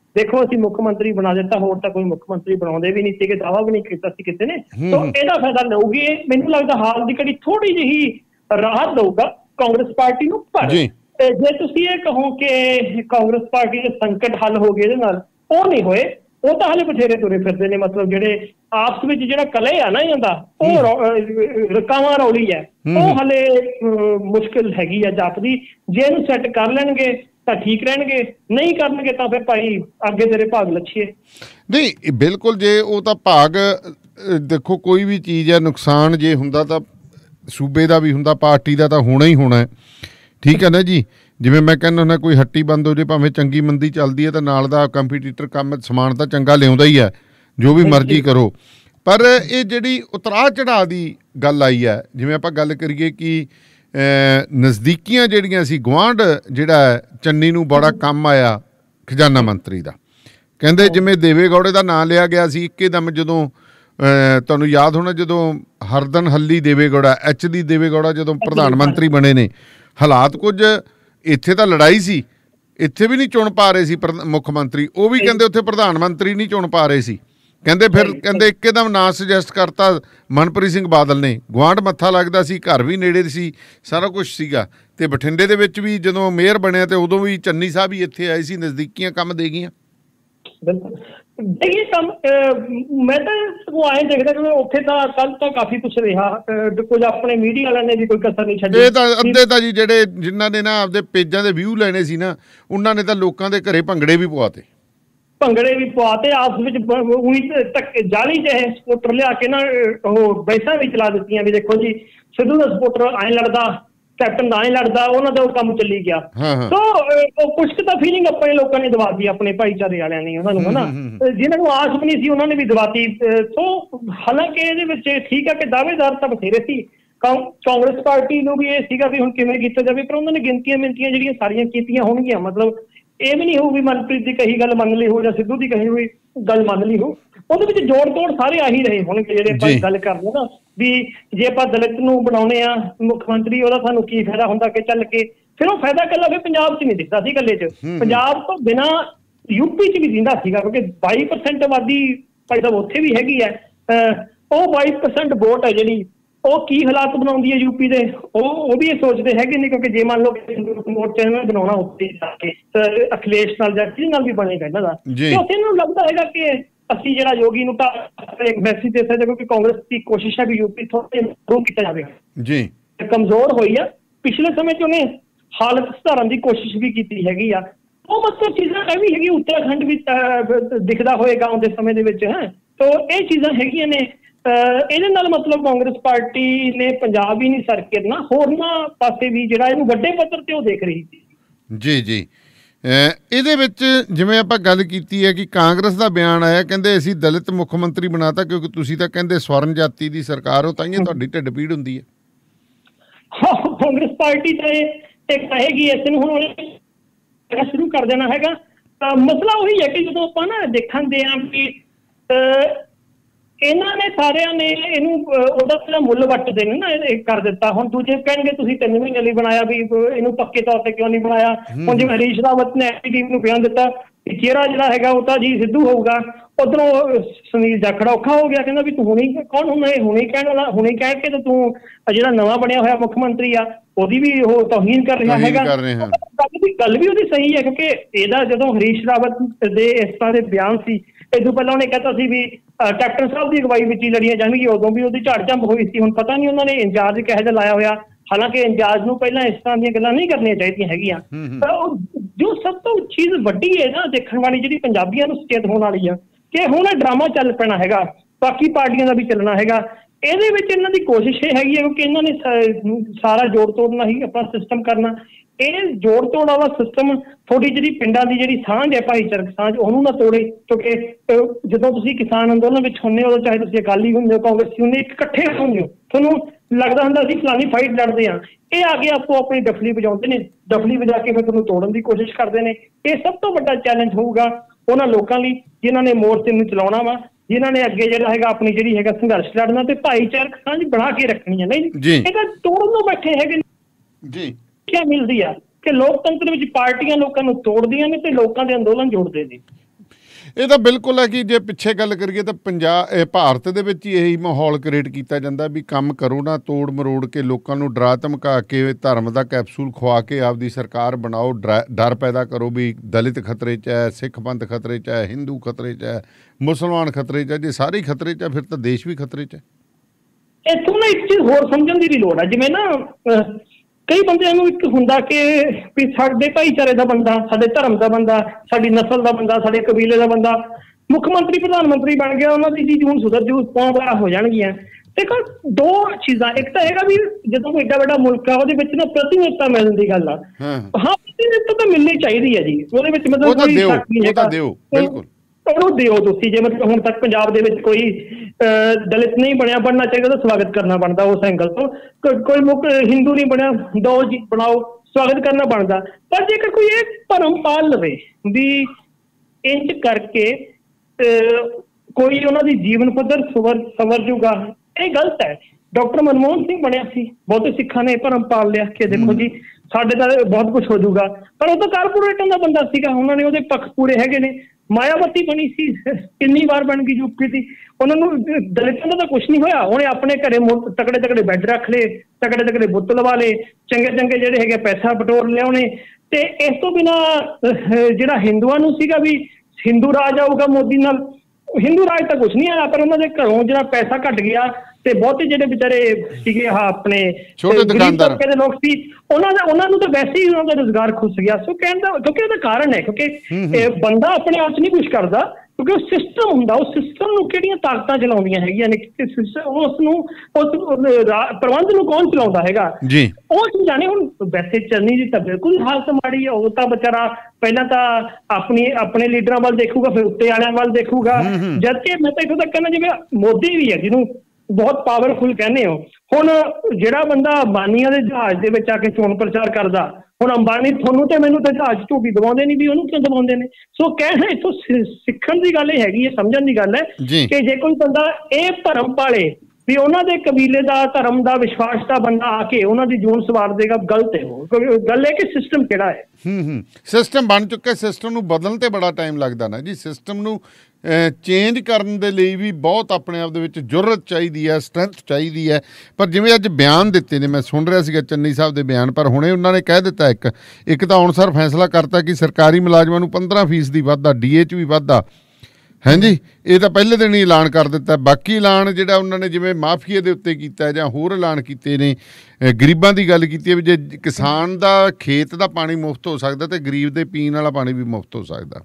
ਦੇਖੋ ਅਸੀਂ ਮੁੱਖ ਮੰਤਰੀ ਬਣਾ ਦਿੱਤਾ, ਹੋਰ ਤਾਂ ਕੋਈ ਮੁੱਖ ਮੰਤਰੀ ਬਣਾਉਂਦੇ ਵੀ ਨਹੀਂ ਸੀਗੇ, ਦਾਅਵਾ ਵੀ ਨਹੀਂ ਕੀਤਾ ਸੀ ਕਿਸੇ ਨੇ। ਤਾਂ ਇਹਦਾ ਫਾਇਦਾ ਲਊਗੀ। ਮੈਨੂੰ ਲੱਗਦਾ ਹਾਲ ਦੀ ਘੜੀ ਥੋੜੀ ਜਿਹੀ ਰਾਹਤ ਦਊਗਾ ਕਾਂਗਰਸ ਪਾਰਟੀ ਨੂੰ। ਪਰ ਜੇ ਤੁਸੀਂ ਇਹ ਕਹੋ ਕਿ ਕਾਂਗਰਸ ਪਾਰਟੀ ਦੇ ਸੰਕਟ ਹੱਲ ਹੋ ਗਏ ਇਹਦੇ ਨਾਲ, ਉਹ ਨਹੀਂ ਹੋਏ। ਉਹ ਤਾਂ ਹਾਲੇ ਬਥੇਰੇ ਤੁਰੇ ਫਿਰਦੇ ਨੇ, ਮਤਲਬ ਜਿਹੜੇ ਆਪਸ ਵਿੱਚ ਜਿਹੜਾ ਕਲੇ ਆ ਨਾ ਇਹਨਾਂ ਦਾ, ਉਹ ਰਕਾਵਾਂ ਰੌਲੀ ਹੈ, ਉਹ ਹਾਲੇ ਮੁਸ਼ਕਿਲ ਹੈਗੀ ਆ ਜਾਪਦੀ। ਜੇ ਇਹਨੂੰ ਸੈੱਟ ਕਰ ਲੈਣਗੇ ਤਾਂ ਠੀਕ ਰਹਿਣਗੇ, ਨਹੀਂ ਕਰਨਗੇ ਤਾਂ ਫਿਰ ਭਾਈ ਅੱਗੇ ਤੇਰੇ ਭਾਗ ਲੱਛੀਏ। ਨਹੀਂ ਬਿਲਕੁਲ, ਜੇ ਉਹ ਤਾਂ ਭਾਗ ਦੇਖੋ ਕੋਈ ਵੀ ਚੀਜ਼ ਹੈ, ਨੁਕਸਾਨ ਜੇ ਹੁੰਦਾ ਤਾਂ ਸੂਬੇ ਦਾ ਵੀ ਹੁੰਦਾ, ਪਾਰਟੀ ਦਾ ਤਾਂ ਹੋਣਾ ਹੀ ਹੋਣਾ, ਠੀਕ ਹੈ ਨਾ ਜੀ। ਜਿਵੇਂ ਮੈਂ ਕਹਿੰਦਾ ਹੁੰਦਾ ਕੋਈ ਹੱਟੀ ਬੰਦ ਹੋ ਜੇ, ਭਾਵੇਂ ਚੰਗੀ ਮੰਦੀ ਚੱਲਦੀ ਹੈ ਤਾਂ ਨਾਲ ਦਾ ਕੰਪੀਟੀਟਰ ਕੰਮ ਸਮਾਨ ਤਾਂ ਚੰਗਾ ਲਿਆਉਂਦਾ ਹੀ ਹੈ, ਜੋ ਵੀ ਮਰਜ਼ੀ ਕਰੋ। ਪਰ ਇਹ ਜਿਹੜੀ ਉਤਰਾਅ ਚੜ੍ਹਾਅ ਦੀ ਗੱਲ ਆਈ ਹੈ, ਜਿਵੇਂ ਆਪਾਂ ਗੱਲ ਕਰੀਏ ਕਿ ਨਜ਼ਦੀਕੀਆਂ ਜਿਹੜੀਆਂ ਸੀ, ਗੁਆਂਢ ਜਿਹੜਾ ਚੰਨੀ ਨੂੰ ਬੜਾ ਕੰਮ ਆਇਆ ਖਜ਼ਾਨਾ ਮੰਤਰੀ ਦਾ, ਕਹਿੰਦੇ ਜਿਵੇਂ ਦੇਵੇ ਗੌੜੇ ਦਾ ਨਾਂ ਲਿਆ ਗਿਆ ਸੀ ਇੱਕੇ ਦਮ, ਜਦੋਂ ਤੁਹਾਨੂੰ ਯਾਦ ਹੋਣਾ ਜਦੋਂ ਹਰਦਨ ਹੱਲੀ ਦੇਵੇ ਗੌੜਾ, ਐਚ ਡੀ ਦੇਵੇ ਗੌੜਾ ਜਦੋਂ ਪ੍ਰਧਾਨ ਮੰਤਰੀ ਬਣੇ ਨੇ, ਹਾਲਾਤ ਕੁਝ ਇੱਥੇ ਤਾਂ ਲੜਾਈ ਸੀ, ਇੱਥੇ ਵੀ ਨਹੀਂ ਚੁਣ ਪਾ ਰਹੇ ਸੀ ਮੁੱਖ ਮੰਤਰੀ, ਉਹ ਵੀ ਕਹਿੰਦੇ ਉੱਥੇ ਪ੍ਰਧਾਨ ਮੰਤਰੀ ਨਹੀਂ ਚੁਣ ਪਾ ਰਹੇ ਸੀ। ਕਹਿੰਦੇ ਫਿਰ ਕਹਿੰਦੇ ਇੱਕਦਮ ਨਾਂ ਸੁਜੈਸਟ ਕਰਤਾ ਮਨਪ੍ਰੀਤ ਸਿੰਘ ਬਾਦਲ ਨੇ, ਗੁਆਂਢ ਮੱਥਾ ਲੱਗਦਾ ਸੀ, ਘਰ ਵੀ ਨੇੜੇ ਸੀ, ਸਾਰਾ ਕੁਛ ਸੀਗਾ। ਤੇ ਬਠਿੰਡੇ ਦੇ ਵਿੱਚ ਵੀ ਜਦੋਂ ਮੇਅਰ ਬਣਿਆ ਤੇ ਉਦੋਂ ਵੀ ਚੰਨੀ ਸਾਹਿਬ ਹੀ ਇੱਥੇ ਆਏ ਸੀ, ਨਜ਼ਦੀਕੀਆਂ ਕੰਮ ਦੇ ਗਈਆਂ। ਦੇਖੀਏ ਕੰਮ ਮੈਂ ਤਾਂ ਸਗੋਂ ਆਏ ਦੇਖਦਾ ਕਿ ਉੱਥੇ ਤਾਂ ਕੱਲ ਤਾਂ ਕਾਫੀ ਕੁਛ ਰਿਹਾ, ਕੁਝ ਆਪਣੇ ਮੀਡੀਆ ਵਾਲਿਆਂ ਨੇ ਵੀ ਕੋਈ ਕਸਰ ਨਹੀਂ ਛੱਡੀ। ਇਹ ਤਾਂ ਅੱਧੇ ਤਾਂ ਜੀ ਜਿਹੜੇ ਜਿਨ੍ਹਾਂ ਨੇ ਨਾ ਆਪਦੇ ਪੇਜਾਂ ਦੇ ਵਿਊ ਲੈਣੇ ਸੀ ਨਾ, ਉਹਨਾਂ ਨੇ ਤਾਂ ਲੋਕਾਂ ਦੇ ਘਰੇ ਭੰਗੜੇ ਵੀ ਪਵਾਤੇ ਭੰਗੜੇ ਵੀ ਪਵਾਤੇ ਆਪਸ ਵਿੱਚ ਉਹੀ ਜਾਲੀ ਜਿਹੇ ਸਪੋਰਟਰ ਲਿਆ ਕੇ ਨਾ ਉਹ ਬੈਸਾਂ ਵੀ ਚਲਾ ਦਿੱਤੀਆਂ ਵੀ ਦੇਖੋ ਜੀ ਸਿੱਧੂ ਦਾ ਸਪੋਰਟਰ ਐਂ ਲੜਦਾ, ਕੈਪਟਨ ਦਾ ਐਂ ਲੜਦਾ, ਉਹਨਾਂ ਦਾ ਉਹ ਕੰਮ ਚੱਲੀ ਗਿਆ। ਸੋ ਕੁਛ ਕੁ ਤਾਂ ਫੀਲਿੰਗ ਆਪਣੇ ਲੋਕਾਂ ਨੇ ਦਵਾਤੀ, ਆਪਣੇ ਭਾਈਚਾਰੇ ਵਾਲਿਆਂ ਨੇ ਉਹਨਾਂ ਨੂੰ, ਹਨਾ, ਜਿਹਨਾਂ ਨੂੰ ਆਸ ਵੀ ਨਹੀਂ ਸੀ ਉਹਨਾਂ ਨੇ ਵੀ ਦਵਾਤੀ। ਸੋ ਹਾਲਾਂਕਿ ਇਹਦੇ ਵਿੱਚ ਠੀਕ ਹੈ ਕਿ ਦਾਅਵੇਦਾਰ ਤਾਂ ਬਥੇਰੇ ਸੀ, ਕਾਂਗਰਸ ਪਾਰਟੀ ਨੂੰ ਵੀ ਇਹ ਸੀਗਾ ਵੀ ਹੁਣ ਕਿਵੇਂ ਕੀਤਾ ਜਾਵੇ, ਪਰ ਉਹਨਾਂ ਨੇ ਗਿਣਤੀਆਂ ਮਿਣਤੀਆਂ ਜਿਹੜੀਆਂ ਸਾਰੀਆਂ ਕੀਤੀਆਂ ਹੋਣਗੀਆਂ। ਮਤਲਬ ਇਹ ਵੀ ਨਹੀਂ ਹੋਊ ਵੀ ਮਨਪ੍ਰੀਤ ਦੀ ਕਹੀ ਗੱਲ ਮੰਨ ਲਈ ਹੋ ਜਾਂ ਸਿੱਧੂ ਦੀ ਕਹੀ ਹੋਈ ਗੱਲ ਮੰਨ ਲਈ ਹੋ, ਉਹਦੇ ਵਿੱਚ ਜੋੜ ਤੋੜ ਸਾਰੇ ਆਹੀ ਰਹੇ ਹੋਣਗੇ ਜਿਹੜੇ ਆਪਾਂ ਗੱਲ ਕਰਦੇ ਨਾ ਵੀ ਜੇ ਆਪਾਂ ਦਲਿਤ ਨੂੰ ਬਣਾਉਣੇ ਆ ਮੁੱਖ ਮੰਤਰੀ, ਉਹਦਾ ਸਾਨੂੰ ਕੀ ਫਾਇਦਾ ਹੁੰਦਾ ਕਿ ਚੱਲ ਕੇ ਫਿਰ ਉਹ ਫਾਇਦਾ ਇਕੱਲਾ ਫਿਰ ਪੰਜਾਬ 'ਚ ਨਹੀਂ ਦਿਖਦਾ ਸੀ, ਇਕੱਲੇ 'ਚ ਪੰਜਾਬ ਤੋਂ ਬਿਨਾਂ ਯੂਪੀ 'ਚ ਵੀ ਦਿੰਦਾ ਸੀਗਾ, ਕਿਉਂਕਿ ਬਾਈ ਪਰਸੈਂਟ ਆਬਾਦੀ ਭਾਈ ਸਾਹਿਬ ਉੱਥੇ ਵੀ ਹੈਗੀ ਹੈ। ਉਹ ਬਾਈ ਪਰਸੈਂਟ ਵੋਟ ਹੈ ਜਿਹੜੀ ਉਹ ਕੀ ਹਾਲਾਤ ਬਣਾਉਂਦੀ ਹੈ ਯੂਪੀ ਦੇ, ਉਹ ਉਹ ਵੀ ਇਹ ਸੋਚਦੇ ਹੈਗੇ ਨੇ, ਕਿਉਂਕਿ ਜੇ ਮੰਨ ਲਓ ਮੋਰਚੇ ਨਾਲ ਬਣਾਉਣਾ ਉੱਥੇ ਜਾ ਕੇ ਅਖਿਲੇਸ਼ ਨਾਲ ਜਾਂ ਕਿਸ ਨਾਲ ਵੀ ਬਣੇਗਾ ਇਹਨਾਂ ਦਾ, ਤੇ ਉੱਥੇ ਇਹਨਾਂ ਨੂੰ ਲੱਗਦਾ ਹੈਗਾ ਕਿ ਅਸੀਂ ਜਿਹੜਾ ਯੋਗੀ ਨੂੰ ਤਾਂ ਇੱਕ ਮੈਸੇਜ ਦੇ ਸਕਦੇ, ਕਿਉਂਕਿ ਕਾਂਗਰਸ ਦੀ ਕੋਸ਼ਿਸ਼ ਹੈ ਵੀ ਯੂਪੀ ਥੋੜਾ ਇੰਪਰੂਵ ਕੀਤਾ ਜਾਵੇਗਾ ਜੀ, ਕਮਜ਼ੋਰ ਹੋਈ ਆ ਪਿਛਲੇ ਸਮੇਂ 'ਚ, ਉਹਨੇ ਹਾਲਤ ਸੁਧਾਰਨ ਦੀ ਕੋਸ਼ਿਸ਼ ਵੀ ਕੀਤੀ ਹੈਗੀ ਆ। ਉਹ ਮਤਲਬ ਚੀਜ਼ਾਂ ਇਹ ਵੀ ਹੈਗੀ ਉੱਤਰਾਖੰਡ ਵੀ ਦਿਖਦਾ ਹੋਏਗਾ ਆਉਂਦੇ ਸਮੇਂ ਦੇ ਵਿੱਚ ਹੈ, ਤਾਂ ਇਹ ਚੀਜ਼ਾਂ ਹੈਗੀਆਂ ਨੇ। ਇਹਦੇ ਨਾਲ ਮਤਲਬ ਕਾਂਗਰਸ ਪਾਰਟੀ ਨੇ ਪੰਜਾਬ ਹੀ ਨਹੀਂ ਸਰ ਕਰਨਾ, ਹੋਰਨਾਂ ਪਾਸੇ ਵੀ ਜਿਹੜਾ ਇਹਨੂੰ ਵੱਡੇ ਪੱਧਰ ਤੇ ਉਹ ਦੇਖ ਰਹੀ ਸੀ। ਜੀ ਜੀ ਇਹਦੇ ਵਿੱਚ ਜਿਵੇਂ ਆਪਾਂ ਗੱਲ ਕੀਤੀ ਹੈ ਕਿ ਕਾਂਗਰਸ ਦਾ ਬਿਆਨ ਆਇਆ, ਕਹਿੰਦੇ ਅਸੀਂ ਦਲਿਤ ਮੁੱਖ ਮੰਤਰੀ ਬਣਾਤਾ ਕਿਉਂਕਿ ਤੁਸੀਂ ਤਾਂ ਕਹਿੰਦੇ ਸਵਰਨ ਜਾਤੀ ਦੀ ਸਰਕਾਰ ਹੋ, ਤਾਂਹੀਓ ਤੁਹਾਡੀ ਢਿੱਡ ਪੀੜ ਹੁੰਦੀ ਹੈ। ਕਾਂਗਰਸ ਪਾਰਟੀ ਤਾਂ ਇਹ ਕਹੇਗੀ ਇਸ ਨੂੰ ਹੁਣ ਸ਼ੁਰੂ ਕਰ ਦੇਣਾ ਹੈਗਾ। ਮਸਲਾ ਉਹੀ ਹੈ ਕਿ ਜਦੋਂ ਆਪਾਂ ਨਾ ਦੇਖਾਂਦੇ ਹਾਂ ਕਿ ਇਹਨਾਂ ਨੇ ਸਾਰਿਆਂ ਨੇ ਇਹਨੂੰ ਉਹਦਾ ਪਹਿਲਾਂ ਮੁੱਲ ਵੱਟਦੇ ਨੇ ਨਾ ਇਹ ਕਰ ਦਿੱਤਾ। ਹੁਣ ਦੂਜੇ ਕਹਿਣਗੇ ਤੁਸੀਂ ਤਿੰਨ ਮਹੀਨੇ ਲਈ ਬਣਾਇਆ, ਵੀ ਇਹਨੂੰ ਪੱਕੇ ਤੌਰ ਤੇ ਕਿਉਂ ਨਹੀਂ ਬਣਾਇਆ। ਹੁਣ ਜਿਵੇਂ ਹਰੀਸ਼ ਰਾਵਤ ਨੇ ਐਸਪੀਡੀ ਨੂੰ ਬਿਆਨ ਦਿੱਤਾ ਕਿ ਚਿਹਰਾ ਜਿਹੜਾ ਹੈਗਾ ਉਹ ਤਾਂ ਜੀ ਸਿੱਧੂ ਹੋਊਗਾ, ਉਧਰੋਂ ਸੁਨੀਲ ਜਾਖੜ ਔਖਾ ਹੋ ਗਿਆ, ਕਹਿੰਦਾ ਵੀ ਤੂੰ ਹੁਣੀ ਕੌਣ ਹੁੰਦਾ, ਇਹ ਹੁਣੇ ਕਹਿਣ ਵਾਲਾ, ਹੁਣੇ ਕਹਿ ਕੇ ਤੇ ਤੂੰ ਜਿਹੜਾ ਨਵਾਂ ਬਣਿਆ ਹੋਇਆ ਮੁੱਖ ਮੰਤਰੀ ਆ ਉਹਦੀ ਵੀ ਉਹ ਤੋਹੀਨ ਕਰ ਰਿਹਾ ਹੈਗਾ। ਗੱਲ ਵੀ ਉਹਦੀ ਸਹੀ ਹੈ, ਕਿਉਂਕਿ ਇਹਦਾ ਜਦੋਂ ਹਰੀਸ਼ ਰਾਵਤ ਦੇ ਇਸ ਤਰ੍ਹਾਂ ਦੇ ਬਿਆਨ ਸੀ, ਇਹ ਤੋਂ ਪਹਿਲਾਂ ਉਹਨੇ ਕਹਿਤਾ ਸੀ ਵੀ ਕੈਪਟਨ ਸਾਹਿਬ ਦੀ ਅਗਵਾਈ ਵਿੱਚ ਹੀ ਲੜੀਆਂ ਜਾਣਗੀਆਂ, ਉਦੋਂ ਵੀ ਉਹਦੀ ਝਾੜ ਝੰਬ ਹੋਈ ਸੀ। ਹੁਣ ਪਤਾ ਨਹੀਂ ਉਹਨਾਂ ਨੇ ਇੰਚਾਰਜ ਕਿਹੋ ਜਿਹਾ ਲਾਇਆ ਹੋਇਆ, ਹਾਲਾਂਕਿ ਇੰਚਾਰਜ ਨੂੰ ਪਹਿਲਾਂ ਇਸ ਤਰ੍ਹਾਂ ਦੀਆਂ ਗੱਲਾਂ ਨਹੀਂ ਕਰਨੀਆਂ ਚਾਹੀਦੀਆਂ ਹੈਗੀਆਂ। ਪਰ ਉਹ ਜੋ ਸਭ ਤੋਂ ਚੀਜ਼ ਵੱਡੀ ਹੈ ਨਾ ਦੇਖਣ ਵਾਲੀ, ਜਿਹੜੀ ਪੰਜਾਬੀਆਂ ਨੂੰ ਸੁਚੇਤ ਹੋਣ ਵਾਲੀ ਆ ਕਿ ਹੁਣ ਇਹ ਡਰਾਮਾ ਚੱਲ ਪੈਣਾ ਹੈਗਾ, ਬਾਕੀ ਪਾਰਟੀਆਂ ਦਾ ਵੀ ਚੱਲਣਾ ਹੈਗਾ। ਇਹਦੇ ਵਿੱਚ ਇਹਨਾਂ ਦੀ ਕੋਸ਼ਿਸ਼ ਇਹ ਹੈਗੀ ਹੈ ਕਿਉਂਕਿ ਇਹਨਾਂ ਨੇ ਸਾਰਾ ਜੋੜ ਤੋੜਨਾ ਹੀ ਆਪਣਾ ਸਿਸਟਮ ਕਰਨਾ। ਇਹ ਜੋੜ ਤੋੜ ਵਾਲਾ ਸਿਸਟਮ ਥੋੜੀ ਜਿਹੜੀ ਪਿੰਡਾਂ ਦੀ ਜਿਹੜੀ ਸਾਂਝ ਹੈ, ਭਾਈਚਾਰਕ ਸਾਂਝ, ਉਹਨੂੰ ਨਾ ਤੋੜੇ। ਕਿਉਂਕਿ ਜਦੋਂ ਤੁਸੀਂ ਕਿਸਾਨ ਅੰਦੋਲਨ ਵਿੱਚ ਹੁੰਦੇ ਹੋ, ਚਾਹੇ ਤੁਸੀਂ ਅਕਾਲੀ ਹੁੰਦੇ ਹੋ, ਕਾਂਗਰਸੀ ਹੁੰਦੇ, ਇਕੱਠੇ ਹੁੰਦੇ ਹੋ, ਤੁਹਾਨੂੰ ਲੱਗਦਾ ਹੁੰਦਾ ਅਸੀਂ ਫਲਾਨੀ ਫਾਈਟ ਲੜਦੇ ਹਾਂ। ਇਹ ਆ ਕੇ ਆਪੋ ਆਪਣੀ ਡਫਲੀ ਵਜਾਉਂਦੇ ਨੇ, ਡਫਲੀ ਵਜਾ ਕੇ ਫਿਰ ਤੁਹਾਨੂੰ ਤੋੜਨ ਦੀ ਕੋਸ਼ਿਸ਼ ਕਰਦੇ ਨੇ। ਇਹ ਸਭ ਤੋਂ ਵੱਡਾ ਚੈਲੰਜ ਹੋਊਗਾ ਉਹਨਾਂ ਲੋਕਾਂ ਲਈ ਜਿਨ੍ਹਾਂ ਨੇ ਮੋਰਚੇ ਨੂੰ ਚਲਾਉਣਾ ਵਾ, ਜਿਨ੍ਹਾਂ ਨੇ ਅੱਗੇ ਜਿਹੜਾ ਹੈਗਾ ਆਪਣੀ ਜਿਹੜੀ ਹੈਗਾ ਸੰਘਰਸ਼ ਲੜਨਾ ਤੇ ਭਾਈਚਾਰਕ ਸਾਂਝ ਬਣਾ ਕੇ ਰੱਖਣੀ ਹੈ। ਨਹੀਂ ਇਹ ਤਾਂ ਤੋੜਨ ਨੂੰ ਬੈਠੇ ਹੈਗੇ ਜੀ। ਕੀ ਮਿਲਦੀ ਆ ਕਿ ਲੋਕਤੰਤਰ ਵਿੱਚ ਪਾਰਟੀਆਂ ਲੋਕਾਂ ਨੂੰ ਤੋੜਦੀਆਂ ਨੇ ਤੇ ਲੋਕਾਂ ਦੇ ਅੰਦੋਲਨ ਜੋੜਦੇ ਨੇ। ਇਹ ਤਾਂ ਬਿਲਕੁਲ ਹੈ ਕਿ ਜੇ ਪਿੱਛੇ ਗੱਲ ਕਰੀਏ ਤਾਂ ਪੰਜਾਬ ਭਾਰਤ ਦੇ ਵਿੱਚ ਹੀ ਇਹੀ ਮਾਹੌਲ ਕ੍ਰੀਏਟ ਕੀਤਾ ਜਾਂਦਾ ਵੀ ਕੰਮ ਕਰੋ ਨਾ, ਤੋੜ ਮਰੋੜ ਕੇ ਲੋਕਾਂ ਨੂੰ ਡਰਾ ਧਮਕਾ ਕੇ ਧਰਮ ਦਾ ਕੈਪਸੂਲ ਖਵਾ ਕੇ ਆਪਦੀ ਸਰਕਾਰ ਬਣਾਓ, ਡਰ ਪੈਦਾ ਕਰੋ ਵੀ ਦਲਿਤ ਖਤਰੇ 'ਚ ਹੈ, ਸਿੱਖ ਪੰਥ ਖਤਰੇ 'ਚ ਹੈ, ਹਿੰਦੂ ਖਤਰੇ 'ਚ ਹੈ, ਮੁਸਲਮਾਨ ਖਤਰੇ 'ਚ ਹੈ। ਜੇ ਸਾਰੇ ਖਤਰੇ 'ਚ ਹੈ ਫਿਰ ਤਾਂ ਦੇਸ਼ ਵੀ ਖਤਰੇ 'ਚ ਹੈ। ਇੱਥੋਂ ਨਾ ਇੱਕ ਚੀਜ਼ ਹੋਰ ਸਮਝਣ ਦੀ ਵੀ ਲੋੜ ਹੈ। ਜਿਵੇਂ ਨਾ ਕਈ ਬੰਦਿਆਂ ਨੂੰ ਇੱਕ ਹੁੰਦਾ ਕਿ ਵੀ ਸਾਡੇ ਭਾਈਚਾਰੇ ਦਾ ਬੰਦਾ, ਸਾਡੇ ਧਰਮ ਦਾ ਬੰਦਾ, ਸਾਡੀ ਨਸਲ ਦਾ ਬੰਦਾ, ਸਾਡੇ ਕਬੀਲੇ ਦਾ ਬੰਦਾ ਮੁੱਖ ਮੰਤਰੀ ਪ੍ਰਧਾਨ ਮੰਤਰੀ ਬਣ ਗਿਆ, ਉਹਨਾਂ ਦੀ ਚੀਜ਼ ਹੁਣ ਸੁਧਰ ਜੂ, ਪੌਂਗੜਾ ਹੋ ਜਾਣਗੀਆਂ। ਦੇਖੋ ਦੋ ਚੀਜ਼ਾਂ, ਇੱਕ ਤਾਂ ਹੈਗਾ ਵੀ ਜਦੋਂ ਕੋਈ ਏਡਾ ਵੱਡਾ ਮੁਲਕ ਆ ਉਹਦੇ ਵਿੱਚ ਨਾ ਪ੍ਰਤੀਨਿਧਤਾ ਮਿਲਣ ਦੀ ਗੱਲ ਆ। ਹਾਂ ਪ੍ਰਤੀਨਿਧਤਾ ਤਾਂ ਮਿਲਣੀ ਚਾਹੀਦੀ ਹੈ ਜੀ, ਉਹਦੇ ਵਿੱਚ ਮਤਲਬ ਕੋਈ ਸ਼ੱਕ ਨਹੀਂ ਹੈਗਾ। ਬਿਲਕੁਲ ਉਹਨੂੰ ਦਿਓ ਤੁਸੀਂ। ਜੇ ਮਤਲਬ ਹੁਣ ਤੱਕ ਪੰਜਾਬ ਦੇ ਵਿੱਚ ਕੋਈ ਦਲਿਤ ਨਹੀਂ ਬਣਿਆ, ਬਣਨਾ ਚਾਹੀਦਾ ਤਾਂ ਸਵਾਗਤ ਕਰਨਾ ਬਣਦਾ ਉਸ ਐਂਗਲ ਤੋਂ। ਕੋਈ ਮੁੱਖ ਹਿੰਦੂ ਨਹੀਂ ਬਣਿਆ, ਦੋ ਜੀ ਬਣਾਓ, ਸਵਾਗਤ ਕਰਨਾ ਬਣਦਾ। ਪਰ ਜੇਕਰ ਕੋਈ ਇਹ ਭਰਮ ਪਾਲ ਲਵੇ ਵੀ ਇੰਜ ਕਰਕੇ ਕੋਈ ਉਹਨਾਂ ਦੀ ਜੀਵਨ ਪੱਧਰ ਸਵਰ ਸਵਰ ਜੂਗਾ, ਇਹ ਗਲਤ ਹੈ। ਡਾਕਟਰ ਮਨਮੋਹਨ ਸਿੰਘ ਬਣਿਆ ਸੀ, ਬਹੁਤੇ ਸਿੱਖਾਂ ਨੇ ਭਰਮ ਪਾਲ ਲਿਆ ਕਿ ਦੇਖੋ ਜੀ ਸਾਡੇ ਤਾਂ ਬਹੁਤ ਕੁਛ ਹੋ ਜਾਊਗਾ, ਪਰ ਉਹ ਤਾਂ ਕਾਰਪੋਰੇਟਾਂ ਦਾ ਬੰਦਾ ਸੀਗਾ, ਉਹਨਾਂ ਨੇ ਉਹਦੇ ਪੱਖ ਪੂਰੇ ਹੈਗੇ ਨੇ। ਮਾਇਆਵਤੀ ਬਣੀ ਸੀ, ਕਿੰਨੀ ਵਾਰ ਬਣ ਗਈ ਯੂਪੀ ਦੀ, ਉਹਨਾਂ ਨੂੰ ਦਲਿਤਾਂ ਦਾ ਤਾਂ ਕੁਛ ਨਹੀਂ ਹੋਇਆ। ਉਹਨੇ ਆਪਣੇ ਘਰੇ ਤਕੜੇ ਤਕੜੇ ਬੈੱਡ ਰੱਖ ਲਏ, ਤਕੜੇ ਤਕੜੇ ਬੁੱਤ ਲਵਾ ਲਏ, ਚੰਗੇ ਚੰਗੇ ਜਿਹੜੇ ਹੈਗੇ ਪੈਸਾ ਬਟੋਰ ਲਿਆਉਣੇ। ਤੇ ਇਸ ਤੋਂ ਬਿਨਾਂ ਜਿਹੜਾ ਹਿੰਦੂਆਂ ਨੂੰ ਸੀਗਾ ਵੀ ਹਿੰਦੂ ਰਾਜ ਆਊਗਾ ਮੋਦੀ ਨਾਲ, ਹਿੰਦੂ ਰਾਜ ਤਾਂ ਕੁਛ ਨਹੀਂ ਆਇਆ, ਪਰ ਉਹਨਾਂ ਦੇ ਘਰੋਂ ਜਿਹੜਾ ਪੈਸਾ ਘੱਟ ਗਿਆ ਤੇ ਬਹੁਤੇ ਜਿਹੜੇ ਵਿਚਾਰੇ ਸੀਗੇ ਆਹ ਆਪਣੇ ਛੋਟੇ ਦੁਕਾਨਦਾਰ ਦੇ ਲੋਕ ਸੀ, ਉਹਨਾਂ ਦਾ ਉਹਨਾਂ ਨੂੰ ਤਾਂ ਵੈਸੇ ਹੀ ਉਹਨਾਂ ਦਾ ਰੁਜ਼ਗਾਰ ਖੁੱਸ ਗਿਆ। ਸੋ ਕਹਿਣ ਦਾ ਕਿਉਂਕਿ ਉਹਦਾ ਕਾਰਨ ਹੈ ਕਿਉਂਕਿ ਇਹ ਬੰਦਾ ਆਪਣੇ ਆਪ 'ਚ ਨਹੀਂ ਕੁਛ ਕਰਦਾ, ਕਿਉਂਕਿ ਉਹ ਸਿਸਟਮ ਹੁੰਦਾ, ਉਹ ਸਿਸਟਮ ਨੂੰ ਕਿਹੜੀਆਂ ਤਾਕਤਾਂ ਚਲਾਉਂਦੀਆਂ ਹੈਗੀਆਂ ਨੇ, ਉਸ ਨੂੰ ਉਸ ਪ੍ਰਬੰਧ ਨੂੰ ਕੌਣ ਚਲਾਉਂਦਾ ਹੈਗਾ ਜੀ, ਉਹ ਸਮਝਾਣੇ। ਹੁਣ ਵੈਸੇ ਚੰਨੀ ਦੀ ਤਾਂ ਬਿਲਕੁਲ ਹਾਲਤ ਮਾੜੀ ਹੈ, ਉਹ ਤਾਂ ਵਿਚਾਰਾ ਪਹਿਲਾਂ ਤਾਂ ਆਪਣੀ ਆਪਣੇ ਲੀਡਰਾਂ ਵੱਲ ਦੇਖੂਗਾ, ਫਿਰ ਉੱਤੇ ਵਾਲਿਆਂ ਵੱਲ ਦੇਖੂਗਾ। ਜਦਕਿ ਮੈਂ ਤਾਂ ਇੱਥੋਂ ਤੱਕ ਕਹਿੰਦਾ ਜਿਵੇਂ ਮੋਦੀ ਵੀ ਹੈ ਜਿਹਨੂੰ ਬਹੁਤ ਪਾਵਰਫੁਲ ਕਹਿੰਦੇ ਹੋ, ਹੁਣ ਜਿਹੜਾ ਬੰਦਾ ਅੰਬਾਨੀਆਂ ਦੇ ਜਹਾਜ਼ ਦੇ ਵਿੱਚ ਆ ਕੇ ਚੋਣ ਪ੍ਰਚਾਰ ਕਰਦਾ, ਹੁਣ ਅੰਬਾਨੀ ਤੁਹਾਨੂੰ ਤੇ ਮੈਨੂੰ ਤੇ ਜਹਾਜ਼ ਝੂਟੀ ਦਵਾਉਂਦੇ ਨਹੀਂ, ਵੀ ਉਹਨੂੰ ਕਿਉਂ ਦਵਾਉਂਦੇ ਨੇ? ਸੋ ਕਹਿਣਾ ਇੱਥੋਂ ਸਿੱਖਣ ਦੀ ਗੱਲ ਇਹ ਹੈਗੀ ਹੈ, ਸਮਝਣ ਦੀ ਗੱਲ ਹੈ ਕਿ ਜੇ ਕੋਈ ਬੰਦਾ ਇਹ ਭਰਮ ਪਾਲੇ ਵੀ ਉਹਨਾਂ ਦੇ ਕਬੀਲੇ ਦਾ, ਧਰਮ ਦਾ, ਵਿਸ਼ਵਾਸ ਦਾ ਬੰਦਾ ਆ ਕੇ ਉਹਨਾਂ ਦੀ ਜੂਨ ਸਵਾਰ ਦੇਗਾ, ਗਲਤ ਹੈ। ਉਹ ਗੱਲ ਹੈ ਕਿ ਸਿਸਟਮ ਕਿਹੜਾ ਹੈ। ਹੂੰ ਹੂੰ ਸਿਸਟਮ ਬਣ ਚੁੱਕਾ, ਸਿਸਟਮ ਨੂੰ ਬਦਲਣ ਤੇ ਬੜਾ ਟਾਈਮ ਲੱਗਦਾ ਨਾ ਜੀ। ਸਿਸਟਮ ਨੂੰ ਚੇਂਜ ਕਰਨ ਦੇ ਲਈ ਵੀ ਬਹੁਤ ਆਪਣੇ ਆਪ ਦੇ ਵਿੱਚ ਜੁਰਤ ਚਾਹੀਦੀ ਹੈ, ਸਟਰੈਂਥ ਚਾਹੀਦੀ ਹੈ। ਪਰ ਜਿਵੇਂ ਅੱਜ ਬਿਆਨ ਦਿੱਤੇ ਨੇ, ਮੈਂ ਸੁਣ ਰਿਹਾ ਸੀਗਾ ਚੰਨੀ ਸਾਹਿਬ ਦੇ ਬਿਆਨ, ਪਰ ਹੁਣੇ ਉਹਨਾਂ ਨੇ ਕਹਿ ਦਿੱਤਾ ਇੱਕ ਇੱਕ ਤਾਂ ਅਨੁਸਾਰ ਫੈਸਲਾ ਕਰਤਾ ਕਿ ਸਰਕਾਰੀ ਮੁਲਾਜ਼ਮਾਂ ਨੂੰ ਪੰਦਰਾਂ ਫੀਸਦੀ ਵਾਧਾ, ਡੀ ਏ 'ਚ ਵੀ ਵਾਧਾ। ਹਾਂਜੀ, ਇਹ ਤਾਂ ਪਹਿਲੇ ਦਿਨ ਹੀ ਐਲਾਨ ਕਰ ਦਿੱਤਾ। ਬਾਕੀ ਐਲਾਨ ਜਿਹੜਾ ਉਹਨਾਂ ਨੇ ਜਿਵੇਂ ਮਾਫੀਏ ਦੇ ਉੱਤੇ ਕੀਤਾ ਜਾਂ ਹੋਰ ਐਲਾਨ ਕੀਤੇ ਨੇ, ਗਰੀਬਾਂ ਦੀ ਗੱਲ ਕੀਤੀ ਹੈ ਵੀ ਜੇ ਕਿਸਾਨ ਦਾ ਖੇਤ ਦਾ ਪਾਣੀ ਮੁਫਤ ਹੋ ਸਕਦਾ ਤੇ ਗਰੀਬ ਦੇ ਪੀਣ ਵਾਲਾ ਪਾਣੀ ਵੀ ਮੁਫਤ ਹੋ ਸਕਦਾ।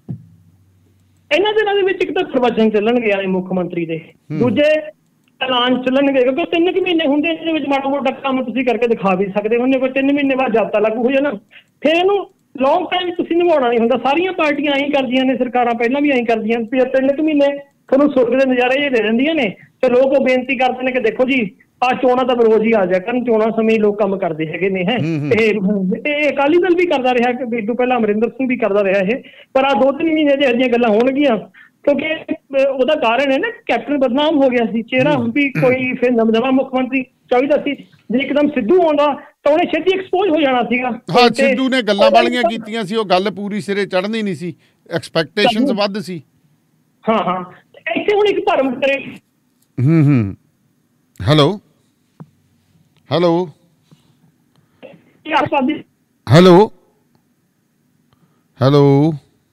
ਇਹਨਾਂ ਦਿਨਾਂ ਦੇ ਵਿੱਚ ਇੱਕ ਤਾਂ ਪ੍ਰਵਚਨ ਚੱਲਣਗੇ ਆਏ ਮੁੱਖ ਮੰਤਰੀ ਦੇ, ਦੂਜੇ ਐਲਾਨ ਚੱਲਣਗੇ, ਕਿਉਂਕਿ ਤਿੰਨ ਕੁ ਮਹੀਨੇ ਹੁੰਦੇ ਇਹਦੇ ਵਿੱਚ ਮਾੜਾ ਮੋਟਾ ਕੰਮ ਤੁਸੀਂ ਕਰਕੇ ਦਿਖਾ ਵੀ ਸਕਦੇ ਹੋ। ਕੋਈ ਤਿੰਨ ਮਹੀਨੇ ਬਾਅਦ ਜ਼ਾਬਤਾ ਲਾਗੂ ਹੋ ਜਾਣਾ, ਫਿਰ ਇਹਨੂੰ ਲੌਂਗ ਟਾਈਮ ਤੁਸੀਂ ਨਿਭਾਉਣਾ ਨਹੀਂ ਹੁੰਦਾ। ਸਾਰੀਆਂ ਪਾਰਟੀਆਂ ਐਂ ਕਰਦੀਆਂ ਨੇ, ਸਰਕਾਰਾਂ ਪਹਿਲਾਂ ਵੀ ਐਂ ਕਰਦੀਆਂ, ਤਿੰਨ ਕੁ ਮਹੀਨੇ ਤੁਹਾਨੂੰ ਸੁਰਗ ਦੇ ਨਜ਼ਾਰੇ ਜੇ ਦੇ ਦਿੰਦੀਆਂ ਨੇ ਤੇ ਲੋਕ ਉਹ ਬੇਨਤੀ ਕਰਦੇ ਨੇ ਕਿ ਦੇਖੋ ਜੀ ਆਹ ਚੋਣਾਂ ਤਾਂ ਰੋਜ਼ ਹੀ ਆ ਜਾਇਆ ਕਰਨ, ਚੋਣਾਂ ਸਮੇਂ ਲੋਕ ਕੰਮ ਕਰਦੇ ਹੈਗੇ ਨੇ। ਹੈ ਇਹ ਅਕਾਲੀ ਦਲ ਵੀ ਕਰਦਾ ਰਿਹਾ, ਇਹ ਤੋਂ ਪਹਿਲਾਂ ਅਮਰਿੰਦਰ ਸਿੰਘ ਵੀ ਕਰਦਾ ਰਿਹਾ ਇਹ, ਪਰ ਆਹ ਦੋ ਤਿੰਨ ਮਹੀਨੇ ਜਿਹੋ ਜਿਹੀਆਂ ਗੱਲਾਂ ਹੋਣਗੀਆਂ ਕਿਉਂਕਿ ਉਹਦਾ ਕਾਰਨ ਹੈ ਨਾ ਕੈਪਟਨ ਬਦਨਾਮ ਹੋ ਗਿਆ ਸੀ, ਚਿਹਰਾ ਵੀ ਕੋਈ ਫਿਰ ਨਵਾਂ ਮੁੱਖ ਮੰਤਰੀ ਚਾਹੀਦਾ ਸੀ। ਜੇ ਇੱਕਦਮ ਸਿੱਧੂ ਆਉਂਦਾ ਤਾਂ ਉਹਨੇ ਛੇਤੀ ਐਕਸਪੋਜ਼ ਹੋ ਜਾਣਾ ਸੀਗਾ। ਹਾਂ, ਸਿੱਧੂ ਨੇ ਗੱਲਾਂ ਵਾਲੀਆਂ ਕੀਤੀਆਂ ਸੀ, ਉਹ ਗੱਲ ਪੂਰੀ ਸਿਰੇ ਚੜ੍ਹਨੀ ਨਹੀਂ ਸੀ, ਐਕਸਪੈਕਟੇਸ਼ਨਸ ਵੱਧ ਸੀ। ਹਾਂ ਹਾਂ ਇੱਥੇ ਹੁਣ ਇੱਕ ਭਰਮ ਕਰੇ। ਹੂੰ ਹੂੰ hello hello hello hello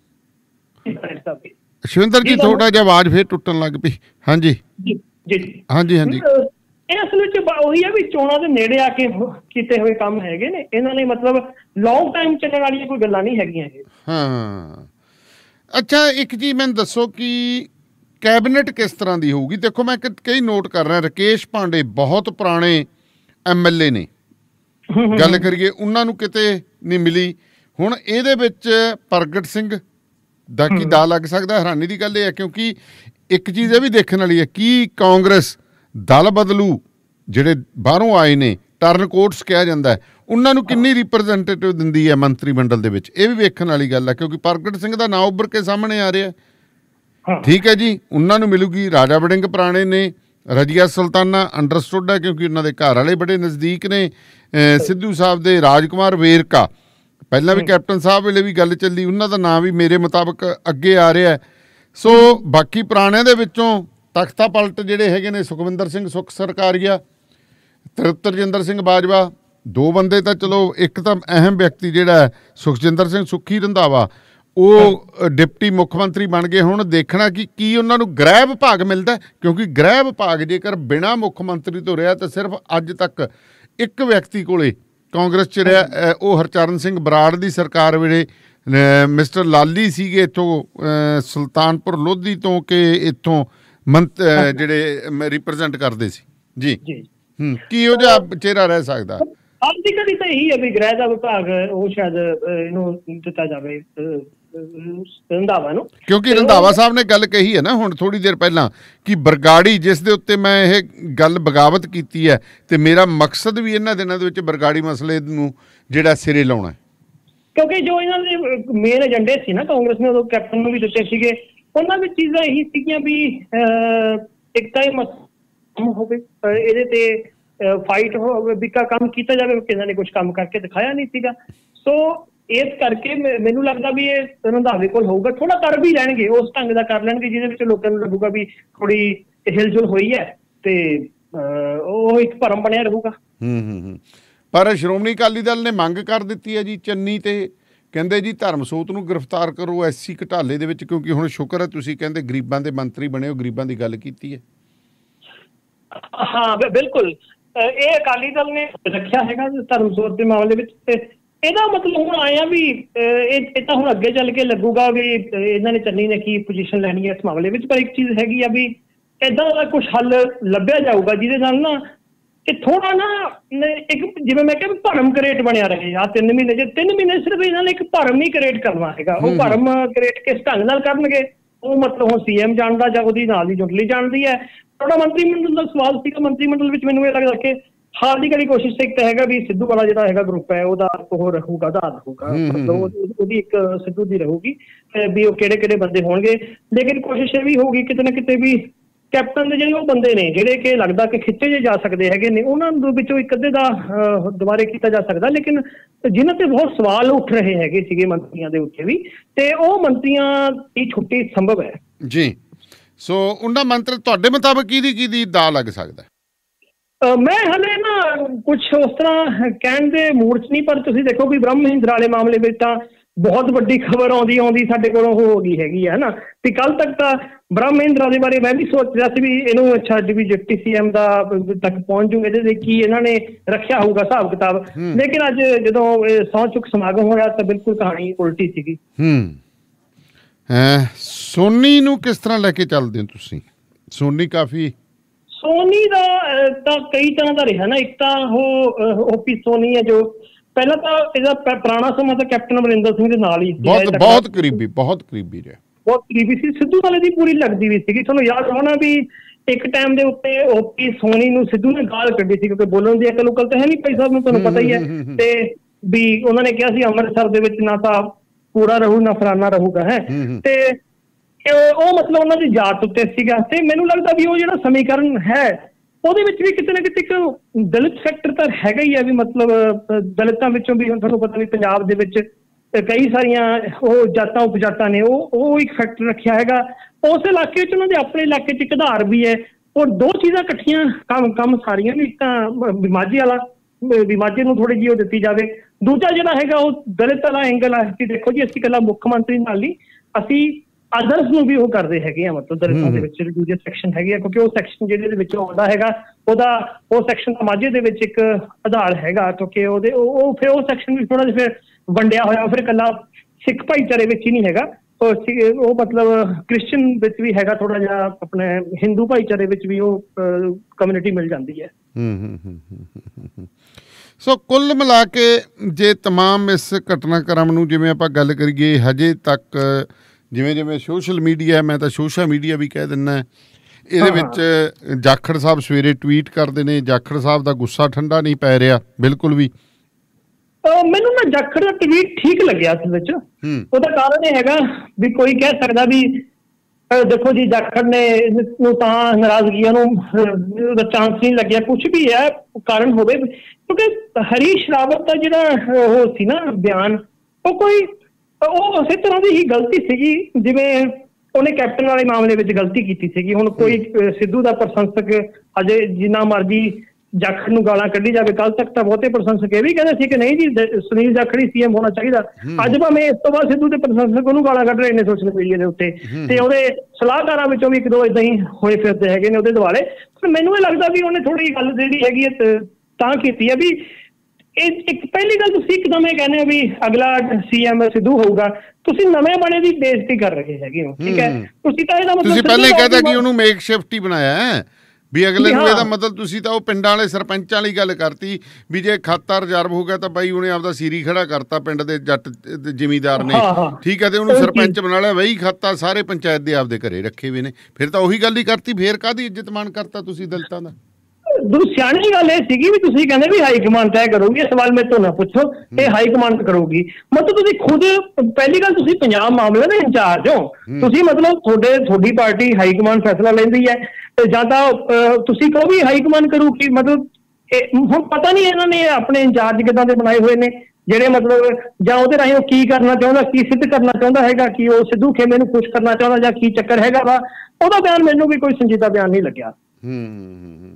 Shivinder ji, ਥੋੜਾ ਜਿਹਾ ਆਵਾਜ਼ ਫੇਰ ਟੁੱਟਣ ਲੱਗ ਪਈ। ਹਾਂਜੀ ਹਾਂਜੀ ਹਾਂਜੀ ਇਹ ਅਸਲ ਵਿੱਚ ਉਹੀ ਹੈ ਵੀ ਚੋਣਾਂ ਦੇ ਨੇੜੇ ਆ ਕੇ ਕੀਤੇ ਹੋਏ ਕੰਮ ਹੈਗੇ ਨੇ, ਇਹਨਾਂ ਨੇ ਮਤਲਬ ਲੌਂਗ ਟਾਈਮ ਚੱਲਣ ਵਾਲੀਆਂ ਕੋਈ ਗੱਲਾਂ ਨਹੀਂ ਹੈਗੀਆਂ ਇਹ। ਹਾਂ ਅੱਛਾ, ਇੱਕ ਚੀਜ਼ ਮੈਨੂੰ ਦੱਸੋ ਕਿ ਕੈਬਨਿਟ ਕਿਸ ਤਰ੍ਹਾਂ ਦੀ ਹੋਊਗੀ? ਦੇਖੋ ਮੈਂ ਕਈ ਨੋਟ ਕਰ ਰਿਹਾ, ਰਾਕੇਸ਼ ਪਾਂਡੇ ਬਹੁਤ ਪੁਰਾਣੇ ਐਮ ਐਲ ਏ ਨੇ, ਗੱਲ ਕਰੀਏ ਉਹਨਾਂ ਨੂੰ ਕਿਤੇ ਨਹੀਂ ਮਿਲੀ। ਹੁਣ ਇਹਦੇ ਵਿੱਚ ਪ੍ਰਗਟ ਸਿੰਘ ਦਾ ਕੀ ਦਾ ਲੱਗ ਸਕਦਾ? ਹੈਰਾਨੀ ਦੀ ਗੱਲ ਇਹ ਹੈ ਕਿਉਂਕਿ ਇੱਕ ਚੀਜ਼ ਇਹ ਵੀ ਦੇਖਣ ਵਾਲੀ ਹੈ ਕਿ ਕਾਂਗਰਸ ਦਲ ਬਦਲੂ ਜਿਹੜੇ ਬਾਹਰੋਂ ਆਏ ਨੇ, ਟਰਨ ਕੋਟਸ ਕਿਹਾ ਜਾਂਦਾ, ਉਹਨਾਂ ਨੂੰ ਕਿੰਨੀ ਰਿਪਰੈਜ਼ੈਂਟੇਟਿਵ ਦਿੰਦੀ ਹੈ ਮੰਤਰੀ ਮੰਡਲ ਦੇ ਵਿੱਚ, ਇਹ ਵੀ ਵੇਖਣ ਵਾਲੀ ਗੱਲ ਹੈ ਕਿਉਂਕਿ ਪ੍ਰਗਟ ਸਿੰਘ ਦਾ ਨਾਂ ਉੱਭਰ ਕੇ ਸਾਹਮਣੇ ਆ ਰਿਹਾ। ਠੀਕ ਹੈ ਜੀ, ਉਹਨਾਂ ਨੂੰ ਮਿਲੂਗੀ। ਰਾਜਾ ਵੜਿੰਗ ਪੁਰਾਣੇ ਨੇ, ਰਜੀਆ ਸੁਲਤਾਨਾ ਅੰਡਰਸਟੁੱਡ ਹੈ ਕਿਉਂਕਿ ਉਹਨਾਂ ਦੇ ਘਰ ਵਾਲੇ ਬੜੇ ਨਜ਼ਦੀਕ ਨੇ ਸਿੱਧੂ ਸਾਹਿਬ ਦੇ। ਰਾਜਕੁਮਾਰ ਵੇਰਕਾ ਪਹਿਲਾਂ ਵੀ ਕੈਪਟਨ ਸਾਹਿਬ ਵੇਲੇ ਵੀ ਗੱਲ ਚੱਲੀ, ਉਹਨਾਂ ਦਾ ਨਾਂ ਵੀ ਮੇਰੇ ਮੁਤਾਬਕ ਅੱਗੇ ਆ ਰਿਹਾ। ਸੋ ਬਾਕੀ ਪੁਰਾਣਿਆਂ ਦੇ ਵਿੱਚੋਂ ਤਖਤਾ ਪਲਟ ਜਿਹੜੇ ਹੈਗੇ ਨੇ ਸੁਖਵਿੰਦਰ ਸਿੰਘ ਸੁੱਖ ਸਰਕਾਰੀਆ, ਤ੍ਰਿਪਤ ਰਜਿੰਦਰ ਸਿੰਘ ਬਾਜਵਾ, ਦੋ ਬੰਦੇ ਤਾਂ ਚਲੋ, ਇੱਕ ਤਾਂ ਅਹਿਮ ਵਿਅਕਤੀ ਜਿਹੜਾ ਸੁਖਜਿੰਦਰ ਸਿੰਘ ਸੁੱਖੀ ਰੰਧਾਵਾ, ਉਹ ਡਿਪਟੀ ਮੁੱਖ ਮੰਤਰੀ ਬਣ ਗਏ। ਹੁਣ ਦੇਖਣਾ ਕਿ ਕੀ ਉਹਨਾਂ ਨੂੰ ਗ੍ਰਹਿ ਵਿਭਾਗ ਮਿਲਦਾ, ਕਿਉਂਕਿ ਗ੍ਰਹਿ ਵਿਭਾਗ ਜੇਕਰ ਬਿਨਾਂ ਮੁੱਖ ਮੰਤਰੀ ਤੋਂ ਰਿਹਾ ਤਾਂ ਸਿਰਫ ਅੱਜ ਤੱਕ ਇੱਕ ਵਿਅਕਤੀ ਕੋਲੇ ਕਾਂਗਰਸ 'ਚ ਰਿਹਾ, ਉਹ ਹਰਚਰਨ ਸਿੰਘ ਬਰਾੜ ਦੀ ਸਰਕਾਰ ਵੇਲੇ ਮਿਸਟਰ ਲਾਲੀ ਸੀਗੇ ਇੱਥੋਂ ਸੁਲਤਾਨਪੁਰ ਲੋਧੀ ਤੋਂ, ਕਿ ਇੱਥੋਂ ਮੰਤ ਜਿਹੜੇ ਰਿਪਰੈਜ਼ੈਂਟ ਕਰਦੇ ਸੀ ਜੀ। ਹੂੰ, ਕੀ ਉਹ ਜਿਹਾ ਚਿਹਰਾ ਰਹਿ ਸਕਦਾ? ਆਰਟੀਕਲੀ ਤਾਂ ਇਹੀ ਹੈ ਵੀ ਗ੍ਰਹਿ ਦਾ ਵਿਭਾਗ ਉਹ ਸ਼ਾਇਦ ਇਹਨੂੰ ਦਿੱਤਾ ਜਾਵੇ ਰੰਧਾਵਾ ਨੂੰ, ਕਿਉਂਕਿ ਰੰਧਾਵਾ ਸਾਹਿਬ ਨੇ ਗੱਲ ਕਹੀ ਹੈ ਨਾ ਹੁਣ ਥੋੜੀ ਦੇਰ ਪਹਿਲਾਂ ਕਿ ਬਰਗਾੜੀ, ਜਿਸ ਦੇ ਉੱਤੇ ਮੈਂ ਇਹ ਗੱਲ ਬਗਾਵਤ ਕੀਤੀ ਹੈ, ਤੇ ਮੇਰਾ ਮਕਸਦ ਵੀ ਇਹਨਾਂ ਦਿਨਾਂ ਦੇ ਵਿੱਚ ਬਰਗਾੜੀ ਮਸਲੇ ਨੂੰ ਜਿਹੜਾ ਸਿਰੇ ਲਾਉਣਾ, ਕਿਉਂਕਿ ਜੋ ਇਹਨਾਂ ਦੇ ਮੇਨ ਏਜੰਡੇ ਸੀ ਨਾ ਕਾਂਗਰਸ ਨੇ ਉਦੋਂ ਕੈਪਟਨ ਨੂੰ ਵੀ ਦਿੱਤੇ ਸੀਗੇ, ਉਹਨਾਂ ਵਿੱਚ ਚੀਜ਼ਾਂ ਇਹੀ ਸੀਗੀਆਂ ਵੀ ਇੱਕ ਤਾਂ ਇਹ ਹੋਵੇ ਇਹਦੇ ਤੇ ਫਾਈਟ ਵੀ ਕਾ ਕੰਮ ਕੀਤਾ ਜਾਵੇ, ਇਹਨਾਂ ਨੇ ਕੁਝ ਕੰਮ ਕਰਕੇ ਦਿਖਾਇਆ ਨਹੀਂ ਸੀਗਾ। ਸੋ ਇਸ ਕਰਕੇ ਮੈਨੂੰ ਲੱਗਦਾ ਵੀ ਇਹ ਰੰਧਾਵੇ ਕੋਲ ਹੋਊਗਾ, ਥੋੜਾ ਕਰ ਵੀ ਲੈਣਗੇ, ਉਸ ਢੰਗ ਦਾ ਕਰ ਲੈਣਗੇ ਜਿਹਦੇ ਵਿੱਚ ਲੋਕਾਂ ਨੂੰ ਲੱਗੂਗਾ ਵੀ ਥੋੜੀ ਹਿਲਜੁਲ ਹੋਈ ਹੈ ਤੇ ਉਹ ਇੱਕ ਭਰਮ ਬਣਿਆ ਰਹੂਗਾ। ਹੂੰ ਹੂੰ ਹੂੰ ਪਰ ਸ਼੍ਰੋਮਣੀ ਅਕਾਲੀ ਦਲ ਨੇ ਮੰਗ ਕਰ ਦਿੱਤੀ ਹੈ ਜੀ ਚੰਨੀ ਤੇ, ਕਹਿੰਦੇ ਜੀ ਧਰਮਸੋਤ ਨੂੰ ਗ੍ਰਿਫਤਾਰ ਕਰੋ ਐਸਸੀ ਘਟਾਲੇ ਦੇ ਵਿੱਚ, ਕਿਉਂਕਿ ਹੁਣ ਸ਼ੁਕਰ ਹੈ ਤੁਸੀਂ ਕਹਿੰਦੇ ਗਰੀਬਾਂ ਦੇ ਮੰਤਰੀ ਬਣੇ ਹੋ, ਗਰੀਬਾਂ ਦੀ ਗੱਲ ਕੀਤੀ ਹੈ। ਹਾਂ ਬਿਲਕੁਲ, ਇਹ ਅਕਾਲੀ ਦਲ ਨੇ ਰੱਖਿਆ ਹੈਗਾ ਧਰਮਸੋਤ ਦੇ ਮਾਮਲੇ ਵਿੱਚ, ਤੇ ਇਹਦਾ ਮਤਲਬ ਹੁਣ ਆਇਆ ਵੀ ਇਹ ਤਾਂ ਹੁਣ ਅੱਗੇ ਚੱਲ ਕੇ ਲੱਗੂਗਾ ਵੀ ਇਹਨਾਂ ਨੇ ਚੰਨੀ ਨੇ ਕੀ ਪੋਜੀਸ਼ਨ ਲੈਣੀ ਹੈ ਇਸ ਮਾਮਲੇ ਵਿੱਚ। ਪਰ ਇੱਕ ਚੀਜ਼ ਹੈਗੀ ਆ ਵੀ ਏਦਾਂ ਦਾ ਕੁਛ ਹੱਲ ਲੱਭਿਆ ਜਾਊਗਾ ਜਿਹਦੇ ਨਾਲ ਨਾ ਕਿ ਥੋੜਾ ਨਾ ਇੱਕ, ਜਿਵੇਂ ਮੈਂ ਕਿਹਾ ਭਰਮ ਕ੍ਰੀਏਟ ਬਣਿਆ ਰਹੇ ਆ ਤਿੰਨ ਮਹੀਨੇ ਜੇ ਤਿੰਨ ਮਹੀਨੇ ਸਿਰਫ ਇਹਨਾਂ ਨੇ ਇੱਕ ਭਰਮ ਹੀ ਕ੍ਰੀਏਟ ਕਰਨਾ ਹੈਗਾ। ਉਹ ਭਰਮ ਕ੍ਰੀਏਟ ਕਿਸ ਢੰਗ ਨਾਲ ਕਰਨਗੇ ਉਹ ਮਤਲਬ ਹੁਣ ਸੀਐਮ ਜਾਣਦਾ ਜਾਂ ਉਹਦੀ ਨਾਲ ਦੀ ਜੁਟਲੀ ਜਾਣਦੀ ਹੈ। ਥੋੜਾ ਮੰਤਰੀ ਮੰਡਲ ਦਾ ਸਵਾਲ ਸੀਗਾ, ਮੰਤਰੀ ਮੰਡਲ ਵਿੱਚ ਮੈਨੂੰ ਇਹ ਲੱਗਦਾ ਕਿ ਹਾਲ ਦੀ ਕੜੀ ਕੋਸ਼ਿਸ਼ ਇੱਕ ਤਾਂ ਹੈਗਾ ਵੀ ਸਿੱਧੂ ਵਾਲਾ ਜਿਹੜਾ ਹੈਗਾ ਗਰੁੱਪ ਹੈ ਉਹਦਾ ਉਹ ਰਹੂਗਾ, ਆਧਾਰ ਰਹੂਗਾ, ਮਤਲਬ ਉਹਦੀ ਇੱਕ ਸਿੱਧੂ ਦੀ ਰਹੂਗੀ ਵੀ ਉਹ ਕਿਹੜੇ ਕਿਹੜੇ ਬੰਦੇ ਹੋਣਗੇ। ਲੇਕਿਨ ਕੋਸ਼ਿਸ਼ ਇਹ ਵੀ ਹੋਊਗੀ ਕਿਤੇ ਨਾ ਕਿਤੇ ਵੀ ਕੈਪਟਨ ਦੇ ਜਿਹੜੇ ਉਹ ਬੰਦੇ ਨੇ ਜਿਹੜੇ ਕਿ ਲੱਗਦਾ ਕਿ ਖਿੱਚੇ ਜੇ ਜਾ ਸਕਦੇ ਹੈਗੇ ਨੇ, ਉਹਨਾਂ ਦੇ ਵਿੱਚੋਂ ਇੱਕ ਅੱਧੇ ਦਾ ਦੁਬਾਰੇ ਕੀਤਾ ਜਾ ਸਕਦਾ, ਲੇਕਿਨ ਜਿਨ੍ਹਾਂ ਤੇ ਬਹੁਤ ਸਵਾਲ ਉੱਠ ਰਹੇ ਹੈਗੇ ਸੀਗੇ ਮੰਤਰੀਆਂ ਦੇ ਉੱਤੇ ਵੀ, ਤੇ ਉਹ ਮੰਤਰੀਆਂ ਦੀ ਛੁੱਟੀ ਸੰਭਵ ਹੈ ਜੀ। ਸੋ ਉਹਨਾਂ ਮੰਤਰੀ ਤੁਹਾਡੇ ਮੁਤਾਬਕ ਕਿਹਦੀ ਕਿਹਦੀ ਦਾ ਲੱਗ ਸਕਦਾ? ਮੈਂ ਹਲੇ ਨਾ ਕੁਛ ਉਸ ਤਰ੍ਹਾਂ ਕਹਿਣ ਦੇ ਮੂਡ 'ਚ ਨਹੀਂ, ਪਰ ਤੁਸੀਂ ਦੇਖੋ ਵੀ ਬ੍ਰਹਮ ਮਹਿੰਦਰਾ ਵਾਲੇ ਮਾਮਲੇ ਵਿੱਚ ਤਾਂ ਬਹੁਤ ਵੱਡੀ ਖਬਰ ਆਉਂਦੀ ਆਉਂਦੀ ਸਾਡੇ ਕੋਲੋਂ ਹੋ ਗਈ ਹੈਗੀ ਹੈ ਨਾ, ਤੇ ਕੱਲ ਤੱਕ ਤਾਂ ਬ੍ਰਹਮ ਮਹਿੰਦਰਾ ਦੇ ਬਾਰੇ ਮੈਂ ਵੀ ਸੋਚ ਰਿਹਾ ਸੀ ਵੀ ਇਹਨੂੰ ਅੱਛਾ ਵੀ ਡਿਪਟੀ ਸੀਐਮ ਦਾ ਤੱਕ ਪਹੁੰਚ ਜੂਗੇ, ਇਹਦੇ ਲਈ ਕੀ ਇਹਨਾਂ ਨੇ ਰੱਖਿਆ ਹੋਊਗਾ ਹਿਸਾਬ ਕਿਤਾਬ। ਲੇਕਿਨ ਅੱਜ ਜਦੋਂ ਇਹ ਸਹੁੰ ਚੁੱਕ ਸਮਾਗਮ ਹੋਇਆ ਤਾਂ ਬਿਲਕੁਲ ਕਹਾਣੀ ਉਲਟੀ ਸੀਗੀ। ਹੂੰ ਸੋਨੀ ਨੂੰ ਕਿਸ ਤਰ੍ਹਾਂ ਲੈ ਕੇ ਚੱਲਦੇ ਹੋ ਤੁਸੀਂ? ਸੋਨੀ ਕਾਫੀ ਸੋਨੀ ਦਾ ਤਾਂ ਕਈ ਤਰ੍ਹਾਂ ਦਾ ਰਿਹਾ ਨਾ, ਇੱਕ ਤਾਂ ਉਹ ਓਪੀ ਸੋਨੀ ਹੈ ਜੋ ਪਹਿਲਾਂ ਤਾਂ ਇਹਦਾ ਪੁਰਾਣਾ ਸਮਾਂ ਤਾਂ ਕੈਪਟਨ ਅਮਰਿੰਦਰ ਸਿੰਘ ਦੇ ਨਾਲ ਹੀ ਬਹੁਤ ਬਹੁਤ ਕਰੀਬੀ ਬਹੁਤ ਕਰੀਬੀ ਰਿਹਾ, ਬਹੁਤ ਕਰੀਬੀ ਸੀ, ਸਿੱਧੂ ਵਾਲੇ ਦੀ ਪੂਰੀ ਲੱਗਦੀ ਵੀ ਸੀਗੀ। ਤੁਹਾਨੂੰ ਯਾਦ ਹੋਣਾ ਵੀ ਇੱਕ ਟਾਈਮ ਦੇ ਉੱਤੇ ਓਪੀ ਸੋਨੀ ਨੂੰ ਸਿੱਧੂ ਨੇ ਗਾਲ ਕੱਢੀ ਸੀ ਕਿਉਂਕਿ ਬੋਲਣ ਦੀ ਅਕਲ ਉਕਲ ਤਾਂ ਹੈ ਨਹੀਂ ਭਾਈ ਸਾਹਿਬ ਨੂੰ, ਤੁਹਾਨੂੰ ਪਤਾ ਹੀ ਹੈ, ਤੇ ਵੀ ਉਹਨਾਂ ਨੇ ਕਿਹਾ ਸੀ ਅੰਮ੍ਰਿਤਸਰ ਦੇ ਵਿੱਚ ਨਾ ਤਾਂ ਕੂੜਾ ਰਹੂ ਨਾ ਫਲਾਨਾ ਰਹੂਗਾ ਹੈ, ਤੇ ਉਹ ਮਤਲਬ ਉਹਨਾਂ ਦੀ ਜਾਤ ਉੱਤੇ ਸੀਗਾ। ਤੇ ਮੈਨੂੰ ਲੱਗਦਾ ਵੀ ਉਹ ਜਿਹੜਾ ਸਮੀਕਰਨ ਹੈ ਉਹਦੇ ਵਿੱਚ ਵੀ ਕਿਤੇ ਨਾ ਕਿਤੇ ਇੱਕ ਦਲਿਤ ਫੈਕਟਰ ਤਾਂ ਹੈਗਾ ਹੀ ਹੈ, ਵੀ ਮਤਲਬ ਦਲਿਤਾਂ ਵਿੱਚੋਂ ਵੀ ਹੁਣ ਤੁਹਾਨੂੰ ਪਤਾ ਵੀ ਪੰਜਾਬ ਦੇ ਵਿੱਚ ਕਈ ਸਾਰੀਆਂ ਉਹ ਜਾਤਾਂ ਉਪਜਾਤਾਂ ਨੇ, ਉਹ ਉਹ ਇੱਕ ਫੈਕਟਰ ਰੱਖਿਆ ਹੈਗਾ ਉਸ ਇਲਾਕੇ 'ਚ, ਉਹਨਾਂ ਦੇ ਆਪਣੇ ਇਲਾਕੇ 'ਚ ਇੱਕ ਆਧਾਰ ਵੀ ਹੈ। ਔਰ ਦੋ ਚੀਜ਼ਾਂ ਇਕੱਠੀਆਂ ਕੰਮ ਕੰਮ ਸਾਰੀਆਂ ਵੀ, ਇੱਕ ਤਾਂ ਬਿਮਾਜੀ ਵਾਲਾ ਬਿਮਾਜੀ ਨੂੰ ਥੋੜੀ ਜਿਹੀ ਉਹ ਦਿੱਤੀ ਜਾਵੇ, ਦੂਜਾ ਜਿਹੜਾ ਹੈਗਾ ਉਹ ਦਲਿਤ ਵਾਲਾ ਐਂਗਲ ਹੈ ਕਿ ਦੇਖੋ ਜੀ ਅਸੀਂ ਇਕੱਲਾ ਮੁੱਖ ਮੰਤਰੀ ਨਾਲ ਨਹੀਂ, ਅਸੀਂ ਅਦਰਸ ਨੂੰ ਵੀ ਉਹ ਕਰਦੇ ਹੈਗੇ ਆ, ਮਤਲਬ ਦਲਿਤਾਂ ਦੇ ਵਿੱਚ ਦੂਜੇ ਸੈਕਸ਼ਨ ਹੈਗੇ ਆ, ਕਿਉਂਕਿ ਉਹ ਸੈਕਸ਼ਨ ਜਿਹੜੇ ਦੇ ਵਿੱਚੋਂ ਆਉਂਦਾ ਹੈਗਾ ਉਹਦਾ ਉਹ ਸੈਕਸ਼ਨ ਮਾਝੇ ਦੇ ਵਿੱਚ ਇੱਕ ਆਧਾਰ ਹੈਗਾ, ਕਿਉਂਕਿ ਉਹਦੇ ਉਹ ਫਿਰ ਉਹ ਸੈਕਸ਼ਨ ਵੀ ਥੋੜਾ ਜਿਹਾ ਫਿਰ ਵੰਡਿਆ ਹੋਇਆ, ਫਿਰ ਇਕੱਲਾ ਸਿੱਖ ਭਾਈਚਾਰੇ ਵਿੱਚ ਹੀ ਨਹੀਂ ਹੈਗਾ, ਉਹ ਮਤਲਬ ਕ੍ਰਿਸਚਨ ਵਿੱਚ ਵੀ ਹੈਗਾ, ਥੋੜਾ ਜਿਹਾ ਆਪਣੇ ਹਿੰਦੂ ਭਾਈਚਾਰੇ ਵਿੱਚ ਵੀ ਉਹ ਕਮਿਊਨਿਟੀ ਮਿਲ ਜਾਂਦੀ ਹੈ। ਸੋ ਕੁੱਲ ਮਿਲਾ ਕੇ ਜੇ ਤਮਾਮ ਇਸ ਘਟਨਾਕ੍ਰਮ ਨੂੰ ਜਿਵੇਂ ਆਪਾਂ ਗੱਲ ਕਰੀਏ ਹਜੇ ਤੱਕ ਜਿਵੇਂ ਜਿਵੇਂ ਸੋਸ਼ਲ ਮੀਡੀਆ, ਮੈਂ ਤਾਂ ਸੋਸ਼ਲ ਮੀਡੀਆ ਵੀ ਕਹਿ ਦਿੰਦਾ, ਇਹਦੇ ਵਿੱਚ ਜਾਖੜ ਸਾਹਿਬ ਸਵੇਰੇ ਟਵੀਟ ਕਰਦੇ ਨੇ, ਜਾਖੜ ਸਾਹਿਬ ਦਾ ਗੁੱਸਾ ਠੰਡਾ ਨਹੀਂ ਪੈ ਰਿਹਾ ਬਿਲਕੁਲ ਵੀ। ਮੈਨੂੰ ਨਾ ਜਾਖੜ ਦਾ ਟਵੀਟ ਠੀਕ ਲੱਗਿਆ ਅਸਲ ਵਿੱਚ, ਉਹਦਾ ਕਾਰਨ ਇਹ ਹੈਗਾ ਵੀ ਕੋਈ ਕਹਿ ਸਕਦਾ ਵੀ ਦੇਖੋ ਜੀ ਜਾਖੜ ਨੇ ਨੂੰ ਤਾਂ ਨਾਰਾਜ਼ਗੀਆਂ ਨੂੰ ਚਾਂਸ ਨਹੀਂ ਲੱਗਿਆ, ਕੁਛ ਵੀ ਹੈ ਕਾਰਨ ਹੋਵੇ, ਕਿਉਂਕਿ ਹਰੀਸ਼ ਰਾਵਤ ਦਾ ਜਿਹੜਾ ਉਹ ਸੀ ਨਾ ਬਿਆਨ, ਉਹ ਕੋਈ ਉਹ ਉਸੇ ਤਰ੍ਹਾਂ ਦੀ ਹੀ ਗਲਤੀ ਸੀਗੀ ਜਿਵੇਂ ਉਹਨੇ ਕੈਪਟਨ ਵਾਲੇ ਮਾਮਲੇ ਵਿੱਚ ਗਲਤੀ ਕੀਤੀ ਸੀਗੀ। ਹੁਣ ਕੋਈ ਸਿੱਧੂ ਦਾ ਪ੍ਰਸ਼ੰਸਕ ਅਜੇ ਜਿੰਨਾ ਮਰਜ਼ੀ ਜਾਖੜ ਨੂੰ ਗਾਲਾਂ ਕੱਢੀ ਜਾਵੇ, ਕੱਲ ਤੱਕ ਤਾਂ ਬਹੁਤੇ ਪ੍ਰਸ਼ੰਸਕ ਇਹ ਵੀ ਕਹਿੰਦੇ ਸੀ ਕਿ ਨਹੀਂ ਜੀ ਸੁਨੀਲ ਜਾਖੜ ਹੀ ਸੀਐਮ ਹੋਣਾ ਚਾਹੀਦਾ। ਅੱਜ ਭਾਵੇਂ ਇਸ ਤੋਂ ਬਾਅਦ ਸਿੱਧੂ ਦੇ ਪ੍ਰਸ਼ੰਸਕ ਉਹਨੂੰ ਗਾਲਾਂ ਕੱਢ ਰਹੇ ਨੇ ਸੋਸ਼ਲ ਮੀਡੀਆ ਦੇ ਉੱਤੇ, ਤੇ ਉਹਦੇ ਸਲਾਹਕਾਰਾਂ ਵਿੱਚੋਂ ਵੀ ਇੱਕ ਦੋ ਏਦਾਂ ਹੀ ਹੋਏ ਫਿਰਦੇ ਹੈਗੇ ਨੇ ਉਹਦੇ ਦੁਆਲੇ। ਮੈਨੂੰ ਇਹ ਲੱਗਦਾ ਵੀ ਉਹਨੇ ਥੋੜੀ ਗੱਲ ਜਿਹੜੀ ਹੈਗੀ ਹੈ ਤਾਂ ਕੀਤੀ ਹੈ ਵੀ ਇਹ ਇੱਕ ਪਹਿਲੀ ਗੱਲ ਤੁਸੀਂ ਇੱਕਦਮ ਇਹ ਕਹਿੰਦੇ ਹੋ ਵੀ ਅਗਲਾ ਸੀਐਮ ਸਿੱਧੂ ਹੋਊਗਾ, ਤੁਸੀਂ ਨਵੇਂ ਬਣੇ ਦੀ ਬੇਇੱਜ਼ਤੀ ਕਰ ਰਹੇ ਹੈਗੇ ਹੋ। ਠੀਕ ਹੈ, ਤੁਸੀਂ ਤਾਂ ਇਹਦਾ ਮਤਲਬ ਤੁਸੀਂ ਪਹਿਲਾਂ ਹੀ ਕਹਿੰਦਾ ਕਿ ਉਹਨੂੰ ਮੇਕ ਸ਼ਿਫਟ ਹੀ ਬਣਾਇਆ ਹੈ ਵੀ ਅਗਲੇ ਨੂੰ। ਇਹਦਾ ਮਤਲਬ ਤੁਸੀਂ ਤਾਂ ਉਹ ਪਿੰਡਾਂ ਵਾਲੇ ਸਰਪੰਚਾਂ ਵਾਲੀ ਗੱਲ ਕਰਤੀ ਵੀ ਜੇ ਖਾਤਾ ਰਿਜ਼ਰਵ ਹੋ ਗਿਆ ਤਾਂ ਬਾਈ ਉਹਨੇ ਆਪਦਾ ਸੀਰੀ ਖੜਾ ਕਰਤਾ ਪਿੰਡ ਦੇ ਜੱਟ ਜ਼ਿਮੀਦਾਰ ਨੇ, ਠੀਕ ਹੈ, ਤੇ ਉਹਨੂੰ ਸਰਪੰਚ ਬਣਾ ਲਿਆ, ਵਹੀ ਖਾਤਾ ਸਾਰੇ ਪੰਚਾਇਤ ਦੇ ਆਪਦੇ ਘਰੇ ਰੱਖੇ ਹੋਏ ਨੇ। ਫਿਰ ਤਾਂ ਉਹੀ ਗੱਲ ਹੀ ਕਰਤੀ, ਫੇਰ ਕਾਹਦੀ ਇੱਜ਼ਤ ਮਾਣ ਕਰਤਾ ਤੁਸੀਂ ਦਲਿਤਾਂ ਦਾ। ਸਿਆਣੀ ਗੱਲ ਇਹ ਸੀਗੀ ਵੀ ਤੁਸੀਂ ਕਹਿੰਦੇ ਵੀ ਹਾਈ ਕਮਾਂਡ ਤੈਅ ਕਰੂਗੀ, ਇਹ ਸਵਾਲ ਮੇਰੇ ਤੋਂ ਨਾ ਪੁੱਛੋ, ਇਹ ਹਾਈ ਕਮਾਂਡ ਕਰੂਗੀ। ਮਤਲਬ ਤੁਸੀਂ ਖੁਦ ਪਹਿਲੀ ਗੱਲ ਤੁਸੀਂ ਪੰਜਾਬ ਮਾਮਲੇ ਦੇ ਇੰਚਾਰਜ ਹੋ, ਤੁਸੀਂ ਮਤਲਬ ਤੁਹਾਡੇ ਤੁਹਾਡੀ ਪਾਰਟੀ ਹਾਈ ਕਮਾਂਡ ਫੈਸਲਾ ਲੈਂਦੀ ਹੈ, ਤੇ ਜਾਂ ਤਾਂ ਤੁਸੀਂ ਕਹੋ ਵੀ ਹਾਈ ਕਮਾਂਡ ਕਰੂਗੀ। ਮਤਲਬ ਹੁਣ ਪਤਾ ਨਹੀਂ ਇਹਨਾਂ ਨੇ ਆਪਣੇ ਇੰਚਾਰਜ ਕਿੱਦਾਂ ਦੇ ਬਣਾਏ ਹੋਏ ਨੇ ਜਿਹੜੇ ਮਤਲਬ ਜਾਂ ਉਹਦੇ ਰਾਹੀਂ ਉਹ ਕੀ ਕਰਨਾ ਚਾਹੁੰਦਾ, ਕੀ ਸਿੱਧ ਕਰਨਾ ਚਾਹੁੰਦਾ ਹੈਗਾ, ਕਿ ਉਹ ਸਿੱਧੂ ਖੇਮੇ ਨੂੰ ਖੁਸ਼ ਕਰਨਾ ਚਾਹੁੰਦਾ ਜਾਂ ਕੀ ਚੱਕਰ ਹੈਗਾ ਵਾ। ਉਹਦਾ ਬਿਆਨ ਮੈਨੂੰ ਵੀ ਕੋਈ ਸੰਜੀਦਾ ਬਿਆਨ ਨਹੀਂ ਲੱਗਿਆ। ਹੂੰ,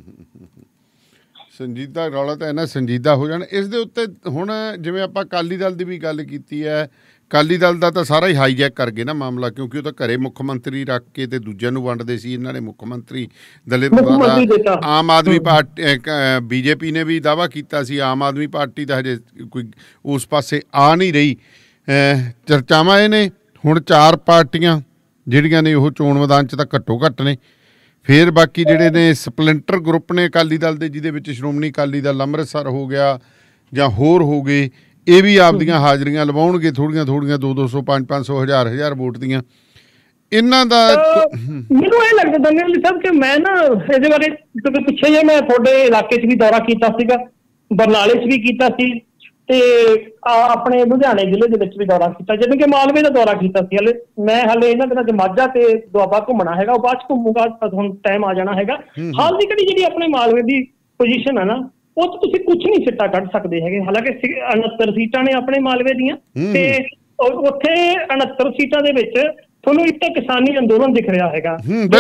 ਸੰਜੀਦਾ ਰੌਲਾ ਤਾਂ ਇਹਨਾਂ ਸੰਜੀਦਾ ਹੋ ਜਾਣ ਇਸ ਦੇ ਉੱਤੇ। ਹੁਣ ਜਿਵੇਂ ਆਪਾਂ ਅਕਾਲੀ ਦਲ ਦੀ ਵੀ ਗੱਲ ਕੀਤੀ ਹੈ, ਅਕਾਲੀ ਦਲ ਦਾ ਤਾਂ ਸਾਰਾ ਹੀ ਹਾਈਜੈਕ ਕਰ ਗਏ ਨਾ ਮਾਮਲਾ, ਕਿਉਂਕਿ ਉਹ ਤਾਂ ਘਰੇ ਮੁੱਖ ਮੰਤਰੀ ਰੱਖ ਕੇ ਤੇ ਦੂਜਿਆਂ ਨੂੰ ਵੰਡਦੇ ਸੀ। ਇਹਨਾਂ ਨੇ ਮੁੱਖ ਮੰਤਰੀ ਦਲਿਤ ਦਾ ਆਮ ਆਦਮੀ ਪਾਰਟੀ ਬੀਜੇਪੀ ਨੇ ਵੀ ਦਾਅਵਾ ਕੀਤਾ ਸੀ, ਆਮ ਆਦਮੀ ਪਾਰਟੀ ਦਾ ਹਜੇ ਕੋਈ ਉਸ ਪਾਸੇ ਆ ਨਹੀਂ ਰਹੀ। ਚਰਚਾਵਾਂ ਇਹ ਨੇ ਹੁਣ ਚਾਰ ਪਾਰਟੀਆਂ ਜਿਹੜੀਆਂ ਨੇ ਉਹ ਚੋਣ ਮੈਦਾਨ 'ਚ ਤਾਂ ਘੱਟੋ ਘੱਟ ਨੇ। ਫਿਰ ਬਾਕੀ ਜਿਹੜੇ ਨੇ ਸਪਲਿੰਟਰ ਗਰੁੱਪ ਨੇ ਅਕਾਲੀ ਦਲ ਦੇ, ਜਿਹਦੇ ਵਿੱਚ ਸ਼੍ਰੋਮਣੀ ਅਕਾਲੀ ਦਲ ਅੰਮ੍ਰਿਤਸਰ ਹੋ ਗਿਆ ਜਾਂ ਹੋਰ ਹੋ ਗਏ, ਇਹ ਵੀ ਆਪਦੀਆਂ ਹਾਜ਼ਰੀਆਂ ਲਵਾਉਣਗੇ ਥੋੜ੍ਹੀਆਂ ਥੋੜ੍ਹੀਆਂ, ਦੋ ਦੋ ਸੌ ਪੰਜ ਪੰਜ ਸੌ ਹਜ਼ਾਰ ਹਜ਼ਾਰ ਵੋਟ ਦੀਆਂ। ਇਹਨਾਂ ਦਾ ਮੈਨੂੰ ਇਹ ਲੱਗਦਾ ਦੰਨੇਵਾਲ ਸਾਹਿਬ ਕਿ ਮੈਂ ਨਾ ਇਹਦੇ ਬਾਰੇ ਕਿਉਂਕਿ ਪਿੱਛੇ ਜੇ ਮੈਂ ਤੁਹਾਡੇ ਇਲਾਕੇ 'ਚ ਵੀ ਦੌਰਾ ਕੀਤਾ ਸੀਗਾ, ਬਰਨਾਲੇ 'ਚ ਵੀ ਕੀਤਾ ਸੀ, ਤੇ ਆਪਣੇ ਲੁਧਿਆਣੇ ਜ਼ਿਲ੍ਹੇ ਦੇ ਵਿੱਚ ਵੀ ਦੌਰਾ ਕੀਤਾ, ਜਿਵੇਂ ਕਿ ਮਾਲਵੇ ਦਾ ਦੌਰਾ ਕੀਤਾ ਸੀ। ਹਲੇ ਮੈਂ ਹਲੇ ਇਹਨਾਂ ਦਿਨਾਂ 'ਚ ਮਾਝਾ ਤੇ ਦੁਆਬਾ ਘੁੰਮਣਾ ਹੈਗਾ, ਉਹ ਬਾਅਦ 'ਚ ਘੁੰਮੂਗਾ, ਹੁਣ ਟਾਈਮ ਆ ਜਾਣਾ ਹੈਗਾ। ਹਾਲ ਦੀ ਘੜੀ ਜਿਹੜੀ ਆਪਣੇ ਮਾਲਵੇ ਦੀ ਪੋਜੀਸ਼ਨ ਹੈ ਨਾ, ਉਹ 'ਚ ਤੁਸੀਂ ਕੁਛ ਨਹੀਂ ਸਿੱਟਾ ਕੱਢ ਸਕਦੇ ਹੈਗੇ। ਹਾਲਾਂਕਿ ਉਣੱਤਰ ਸੀਟਾਂ ਨੇ ਆਪਣੇ ਮਾਲਵੇ ਦੀਆਂ, ਤੇ ਉੱਥੇ ਉਣੱਤਰ ਸੀਟਾਂ ਦੇ ਵਿੱਚ ਤੁਹਾਨੂੰ ਇੱਕ ਤਾਂ ਕਿਸਾਨੀ ਅੰਦੋਲਨ ਦਿਖ ਰਿਹਾ ਹੈਗਾ।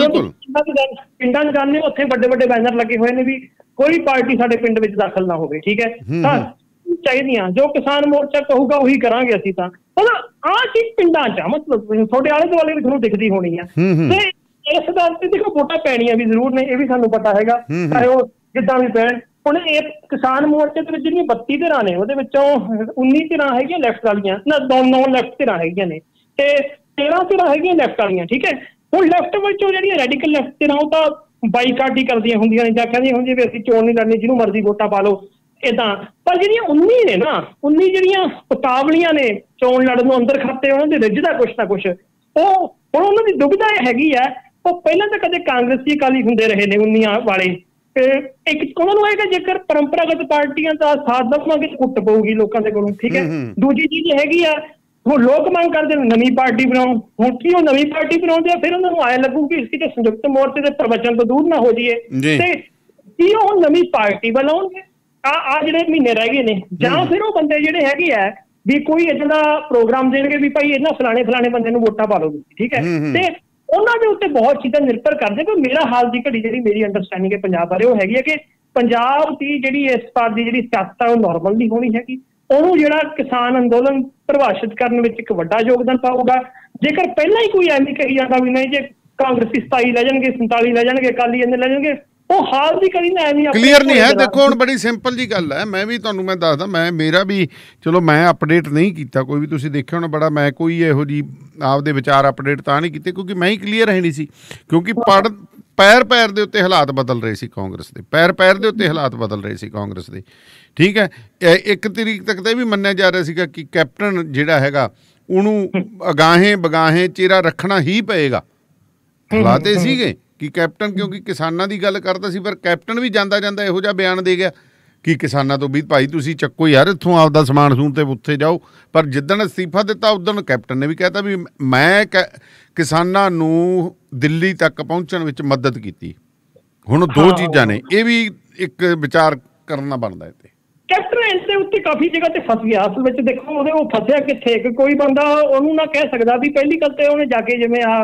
ਪਿੰਡਾਂ 'ਚ ਜਾਂਦੇ ਉੱਥੇ ਵੱਡੇ ਵੱਡੇ ਬੈਨਰ ਲੱਗੇ ਹੋਏ ਨੇ ਵੀ ਕੋਈ ਪਾਰਟੀ ਸਾਡੇ ਪਿੰਡ ਵਿੱਚ ਦਾਖਲ ਨਾ ਹੋਵੇ। ਠੀਕ ਹੈ, ਤਾਂ ਚਾਹੀਦੀਆਂ ਜੋ ਕਿਸਾਨ ਮੋਰਚਾ ਕਹੂਗਾ ਉਹੀ ਕਰਾਂਗੇ ਅਸੀਂ। ਤਾਂ ਮਤਲਬ ਆਹ ਚੀਜ਼ ਪਿੰਡਾਂ 'ਚ ਮਤਲਬ ਤੁਹਾਡੇ ਆਲੇ ਦੁਆਲੇ ਵੀ ਤੁਹਾਨੂੰ ਦਿਖਦੀ ਹੋਣੀ ਆ, ਤੇ ਇਸ ਗੱਲ ਤੇ ਦੇਖੋ ਵੋਟਾਂ ਪੈਣੀਆਂ ਵੀ ਜ਼ਰੂਰ ਨੇ, ਇਹ ਵੀ ਸਾਨੂੰ ਪਤਾ ਹੈਗਾ, ਚਾਹੇ ਉਹ ਜਿੱਦਾਂ ਵੀ ਪੈਣ। ਹੁਣ ਇਹ ਕਿਸਾਨ ਮੋਰਚੇ ਦੇ ਵਿੱਚ ਜਿਹੜੀਆਂ ਬੱਤੀ ਧਿਰਾਂ ਨੇ ਉਹਦੇ ਵਿੱਚੋਂ ਉੱਨੀ ਧਿਰਾਂ ਹੈਗੀਆਂ ਲੈਫਟ ਵਾਲੀਆਂ, ਨਾ ਨੌ ਲੈਫਟ ਧਿਰਾਂ ਹੈਗੀਆਂ ਨੇ, ਤੇ ਤੇਰਾਂ ਧਿਰਾਂ ਹੈਗੀਆਂ ਲੈਫਟ ਵਾਲੀਆਂ। ਠੀਕ ਹੈ, ਹੁਣ ਲੈਫਟ ਵਿੱਚੋਂ ਜਿਹੜੀਆਂ ਰੈਡੀਕਲ ਲੈਫਟ ਧਿਰਾਂ ਉਹ ਤਾਂ ਬਾਈਕਾਟ ਹੀ ਕਰਦੀਆਂ ਹੁੰਦੀਆਂ ਨੇ, ਜਾਂ ਕਹਿੰਦੀਆਂ ਹੁੰਦੀਆਂ ਵੀ ਅਸੀਂ ਚੋਣ ਨਹੀਂ ਲੜਨੀ, ਜਿਹਨੂੰ ਮਰਜ਼ੀ ਵੋਟਾਂ ਪਾ ਲਓ ਏਦਾਂ। ਪਰ ਜਿਹੜੀਆਂ ਉੱਨੀ ਨੇ ਨਾ, ਉੱਨੀ ਜਿਹੜੀਆਂ ਉਤਾਵਲੀਆਂ ਨੇ ਚੋਣ ਲੜਨ ਨੂੰ, ਅੰਦਰ ਖਾਤੇ ਉਹਨਾਂ ਦੇ ਰਿੱਝਦਾ ਕੁਛ ਨਾ ਕੁਛ, ਉਹ ਹੁਣ ਉਹਨਾਂ ਦੀ ਦੁਬਿਧਾ ਹੈਗੀ ਹੈ। ਉਹ ਪਹਿਲਾਂ ਤਾਂ ਕਦੇ ਕਾਂਗਰਸੀ ਅਕਾਲੀ ਹੁੰਦੇ ਰਹੇ ਨੇ ਉੱਨੀਆਂ ਵਾਲੇ, ਇੱਕ ਉਹਨਾਂ ਨੂੰ ਇਹ ਕਿ ਜੇਕਰ ਪਰੰਪਰਾਗਤ ਪਾਰਟੀਆਂ ਦਾ ਸਾਥ ਦੇਵਾਂਗੇ ਤਾਂ ਕੁੱਟ ਪਊਗੀ ਲੋਕਾਂ ਦੇ ਕੋਲੋਂ। ਠੀਕ ਹੈ, ਦੂਜੀ ਚੀਜ਼ ਹੈਗੀ ਆ ਹੁਣ ਲੋਕ ਮੰਗ ਕਰਦੇ ਨੇ ਨਵੀਂ ਪਾਰਟੀ ਬਣਾਓ। ਹੁਣ ਕੀ ਉਹ ਨਵੀਂ ਪਾਰਟੀ ਬਣਾਉਂਦੇ ਆ, ਫਿਰ ਉਹਨਾਂ ਨੂੰ ਐਂ ਲੱਗੂ ਕਿ ਅਸੀਂ ਤੇ ਸੰਯੁਕਤ ਮੋਰਚੇ ਦੇ ਪ੍ਰਵਚਨ ਤੋਂ ਦੂਰ ਨਾ ਹੋ ਜਾਈਏ, ਤੇ ਕੀ ਉਹ ਨਵੀਂ ਪਾਰਟੀ ਬਣਾਉਣਗੇ ਆ ਆ ਜਿਹੜੇ ਮਹੀਨੇ ਰਹਿ ਗਏ ਨੇ, ਜਾਂ ਫਿਰ ਉਹ ਬੰਦੇ ਜਿਹੜੇ ਹੈਗੇ ਆ ਵੀ ਕੋਈ ਏਦਾਂ ਦਾ ਪ੍ਰੋਗਰਾਮ ਦੇਣਗੇ ਵੀ ਭਾਈ ਇਹਨਾਂ ਫਲਾਣੇ ਫਲਾਣੇ ਬੰਦੇ ਨੂੰ ਵੋਟਾਂ ਪਾ ਲਓ ਤੁਸੀਂ। ਠੀਕ ਹੈ, ਤੇ ਉਹਨਾਂ ਦੇ ਉੱਤੇ ਬਹੁਤ ਚੀਜ਼ਾਂ ਨਿਰਭਰ ਕਰਦੇ। ਪਰ ਮੇਰਾ ਹਾਲ ਦੀ ਘੜੀ ਜਿਹੜੀ ਮੇਰੀ ਅੰਡਰਸਟੈਂਡਿੰਗ ਹੈ ਪੰਜਾਬ ਬਾਰੇ ਉਹ ਹੈਗੀ ਹੈ ਕਿ ਪੰਜਾਬ ਦੀ ਜਿਹੜੀ ਇਸ ਵਾਰ ਦੀ ਜਿਹੜੀ ਸਿਆਸਤ ਆ ਉਹ ਨੋਰਮਲ ਨਹੀਂ ਹੋਣੀ ਹੈਗੀ। ਉਹਨੂੰ ਜਿਹੜਾ ਕਿਸਾਨ ਅੰਦੋਲਨ ਪ੍ਰਭਾਸ਼ਿਤ ਕਰਨ ਵਿੱਚ ਇੱਕ ਵੱਡਾ ਯੋਗਦਾਨ ਪਾਊਗਾ। ਜੇਕਰ ਪਹਿਲਾਂ ਹੀ ਕੋਈ ਐਵੇਂ ਕਹੀ ਜਾਂਦਾ ਵੀ ਨਹੀਂ ਜੇ ਕਾਂਗਰਸੀ ਸਤਾਈ ਲੈ ਜਾਣਗੇ, ਸੰਤਾਲੀ ਲੈ ਜਾਣਗੇ, ਅਕਾਲੀ ਇੰਨੇ ਲੈ ਜਾਣਗੇ, ਉਹ ਹਾਲ ਦੀ ਕਰੀ ਨਾ ਐਵੇਂ ਕਲੀਅਰ ਨਹੀਂ ਹੈ। ਦੇਖੋ ਹੁਣ ਬੜੀ ਸਿੰਪਲ ਜੀ ਗੱਲ ਹੈ, ਮੈਂ ਵੀ ਤੁਹਾਨੂੰ ਮੈਂ ਦੱਸਦਾ, ਮੈਂ ਮੇਰਾ ਵੀ ਚਲੋ ਮੈਂ ਅਪਡੇਟ ਨਹੀਂ ਕੀਤਾ ਕੋਈ ਵੀ, ਤੁਸੀਂ ਦੇਖਿਆ ਹੋਣਾ ਬੜਾ, ਮੈਂ ਕੋਈ ਇਹੋ ਜਿਹੀ ਆਪਦੇ ਵਿਚਾਰ ਅਪਡੇਟ ਤਾਂ ਨਹੀਂ ਕੀਤੇ ਕਿਉਂਕਿ ਮੈਂ ਹੀ ਕਲੀਅਰ ਹੈ ਨਹੀਂ ਸੀ, ਕਿਉਂਕਿ ਪੜ ਪੈਰ ਪੈਰ ਦੇ ਉੱਤੇ ਹਾਲਾਤ ਬਦਲ ਰਹੇ ਸੀ ਕਾਂਗਰਸ ਦੇ, ਪੈਰ ਪੈਰ ਦੇ ਉੱਤੇ ਹਾਲਾਤ ਬਦਲ ਰਹੇ ਸੀ ਕਾਂਗਰਸ ਦੇ। ਠੀਕ ਹੈ, ਇੱਕ ਤਰੀਕ ਤੱਕ ਤਾਂ ਇਹ ਵੀ ਮੰਨਿਆ ਜਾ ਰਿਹਾ ਸੀਗਾ ਕਿ ਕੈਪਟਨ ਜਿਹੜਾ ਹੈਗਾ ਉਹਨੂੰ ਅਗਾਹੇ ਬਗਾਹੇ ਚਿਹਰਾ ਰੱਖਣਾ ਹੀ ਪਏਗਾ। ਹਾਲਾਤ ਇਹ ਸੀਗੇ ਕਿ ਕੈਪਟਨ ਕਿਉਂਕਿ ਕਿਸਾਨਾਂ ਦੀ ਗੱਲ ਕਰਦਾ ਸੀ, ਪਰ ਕੈਪਟਨ ਵੀ ਜਾਂਦਾ ਜਾਂਦਾ ਇਹੋ ਜਿਹਾ ਬਿਆਨ ਦੇ ਗਿਆ ਕਿ ਕਿਸਾਨਾਂ ਤੋਂ ਵੀ ਭਾਈ ਤੁਸੀਂ ਚੱਕੋ ਯਾਰ ਇੱਥੋਂ ਆਪਦਾ ਸਮਾਨ ਸਮੂਨ ਤੇ ਉੱਥੇ ਜਾਓ। ਪਰ ਜਿੱਦਣ ਅਸਤੀਫਾ ਦਿੱਤਾ ਉਦਣ ਕੈਪਟਨ ਨੇ ਵੀ ਕਹਿਤਾ ਵੀ ਮੈਂ ਕਿਸਾਨਾਂ ਨੂੰ ਦਿੱਲੀ ਤੱਕ ਪਹੁੰਚਣ ਵਿੱਚ ਮਦਦ ਕੀਤੀ। ਹੁਣ ਦੋ ਚੀਜ਼ਾਂ ਨੇ, ਇਹ ਵੀ ਇੱਕ ਵਿਚਾਰ ਕਰਨਾ ਬਣਦਾ। ਇੱਥੇ ਕੈਪਟਨ ਇਸ ਦੇ ਉੱਤੇ ਕਾਫੀ ਜਗ੍ਹਾ ਤੇ ਫਸ ਗਿਆ ਅਸਲ ਵਿੱਚ। ਦੇਖੋ ਉਹਦੇ ਉਹ ਫਸਿਆ ਕਿੱਥੇ ਕਿ ਕੋਈ ਬੰਦਾ ਉਹਨੂੰ ਨਾ ਕਹਿ ਸਕਦਾ ਵੀ ਪਹਿਲੀ ਗੱਲ ਤੇ ਉਹਨੇ ਜਾ ਕੇ ਜਿਵੇਂ ਆ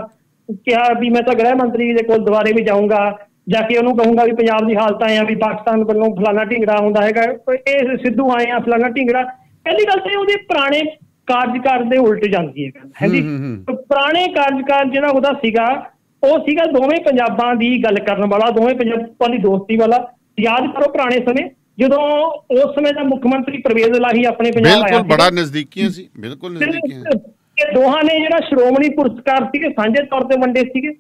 ਕਿਹਾ ਵੀ ਮੈਂ ਤਾਂ ਗ੍ਰਹਿ ਮੰਤਰੀ ਦੇ ਕੋਲ ਦੁਬਾਰੇ ਵੀ ਜਾਊਂਗਾ, ਜਾ ਕੇ ਉਹਨੂੰ ਕਹੂੰਗਾ ਵੀ ਪੰਜਾਬ ਦੀ ਹਾਲਤ ਆਏ ਆ ਵੀ ਪਾਕਿਸਤਾਨ ਵੱਲੋਂ ਫਲਾਣਾ ਢਿੰਗੜਾ ਹੁੰਦਾ ਹੈਗਾ, ਇਹ ਸਿੱਧੂ ਆਏ ਆ ਫਲਾਣਾ ਢਿੰਗੜਾ। ਪਹਿਲੀ ਗੱਲ ਤੇ ਉਹਦੇ ਪੁਰਾਣੇ ਕਾਰਜਕਾਰ ਦੇ ਉਲਟ ਜਾਂਦੀ ਹੈ ਹਾਂਜੀ। ਪੁਰਾਣੇ ਕਾਰਜਕਾਰ ਜਿਹੜਾ ਉਹਦਾ ਸੀਗਾ ਉਹ ਸੀਗਾ ਦੋਵੇਂ ਪੰਜਾਬਾਂ ਦੀ ਗੱਲ ਕਰਨ ਵਾਲਾ, ਦੋਵੇਂ ਪੰਜਾਬਾਂ ਦੀ ਦੋਸਤੀ ਵਾਲਾ। ਯਾਦ ਕਰੋ ਪੁਰਾਣੇ ਸਮੇਂ ਜਦੋਂ ਉਸ ਸਮੇਂ ਦਾ ਮੁੱਖ ਮੰਤਰੀ ਪਰਵੇਜ਼ ਇਲਾਹੀ ਆਪਣੇ ਪੰਜਾਬ ਆਇਆ, ਬੜਾ ਨਜ਼ਦੀਕੀਆਂ ਸੀ, ਬਿਲਕੁਲ ਨਜ਼ਦੀਕੀਆਂ। ਇਹ ਦੋਹਾਂ ਨੇ ਜਿਹੜਾ ਸ਼੍ਰੋਮਣੀ ਪੁਰਸਕਾਰ ਸੀਗੇ ਸਾਂਝੇ ਤੌਰ ਤੇ ਵੰਡੇ ਸੀਗੇ।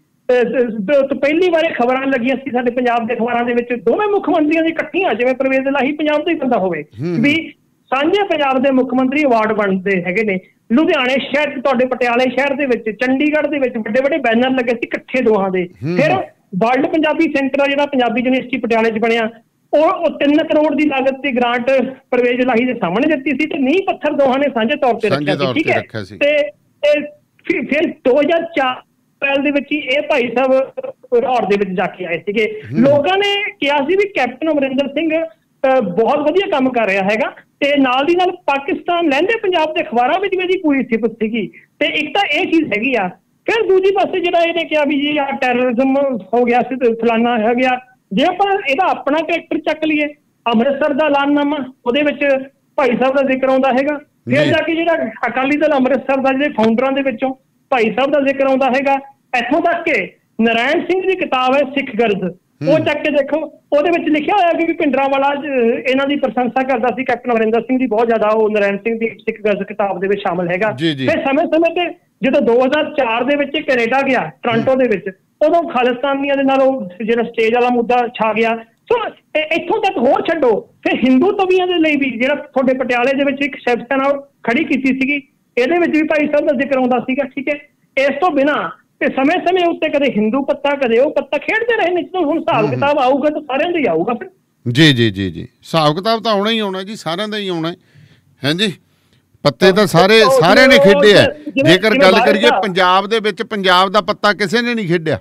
ਪਹਿਲੀ ਵਾਰ ਖਬਰਾਂ ਲੱਗੀਆਂ ਸੀ ਸਾਡੇ ਪੰਜਾਬ ਦੇ ਅਖਬਾਰਾਂ ਦੇ ਵਿੱਚ ਦੋਵੇਂ ਮੁੱਖ ਮੰਤਰੀਆਂ ਦੀ ਇਕੱਠੀਆਂ, ਜਿਵੇਂ ਪਰਵੇਜ਼ ਇਲਾਹੀ ਪੰਜਾਬ ਦਾ ਹੀ ਬੰਦਾ ਹੋਵੇ ਵੀ ਸਾਂਝੇ ਪੰਜਾਬ ਦੇ ਮੁੱਖ ਮੰਤਰੀ ਅਵਾਰਡ ਬਣਦੇ ਹੈਗੇ ਨੇ। ਲੁਧਿਆਣੇ ਸ਼ਹਿਰ ਚ, ਤੁਹਾਡੇ ਪਟਿਆਲੇ ਸ਼ਹਿਰ ਦੇ ਵਿੱਚ, ਚੰਡੀਗੜ੍ਹ ਦੇ ਵਿੱਚ ਵੱਡੇ ਵੱਡੇ ਬੈਨਰ ਲੱਗੇ ਸੀ ਇਕੱਠੇ ਦੋਹਾਂ ਦੇ। ਫਿਰ ਵਰਲਡ ਪੰਜਾਬੀ ਸੈਂਟਰ ਜਿਹੜਾ ਪੰਜਾਬੀ ਯੂਨੀਵਰਸਿਟੀ ਪਟਿਆਲੇ ਚ ਬਣਿਆ, ਉਹ ਤਿੰਨ ਕਰੋੜ ਦੀ ਲਾਗਤ ਤੇ ਗ੍ਰਾਂਟ ਪਰਵੇਜ਼ ਇਲਾਹੀ ਦੇ ਸਾਹਮਣੇ ਦਿੱਤੀ ਸੀ ਤੇ ਨੀਂਹ ਪੱਥਰ ਦੋਹਾਂ ਨੇ ਸਾਂਝੇ ਤੌਰ ਤੇ ਰੱਖਿਆ ਸੀ। ਠੀਕ ਹੈ, ਤੇ ਫਿਰ ਦੋ ਹਜ਼ਾਰ ਚਾਰ ਅਪ੍ਰੈਲ ਦੇ ਵਿੱਚ ਹੀ ਇਹ ਭਾਈ ਸਾਹਿਬ ਲਾਹੌਰ ਦੇ ਵਿੱਚ ਜਾ ਕੇ ਆਏ ਸੀਗੇ। ਲੋਕਾਂ ਨੇ ਕਿਹਾ ਸੀ ਵੀ ਕੈਪਟਨ ਅਮਰਿੰਦਰ ਸਿੰਘ ਬਹੁਤ ਵਧੀਆ ਕੰਮ ਕਰ ਰਿਹਾ ਹੈਗਾ, ਤੇ ਨਾਲ ਦੀ ਨਾਲ ਪਾਕਿਸਤਾਨ ਲਹਿੰਦੇ ਪੰਜਾਬ ਦੇ ਅਖਬਾਰਾਂ ਵਿੱਚ ਵੀ ਇਹਦੀ ਪੂਰੀ ਸਿਫਤ ਸੀਗੀ। ਤੇ ਇੱਕ ਤਾਂ ਇਹ ਚੀਜ਼ ਹੈਗੀ ਆ। ਫਿਰ ਦੂਜੀ ਪਾਸੇ ਜਿਹੜਾ ਇਹਨੇ ਕਿਹਾ ਵੀ ਜੀ ਆਹ ਟੈਰਰਿਜ਼ਮ ਹੋ ਗਿਆ ਸੀ, ਫਲਾਨਾ ਹੋ ਗਿਆ। ਜੇ ਆਪਾਂ ਇਹਦਾ ਆਪਣਾ ਕਰੈਕਟਰ ਚੱਕ ਲਈਏ, ਅੰਮ੍ਰਿਤਸਰ ਦਾ ਐਲਾਨਨਾਮਾ, ਉਹਦੇ ਵਿੱਚ ਭਾਈ ਸਾਹਿਬ ਦਾ ਜ਼ਿਕਰ ਆਉਂਦਾ ਹੈਗਾ। ਫਿਰ ਜਾ ਕੇ ਜਿਹੜਾ ਅਕਾਲੀ ਦਲ ਅੰਮ੍ਰਿਤਸਰ ਦਾ ਜਿਹੜੇ ਫਾਊਂਡਰਾਂ ਦੇ ਵਿੱਚੋਂ ਭਾਈ ਸਾਹਿਬ ਦਾ ਜ਼ਿਕਰ ਆਉਂਦਾ ਹੈਗਾ। ਇੱਥੋਂ ਤੱਕ ਕਿ ਨਾਰਾਇਣ ਸਿੰਘ ਦੀ ਕਿਤਾਬ ਹੈ ਸਿੱਖ ਗਰਜ਼, ਉਹ ਚੱਕ ਕੇ ਦੇਖੋ, ਉਹਦੇ ਵਿੱਚ ਲਿਖਿਆ ਹੋਇਆ ਕਿ ਭਿੰਡਰਾਂਵਾਲਾ ਇਹਨਾਂ ਦੀ ਪ੍ਰਸ਼ੰਸਾ ਕਰਦਾ ਸੀ ਕੈਪਟਨ ਅਮਰਿੰਦਰ ਸਿੰਘ ਦੀ ਬਹੁਤ ਜ਼ਿਆਦਾ, ਉਹ ਨਾਰਾਇਣ ਸਿੰਘ ਦੀ ਸਿੱਖ ਗਰਜ਼ ਕਿਤਾਬ ਦੇ ਵਿੱਚ ਸ਼ਾਮਲ ਹੈਗਾ। ਫਿਰ ਸਮੇਂ ਸਮੇਂ ਤੇ ਜਦੋਂ ਦੋ ਹਜ਼ਾਰ ਚਾਰ ਦੇ ਵਿੱਚ ਕੈਨੇਡਾ ਗਿਆ, ਟੋਰਾਂਟੋ ਦੇ ਵਿੱਚ, ਉਦੋਂ ਖਾਲਿਸਤਾਨੀਆਂ ਦੇ ਨਾਲ ਉਹ ਜਿਹੜਾ ਸਟੇਜ ਵਾਲਾ ਮੁੱਦਾ ਛਾ ਗਿਆ। ਸੋ ਇੱਥੋਂ ਤੱਕ ਹੋਰ ਛੱਡੋ, ਫਿਰ ਹਿੰਦੂ ਤਵੀਆਂ ਦੇ ਲਈ ਵੀ ਜਿਹੜਾ ਤੁਹਾਡੇ ਪਟਿਆਲੇ ਦੇ ਵਿੱਚ ਇੱਕ ਸ਼ਿਵ ਸੈਨਾ ਖੜੀ ਕੀਤੀ ਸੀਗੀ, ਇਹਦੇ ਵਿੱਚ ਵੀ ਭਾਈ ਸਾਹਿਬ ਦਾ ਜ਼ਿਕਰ ਆਉਂਦਾ ਸੀਗਾ। ਠੀਕ ਹੈ, ਇਸ ਤੋਂ ਬਿਨਾਂ ਤੇ ਸਮੇਂ ਸਮੇਂ ਉੱਤੇ ਕਦੇ ਹਿੰਦੂ ਪੱਤਾ ਕਦੇ ਉਹ ਪੱਤਾ ਖੇਡਦੇ ਰਹੇ ਨੇ। ਜਦੋਂ ਹੁਣ ਹਿਸਾਬ ਕਿਤਾਬ ਆਊਗਾ ਤਾਂ ਸਾਰਿਆਂ ਦਾ ਹੀ ਆਊਗਾ। ਫਿਰ ਜੀ ਜੀ ਜੀ ਜੀ ਹਿਸਾਬ ਕਿਤਾਬ ਤਾਂ ਆਉਣਾ ਹੀ ਆਉਣਾ ਜੀ, ਸਾਰਿਆਂ ਦਾ ਹੀ ਆਉਣਾ ਹੈ ਜੀ। ਪੱਤੇ ਤਾਂ ਸਾਰੇ ਸਾਰਿਆਂ ਨੇ ਖੇਡੇ ਆ। ਜੇਕਰ ਗੱਲ ਕਰੀਏ ਪੰਜਾਬ ਦੇ ਵਿੱਚ, ਪੰਜਾਬ ਦਾ ਪੱਤਾ ਕਿਸੇ ਨੇ ਨਹੀਂ ਖੇਡਿਆ।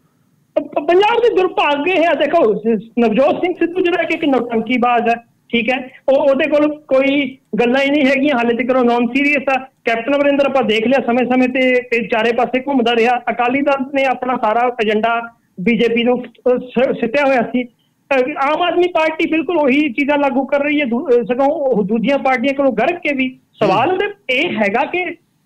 ਪੰਜਾਬ ਦੇ ਦੁਰਭਾਗੇ ਹੈ। ਦੇਖੋ ਨਵਜੋਤ ਸਿੰਘ ਸਿੱਧੂ ਜਿਹੜਾ ਕਿ ਇੱਕ ਨੌਟੰਕੀਬਾਜ਼ ਹੈ, ਠੀਕ ਹੈ, ਉਹ ਉਹਦੇ ਕੋਲ ਕੋਈ ਗੱਲਾਂ ਹੀ ਨਹੀਂ ਹੈਗੀਆਂ, ਹਾਲੇ ਤੱਕ ਉਹ ਨੌਨ ਸੀਰੀਅਸ ਆ। ਕੈਪਟਨ ਅਮਰਿੰਦਰ ਆਪਾਂ ਦੇਖ ਲਿਆ ਸਮੇਂ ਸਮੇਂ ਤੇ ਚਾਰੇ ਪਾਸੇ ਘੁੰਮਦਾ ਰਿਹਾ। ਅਕਾਲੀ ਦਲ ਨੇ ਆਪਣਾ ਸਾਰਾ ਏਜੰਡਾ ਬੀਜੇਪੀ ਨੂੰ ਸਿੱਟਿਆ ਹੋਇਆ ਸੀ। ਆਮ ਆਦਮੀ ਪਾਰਟੀ ਬਿਲਕੁਲ ਉਹੀ ਚੀਜ਼ਾਂ ਲਾਗੂ ਕਰ ਰਹੀ ਹੈ, ਸਗੋਂ ਦੂਜੀਆਂ ਪਾਰਟੀਆਂ ਕੋਲੋਂ ਗਰਕ ਕੇ ਵੀ। ਸਵਾਲ ਉਹਦੇ ਇਹ ਹੈਗਾ ਕਿ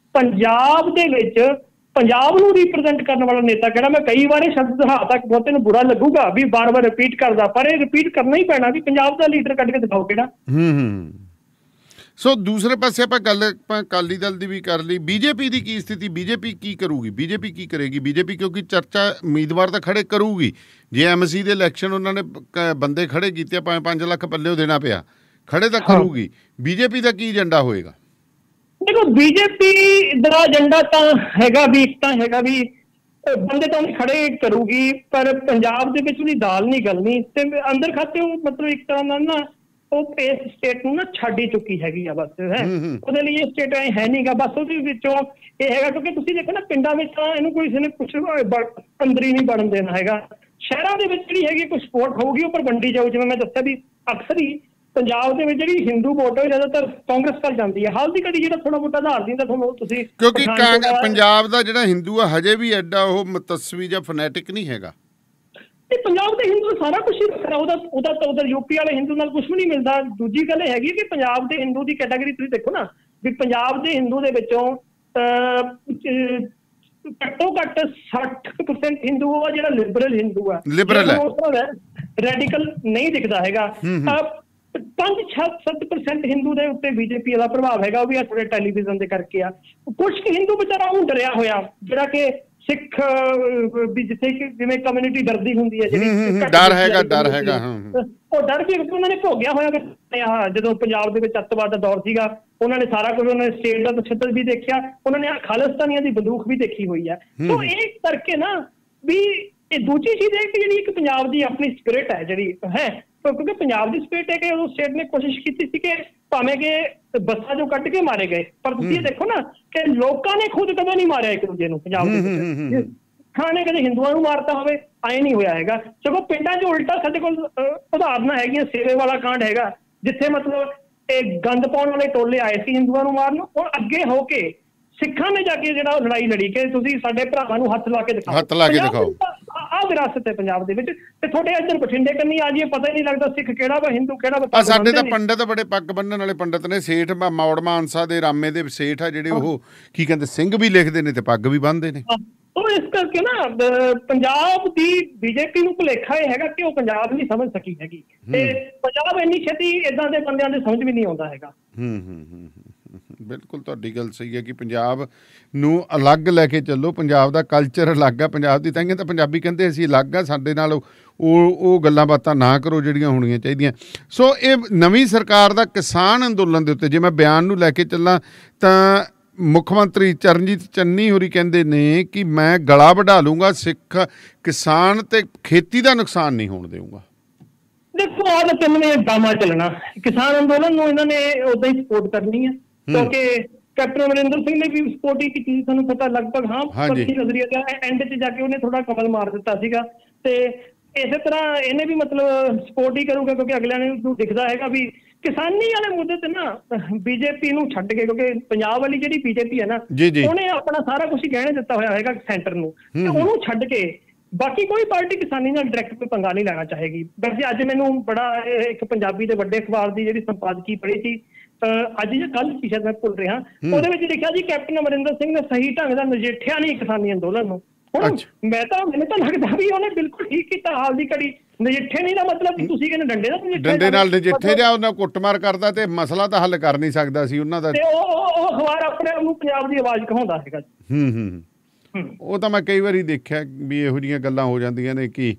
ਪੰਜਾਬ ਦੇ ਵਿੱਚ ਪੰਜਾਬ ਨੂੰ ਰਿਪਰੈਜ਼ੈਂਟ ਕਰਨ ਵਾਲਾ ਨੇਤਾ ਕਿਹੜਾ। ਮੈਂ ਕਈ ਵਾਰ ਇਹ ਸ਼ਬਦ ਦੁਹਰਾਤਾ, ਬਹੁਤੇ ਨੂੰ ਬੁਰਾ ਲੱਗੂਗਾ ਵੀ ਬਾਰ ਬਾਰ ਰਿਪੀਟ ਕਰਦਾ, ਪਰ ਇਹ ਰਿਪੀਟ ਕਰਨਾ ਹੀ ਪੈਣਾ ਵੀ ਪੰਜਾਬ ਦਾ ਲੀਡਰ ਕੱਢ ਕੇ ਦਿਖਾਓ ਕਿਹੜਾ। ਹੂੰ ਹੂੰ ਸੋ ਦੂਸਰੇ ਪਾਸੇ ਆਪਾਂ ਗੱਲ ਆਪਾਂ ਅਕਾਲੀ ਦਲ ਦੀ ਵੀ ਕਰ ਲਈ। ਬੀਜੇਪੀ ਦੀ ਕੀ ਸਥਿਤੀ, ਬੀਜੇਪੀ ਕੀ ਕਰੂਗੀ, ਬੀਜੇਪੀ ਕੀ ਕਰੇਗੀ? ਬੀਜੇਪੀ ਕਿਉਂਕਿ ਚਰਚਾ ਉਮੀਦਵਾਰ ਤਾਂ ਖੜੇ ਕਰੂਗੀ, ਜੇ ਐਮ ਸੀ ਦੇ ਇਲੈਕਸ਼ਨ ਉਹਨਾਂ ਨੇ ਬੰਦੇ ਖੜੇ ਕੀਤੇ, ਭਾਵੇਂ ਪੰਜ ਲੱਖ ਪੱਲਿਓ ਦੇਣਾ ਪਿਆ, ਖੜੇ ਤਾਂ ਕਰੂਗੀ। ਬੀਜੇਪੀ ਦਾ ਕੀ ਏਜੰਡਾ ਹੋਏਗਾ? ਦੇਖੋ ਬੀਜੇਪੀ ਦਾ ਏਜੰਡਾ ਤਾਂ ਹੈਗਾ ਵੀ ਇੱਕ ਤਾਂ ਹੈਗਾ ਵੀ ਬੰਦੇ ਤਾਂ ਉਹਨੇ ਖੜੇ ਕਰੂਗੀ, ਪਰ ਪੰਜਾਬ ਦੇ ਵਿੱਚ ਉਹਦੀ ਦਾਲ ਨਹੀਂ ਗਲਣੀ ਤੇ ਅੰਦਰ ਖਾਤੇ ਉਹ ਮਤਲਬ ਇੱਕ ਤਰ੍ਹਾਂ ਨਾਲ ਨਾ ਉਹ ਇਸ ਸਟੇਟ ਨੂੰ ਨਾ ਛੱਡ ਹੀ ਚੁੱਕੀ ਹੈਗੀ ਆ ਬਸ। ਹੈ ਉਹਦੇ ਲਈ ਇਹ ਸਟੇਟ ਐ ਹੈ ਨੀ ਗਾ ਬਸ। ਉਹਦੇ ਵਿੱਚੋਂ ਇਹ ਹੈਗਾ ਕਿਉਂਕਿ ਤੁਸੀਂ ਦੇਖੋ ਨਾ ਪਿੰਡਾਂ ਵਿੱਚ ਤਾਂ ਇਹਨੂੰ ਕੋਈ ਕਿਸੇ ਨੇ ਕੁਛ ਅੰਦਰ ਹੀ ਨਹੀਂ ਵੜਨ ਦੇਣਾ ਹੈਗਾ। ਸ਼ਹਿਰਾਂ ਦੇ ਵਿੱਚ ਜਿਹੜੀ ਹੈਗੀ ਕੋਈ ਸਪੋਰਟ ਹੋਊਗੀ ਉਹ ਪਰ ਵੰਡੀ ਜਾਊ। ਜਿਵੇਂ ਮੈਂ ਦੱਸਿਆ ਵੀ ਅਕਸਰ ਹੀ ਪੰਜਾਬ ਦੇ ਵਿੱਚ ਜਿਹੜੀ ਹਿੰਦੂ ਵੋਟ ਹੈ ਜ਼ਿਆਦਾਤਰ ਕਾਂਗਰਸ ਕਰ ਜਾਂਦੀ ਹੈ। ਹਾਲ ਦੀ ਘੜੀ ਜਿਹੜਾ ਥੋੜਾ ਮੋਟਾ ਆਧਾਰ ਦਿੰਦਾ ਤੁਹਾਨੂੰ ਤੁਸੀਂ, ਕਿਉਂਕਿ ਪੰਜਾਬ ਦਾ ਜਿਹੜਾ ਹਿੰਦੂ ਆ ਹਜੇ ਵੀ ਐਡਾ ਉਹ ਮਤਸਵੀ ਜਾਂ ਫਨੈਟਿਕ ਨਹੀਂ ਹੈਗਾ। ਤੇ ਪੰਜਾਬ ਦੇ ਹਿੰਦੂ ਸਾਰਾ ਕੁਛ ਹੀ ਵੱਖਰਾ, ਉਹਦਾ ਉਹਦਾ ਤਾਂ ਉਧਰ ਯੂਪੀ ਵਾਲੇ ਹਿੰਦੂ ਨਾਲ ਕੁਛ ਵੀ ਨਹੀਂ ਮਿਲਦਾ। ਦੂਜੀ ਗੱਲ ਇਹ ਹੈਗੀ ਕਿ ਪੰਜਾਬ ਦੇ ਹਿੰਦੂ ਦੀ ਕੈਟਾਗਰੀ ਤੁਸੀਂ ਦੇਖੋ ਨਾ ਵੀ ਪੰਜਾਬ ਦੇ ਹਿੰਦੂ ਦੇ ਵਿੱਚੋਂ ਘੱਟੋ ਘੱਟ ਸੱਠ ਪਰਸੈਂਟ ਹਿੰਦੂ ਆ ਜਿਹੜਾ ਲਿਬਰਲ ਹਿੰਦੂ ਆ, ਲਿਬਰਲ ਹੈ, ਰੈਡੀਕਲ ਨਹੀਂ ਦਿਖਦਾ ਹੈਗਾ। ਪੰਜ ਸੱਤ ਪਰਸੈਂਟ ਹਿੰਦੂ ਦੇ ਉੱਤੇ ਬੀਜੇਪੀ ਦਾ ਪ੍ਰਭਾਵ ਹੈਗਾ, ਉਹ ਵੀ ਆ ਥੋੜੇ ਟੈਲੀਵਿਜ਼ਨ ਦੇ ਕਰਕੇ ਆ। ਕੁਛ ਕੁ ਹਿੰਦੂ ਵਿਚਾਰਾ ਉਹ ਡਰਿਆ ਹੋਇਆ ਜਿਹੜਾ ਕਿ ਸਿੱਖ ਵੀ ਜਿੱਥੇ ਕਿ ਜਿਵੇਂ ਕਮਿਊਨਿਟੀ ਡਰਦੀ ਹੁੰਦੀ ਹੈ, ਜਿਹੜੀ ਡਰ ਹੈਗਾ ਡਰ ਹੈਗਾ ਉਹ ਡਰ ਵੀ ਉਹਨਾਂ ਨੇ ਭੋਗਿਆ ਹੋਇਆ। ਜਦੋਂ ਪੰਜਾਬ ਦੇ ਵਿੱਚ ਅੱਤਵਾਦ ਦਾ ਦੌਰ ਸੀਗਾ ਉਹਨਾਂ ਨੇ ਸਾਰਾ ਕੁਝ, ਉਹਨਾਂ ਨੇ ਸਟੇਟ ਦਾ ਤਸ਼ੱਦਦ ਵੀ ਦੇਖਿਆ, ਉਹਨਾਂ ਨੇ ਖਾਲਿਸਤਾਨੀਆਂ ਦੀ ਬੰਦੂਕ ਵੀ ਦੇਖੀ ਹੋਈ ਹੈ। ਸੋ ਇਹ ਕਰਕੇ ਨਾ ਵੀ ਇਹ ਦੂਜੀ ਚੀਜ਼ ਹੈ ਕਿ ਜਿਹੜੀ ਇੱਕ ਪੰਜਾਬ ਦੀ ਆਪਣੀ ਸਪਿਰਿਟ ਹੈ ਜਿਹੜੀ ਹੈ, ਕਿਉਂਕਿ ਪੰਜਾਬ ਦੀ ਸਪਿਰਿਟ ਹੈ ਕਿ ਉਹ ਸਟੇਟ ਨੇ ਕੋਸ਼ਿਸ਼ ਕੀਤੀ ਸੀ ਕਿ ਭਾਵੇਂ ਕਿ ਬੱਸਾਂ ਜੋ ਕੱਢ ਕੇ ਮਾਰੇ ਗਏ, ਪਰ ਤੁਸੀਂ ਇਹ ਦੇਖੋ ਨਾ ਕਿ ਲੋਕਾਂ ਨੇ ਖੁਦ ਕਦੇ ਨਹੀਂ ਮਾਰਿਆ ਇੱਕ ਦੂਜੇ ਨੂੰ ਪੰਜਾਬ ਦੇ ਵਿੱਚ। ਹਾਂ ਨੇ ਕਦੇ ਹਿੰਦੂਆਂ ਨੂੰ ਮਾਰਤਾ ਹੋਵੇ ਐਂ ਨਹੀਂ ਹੋਇਆ ਹੈਗਾ। ਸਗੋਂ ਪਿੰਡਾਂ 'ਚ ਉਲਟਾ ਸਾਡੇ ਕੋਲ ਉਦਾਹਰਨਾਂ ਹੈਗੀਆਂ। ਸੇਵੇ ਵਾਲਾ ਕਾਂਡ ਹੈਗਾ ਜਿੱਥੇ ਮਤਲਬ ਇਹ ਗੰਦ ਪਾਉਣ ਵਾਲੇ ਟੋਲੇ ਆਏ ਸੀ ਹਿੰਦੂਆਂ ਨੂੰ ਮਾਰਨ, ਔਰ ਅੱਗੇ ਹੋ ਕੇ ਸਿੱਖਾਂ ਨੇ ਜਾ ਕੇ ਜਿਹੜਾ ਉਹ ਲੜਾਈ ਲੜੀ ਕਿ ਤੁਸੀਂ ਸਾਡੇ ਭਰਾਵਾਂ ਨੂੰ ਹੱਥ ਲਾ ਕੇ ਦਿਖਾਓ, ਹੱਥ ਲਾ ਕੇ ਦਿਖਾਓ। ਆਹ ਵਿਰਾਸਤ ਹੈ ਪੰਜਾਬ ਦੇ ਵਿੱਚ। ਤੇ ਤੁਹਾਡੇ ਇੱਧਰ ਬਠਿੰਡੇ ਕੰਨੀ ਆ ਜੀ ਪਤਾ ਹੀ ਨਹੀਂ ਲੱਗਦਾ ਸਿੱਖ ਕਿਹੜਾ ਵਾ, ਹਿੰਦੂ ਕਿਹੜਾ ਵਾ। ਸਾਡੇ ਤਾਂ ਪੰਡਤ ਬੜੇ ਪੱਗ ਬੰਨਣ ਵਾਲੇ ਪੰਡਤ ਨੇ, ਸੇਠ ਮੌੜ ਮਾਨਸਾ ਦੇ ਰਾਮੇ ਦੇ ਸੇਠ ਆ ਜਿਹੜੇ, ਉਹ ਕੀ ਕਹਿੰਦੇ ਸਿੰਘ ਵੀ ਲਿਖਦੇ ਨੇ ਤੇ ਪੱਗ ਵੀ ਬੰਨ੍ਹਦੇ ਨੇ। ਉਹ ਇਸ ਕਰਕੇ ਨਾ ਪੰਜਾਬ ਦੀ ਬੀਜੇਪੀ ਨੂੰ ਭੁਲੇਖਾ ਇਹ ਹੈਗਾ ਕਿ ਉਹ ਪੰਜਾਬ ਨਹੀਂ ਸਮਝ ਸਕੀ ਹੈਗੀ, ਤੇ ਪੰਜਾਬ ਇੰਨੀ ਛੇਤੀ ਏਦਾਂ ਦੇ ਬੰਦਿਆਂ ਦੇ ਸਮਝ ਵੀ ਨਹੀਂ ਆਉਂਦਾ ਹੈਗਾ। ਹੂੰ ਹੂੰ ਹੂੰ ਬਿਲਕੁਲ ਤੁਹਾਡੀ ਗੱਲ ਸਹੀ ਹੈ ਕਿ ਪੰਜਾਬ ਨੂੰ ਅਲੱਗ ਲੈ ਕੇ ਚੱਲੋ, ਪੰਜਾਬ ਦਾ ਕਲਚਰ ਅਲੱਗ ਆ ਪੰਜਾਬ ਦੀ, ਤਾਂਹੀਆਂ ਤਾਂ ਪੰਜਾਬੀ ਕਹਿੰਦੇ ਅਸੀਂ ਅਲੱਗ ਆ, ਸਾਡੇ ਨਾਲ ਉਹ ਉਹ ਗੱਲਾਂ ਬਾਤਾਂ ਨਾ ਕਰੋ ਜਿਹੜੀਆਂ ਹੋਣੀਆਂ ਚਾਹੀਦੀਆਂ। ਸੋ ਇਹ ਨਵੀਂ ਸਰਕਾਰ ਦਾ ਕਿਸਾਨ ਅੰਦੋਲਨ ਦੇ ਉੱਤੇ ਜੇ ਮੈਂ ਬਿਆਨ ਨੂੰ ਲੈ ਕੇ ਚੱਲਾਂ ਤਾਂ ਮੁੱਖ ਮੰਤਰੀ ਚਰਨਜੀਤ ਚੰਨੀ ਹੋਰੀ ਕਹਿੰਦੇ ਨੇ ਕਿ ਮੈਂ ਗਲਾ ਵਢਾ ਲੂੰਗਾ, ਸਿੱਖ ਕਿਸਾਨ ਤੇ ਖੇਤੀ ਦਾ ਨੁਕਸਾਨ ਨਹੀਂ ਹੋਣ ਦੇਊਂਗਾ। ਦੇਖੋ ਆਹ ਤਾਂ ਤਿੰਨ ਨੇ ਡਰਾਮਾ ਚੱਲਣਾ, ਕਿਸਾਨ ਅੰਦੋਲਨ ਨੂੰ ਇਹਨਾਂ ਨੇ ਉਦਾਂ ਹੀ ਸਪੋਰਟ ਕਰਨੀ ਹੈ ਕਿਉਂਕਿ ਕੈਪਟਨ ਅਮਰਿੰਦਰ ਸਿੰਘ ਨੇ ਵੀ ਸਪੋਰਟ ਹੀ ਕੀਤੀ, ਸਾਨੂੰ ਪਤਾ ਲਗਭਗ ਹਾਂ ਪੱਖੀ ਨਜ਼ਰੀਆ ਦਾ ਐਂਡ 'ਚ ਜਾ ਕੇ ਉਹਨੇ ਥੋੜਾ ਕਮਲ ਮਾਰ ਦਿੱਤਾ ਸੀਗਾ, ਤੇ ਇਸੇ ਤਰ੍ਹਾਂ ਇਹਨੇ ਵੀ ਮਤਲਬ ਸਪੋਰਟ ਹੀ ਕਰੂਗਾ ਕਿਉਂਕਿ ਅਗਲਿਆਂ ਨੂੰ ਦਿਖਦਾ ਹੈਗਾ ਵੀ ਕਿਸਾਨੀ ਵਾਲੇ ਮੁੱਦੇ ਤੇ ਨਾ ਬੀਜੇਪੀ ਨੂੰ ਛੱਡ ਕੇ, ਕਿਉਂਕਿ ਪੰਜਾਬ ਵਾਲੀ ਜਿਹੜੀ ਬੀਜੇਪੀ ਹੈ ਨਾ ਉਹਨੇ ਆਪਣਾ ਸਾਰਾ ਕੁਝ ਹੀ ਗਹਿਣੇ ਦਿੱਤਾ ਹੋਇਆ ਹੈਗਾ ਸੈਂਟਰ ਨੂੰ, ਤੇ ਉਹਨੂੰ ਛੱਡ ਕੇ ਬਾਕੀ ਕੋਈ ਪਾਰਟੀ ਕਿਸਾਨੀ ਨਾਲ ਡਾਇਰੈਕਟ ਕੋਈ ਪੰਗਾ ਨਹੀਂ ਲੈਣਾ ਚਾਹੇਗੀ। ਵੈਸੇ ਅੱਜ ਮੈਨੂੰ ਬੜਾ ਇੱਕ ਪੰਜਾਬੀ ਦੇ ਵੱਡੇ ਅਖਬਾਰ ਦੀ ਜਿਹੜੀ ਸੰਪਾਦਕੀ ਪੜ੍ਹੀ ਸੀ ਅੱਜ ਜਾਂ ਕੱਲ ਸੀ ਸ਼ਾਇਦ ਮੈਂ ਭੁੱਲ ਰਿਹਾ, ਉਹਦੇ ਵਿੱਚ ਲਿਖਿਆ ਜੀ ਕੈਪਟਨ ਅਮਰਿੰਦਰ ਸਿੰਘ ਨੇ ਸਹੀ ਢੰਗ ਨਾਲ ਨਜਿੱਠਿਆ ਨਹੀਂ ਕਿਸਾਨੀ ਅੰਦੋਲਨ ਨੂੰ। ਹੁਣ ਮੈਂ ਤਾਂ ਮੈਨੂੰ ਤਾਂ ਲੱਗਦਾ ਵੀ ਉਹਨੇ ਬਿਲਕੁਲ ਠੀਕ ਕੀਤਾ, ਹਾਲ ਦੀ ਘੜੀ ਨਜਿੱਠੇ ਨਹੀਂ ਦਾ ਮਤਲਬ ਵੀ ਤੁਸੀਂ ਕਹਿੰਦੇ ਡੰਡੇ ਨਾਲ ਡੰਡੇ ਨਾਲ ਨਜਿੱਠੇ ਜਾਂ ਉਹਨਾਂ ਕੁੱਟਮਾਰ ਕਰਦਾ ਤੇ ਮਸਲਾ ਤਾਂ ਹੱਲ ਕਰ ਨਹੀਂ ਸਕਦਾ ਸੀ ਉਹਨਾਂ ਦਾ, ਤੇ ਉਹ ਉਹ ਅਖਬਾਰ ਆਪਣੇ ਆਪ ਨੂੰ ਪੰਜਾਬ ਦੀ ਆਵਾਜ਼ ਕਹਾਉਂਦਾ ਸੀਗਾ। ਹੂੰ ਹੂੰ ਉਹ ਤਾਂ ਮੈਂ ਕਈ ਵਾਰੀ ਦੇਖਿਆ ਵੀ ਇਹੋ ਜਿਹੀਆਂ ਗੱਲਾਂ ਹੋ ਜਾਂਦੀਆਂ ਨੇ ਕਿ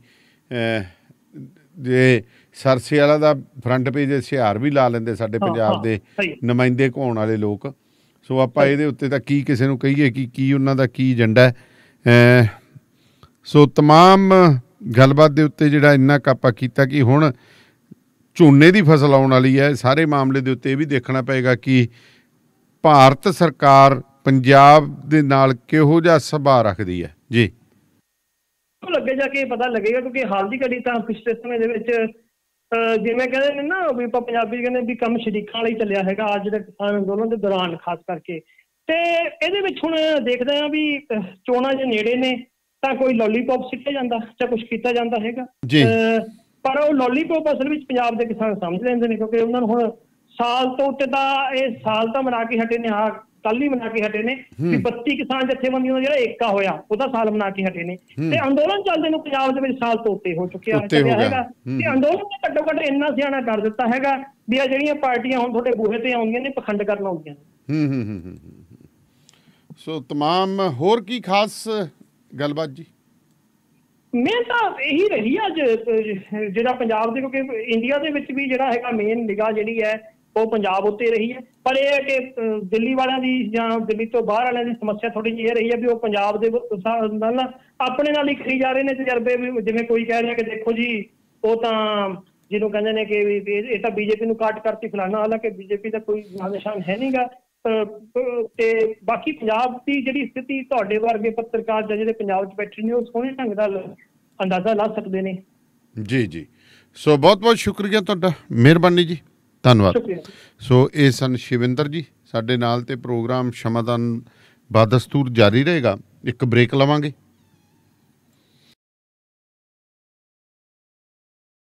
ਜੇ ਸਰਸੇ ਵਾਲਾ ਦਾ ਫਰੰਟ ਪੇਜ ਇਸ਼ਤਿਹਾਰ ਵੀ ਲਾ ਲੈਂਦੇ ਸਾਡੇ ਪੰਜਾਬ ਦੇ ਨੁਮਾਇੰਦੇ ਘਾਉਣ ਵਾਲੇ ਲੋਕ। ਸੋ ਆਪਾਂ ਇਹਦੇ ਉੱਤੇ ਤਾਂ ਕੀ ਕਿਸੇ ਨੂੰ ਕਹੀਏ ਕਿ ਕੀ ਉਹਨਾਂ ਦਾ ਕੀ ਏਜੰਡਾ ਹੈ। ਸੋ ਤਮਾਮ ਗੱਲਬਾਤ ਦੇ ਉੱਤੇ ਜਿਹੜਾ ਇੰਨਾ ਕੁ ਆਪਾਂ ਕੀਤਾ ਕਿ ਹੁਣ ਝੋਨੇ ਦੀ ਫਸਲ ਆਉਣ ਵਾਲੀ ਹੈ, ਸਾਰੇ ਮਾਮਲੇ ਦੇ ਉੱਤੇ ਇਹ ਵੀ ਦੇਖਣਾ ਪਏਗਾ ਕਿ ਭਾਰਤ ਸਰਕਾਰ ਪੰਜਾਬ ਦੇ ਨਾਲ ਕਿਹੋ ਜਿਹਾ ਸੁਭਾਅ ਰੱਖਦੀ ਹੈ। ਜੀ ਅੱਗੇ ਜਾ ਕੇ ਪਤਾ ਲੱਗੇਗਾ ਕਿਉਂਕਿ ਹਾਲ ਦੀ ਘੜੀ ਤਾਂ ਪਿਛਲੇ ਸਮੇਂ ਦੇ ਵਿੱਚ ਜਿਵੇਂ ਕਹਿੰਦੇ ਨੇ ਨਾ ਵੀ ਆਪਾਂ ਪੰਜਾਬੀ ਕਹਿੰਦੇ ਵੀ ਕੰਮ ਸ਼ਰੀਕਾਂ ਵਾਲਾ ਹੀ ਚੱਲਿਆ ਹੈਗਾ ਅੱਜ ਦੇ ਕਿਸਾਨ ਅੰਦੋਲਨ ਦੇ ਦੌਰਾਨ ਖਾਸ ਕਰਕੇ, ਤੇ ਇਹਦੇ ਵਿੱਚ ਹੁਣ ਦੇਖਦੇ ਹਾਂ ਵੀ ਚੋਣਾਂ ਜੇ ਨੇੜੇ ਨੇ ਤਾਂ ਕੋਈ ਲੋਲੀਪੌਪ ਸਿੱਟਿਆ ਜਾਂਦਾ ਜਾਂ ਕੁਛ ਕੀਤਾ ਜਾਂਦਾ ਹੈਗਾ, ਪਰ ਉਹ ਲੋਲੀਪੌਪ ਅਸਲ ਵਿੱਚ ਪੰਜਾਬ ਦੇ ਕਿਸਾਨ ਸਮਝ ਲੈਂਦੇ ਨੇ ਕਿਉਂਕਿ ਉਹਨਾਂ ਨੂੰ ਹੁਣ ਸਾਲ ਤੋਂ ਉੱਤੇ ਤਾਂ ਇਹ ਸਾਲ ਤਾਂ ਮਨਾ ਕੇ ਹਟੇ ਨੇ, ਆਹ ਕੱਲ ਹੀ ਮਨਾ ਕੇ ਹਟੇ ਨੇ ਵੀ ਬੱਤੀ ਕਿਸਾਨ ਜਥੇਬੰਦੀਆਂ ਦਾ ਜਿਹੜਾ ਏਕਾ ਹੋਇਆ ਉਹਦਾ ਸਾਲ ਮਨਾ ਕੇ ਹਟੇ ਨੇ, ਤੇ ਅੰਦੋਲਨ ਚੱਲਦੇ ਨੂੰ ਪੰਜਾਬ ਦੇ ਵਿੱਚ ਸਾਲ ਤੋਂ ਉੱਤੇ ਹੋ ਚੁੱਕਿਆ ਹੈਗਾ, ਤੇ ਅੰਦੋਲਨ ਨੇ ਘੱਟੋ ਘੱਟ ਇੰਨਾ ਸਿਆਣਾ ਕਰ ਦਿੱਤਾ ਹੈਗਾ ਵੀ ਆ ਜਿਹੜੀਆਂ ਪਾਰਟੀਆਂ ਹੁਣ ਤੁਹਾਡੇ ਬੂਹੇ ਤੇ ਆਉਂਦੀਆਂ ਨੇ ਪਖੰਡ ਕਰਨ ਆਉਂਦੀਆਂ ਨੇ। ਹੂੰ ਹੂੰ ਹੂੰ ਸੋ ਤਮਾਮ ਹੋਰ ਕੀ ਖਾਸ ਗੱਲਬਾਤ ਜੀ? ਮੇਨ ਤਾਂ ਇਹੀ ਰਹੀ ਅੱਜ ਜਿਹੜਾ ਪੰਜਾਬ ਦੇ, ਕਿਉਂਕਿ ਇੰਡੀਆ ਦੇ ਵਿੱਚ ਵੀ ਜਿਹੜਾ ਹੈਗਾ ਮੇਨ ਨਿਗਾਹ ਜਿਹੜੀ ਹੈ ਉਹ ਪੰਜਾਬ ਉੱਤੇ ਰਹੀ ਹੈ, ਪਰ ਇਹ ਹੈ ਕਿ ਦਿੱਲੀ ਵਾਲਿਆਂ ਦੀ ਜਾਂ ਦਿੱਲੀ ਤੋਂ ਬਾਹਰ ਵਾਲਿਆਂ ਦੀ ਸਮੱਸਿਆ ਥੋੜ੍ਹੀ ਜਿਹੀ ਇਹ ਰਹੀ ਹੈ ਵੀ ਉਹ ਪੰਜਾਬ ਦੇ ਨਾਲ ਆਪਣੇ ਨਾਲ ਹੀ ਕਰੀ ਜਾ ਰਹੇ ਨੇ ਤਜਰਬੇ, ਵੀ ਜਿਵੇਂ ਕੋਈ ਕਹਿ ਰਿਹਾ ਕਿ ਦੇਖੋ ਜੀ ਉਹ ਤਾਂ ਜਿਹਨੂੰ ਕਹਿੰਦੇ ਨੇ ਕਿ ਇਹ ਤਾਂ ਬੀਜੇਪੀ ਨੂੰ ਕਾਟ ਕਰਤੀ ਫਲਾਣਾ, ਹਾਲਾਂਕਿ ਬੀਜੇਪੀ ਦਾ ਕੋਈ ਨਿਸ਼ਾਨ ਹੈ ਨਹੀਂ ਗਾ। ਤੇ ਬਾਕੀ ਪੰਜਾਬ ਦੀ ਜਿਹੜੀ ਸਥਿਤੀ ਤੁਹਾਡੇ ਵਰਗੇ ਪੱਤਰਕਾਰ ਜਾਂ ਜਿਹੜੇ ਪੰਜਾਬ 'ਚ ਬੈਠੇ ਨੇ ਉਹ ਸੋਹਣੇ ਢੰਗ ਨਾਲ ਅੰਦਾਜ਼ਾ ਲਾ ਸਕਦੇ ਨੇ। ਜੀ ਜੀ ਸੋ ਬਹੁਤ ਬਹੁਤ ਸ਼ੁਕਰੀਆ ਤੁਹਾਡਾ, ਮਿਹਰਬਾਨੀ ਜੀ, ਧੰਨਵਾਦ। ਸੋ ਇਹ ਸਨ ਸ਼ਿਵਿੰਦਰ ਜੀ ਸਾਡੇ ਨਾਲ, ਤੇ ਪ੍ਰੋਗਰਾਮ ਸ਼ਮਾਦਾਨ ਬਾਦਸਤੂਰ ਜਾਰੀ ਰਹੇਗਾ। ਇੱਕ ਬ੍ਰੇਕ ਲਵਾਂਗੇ।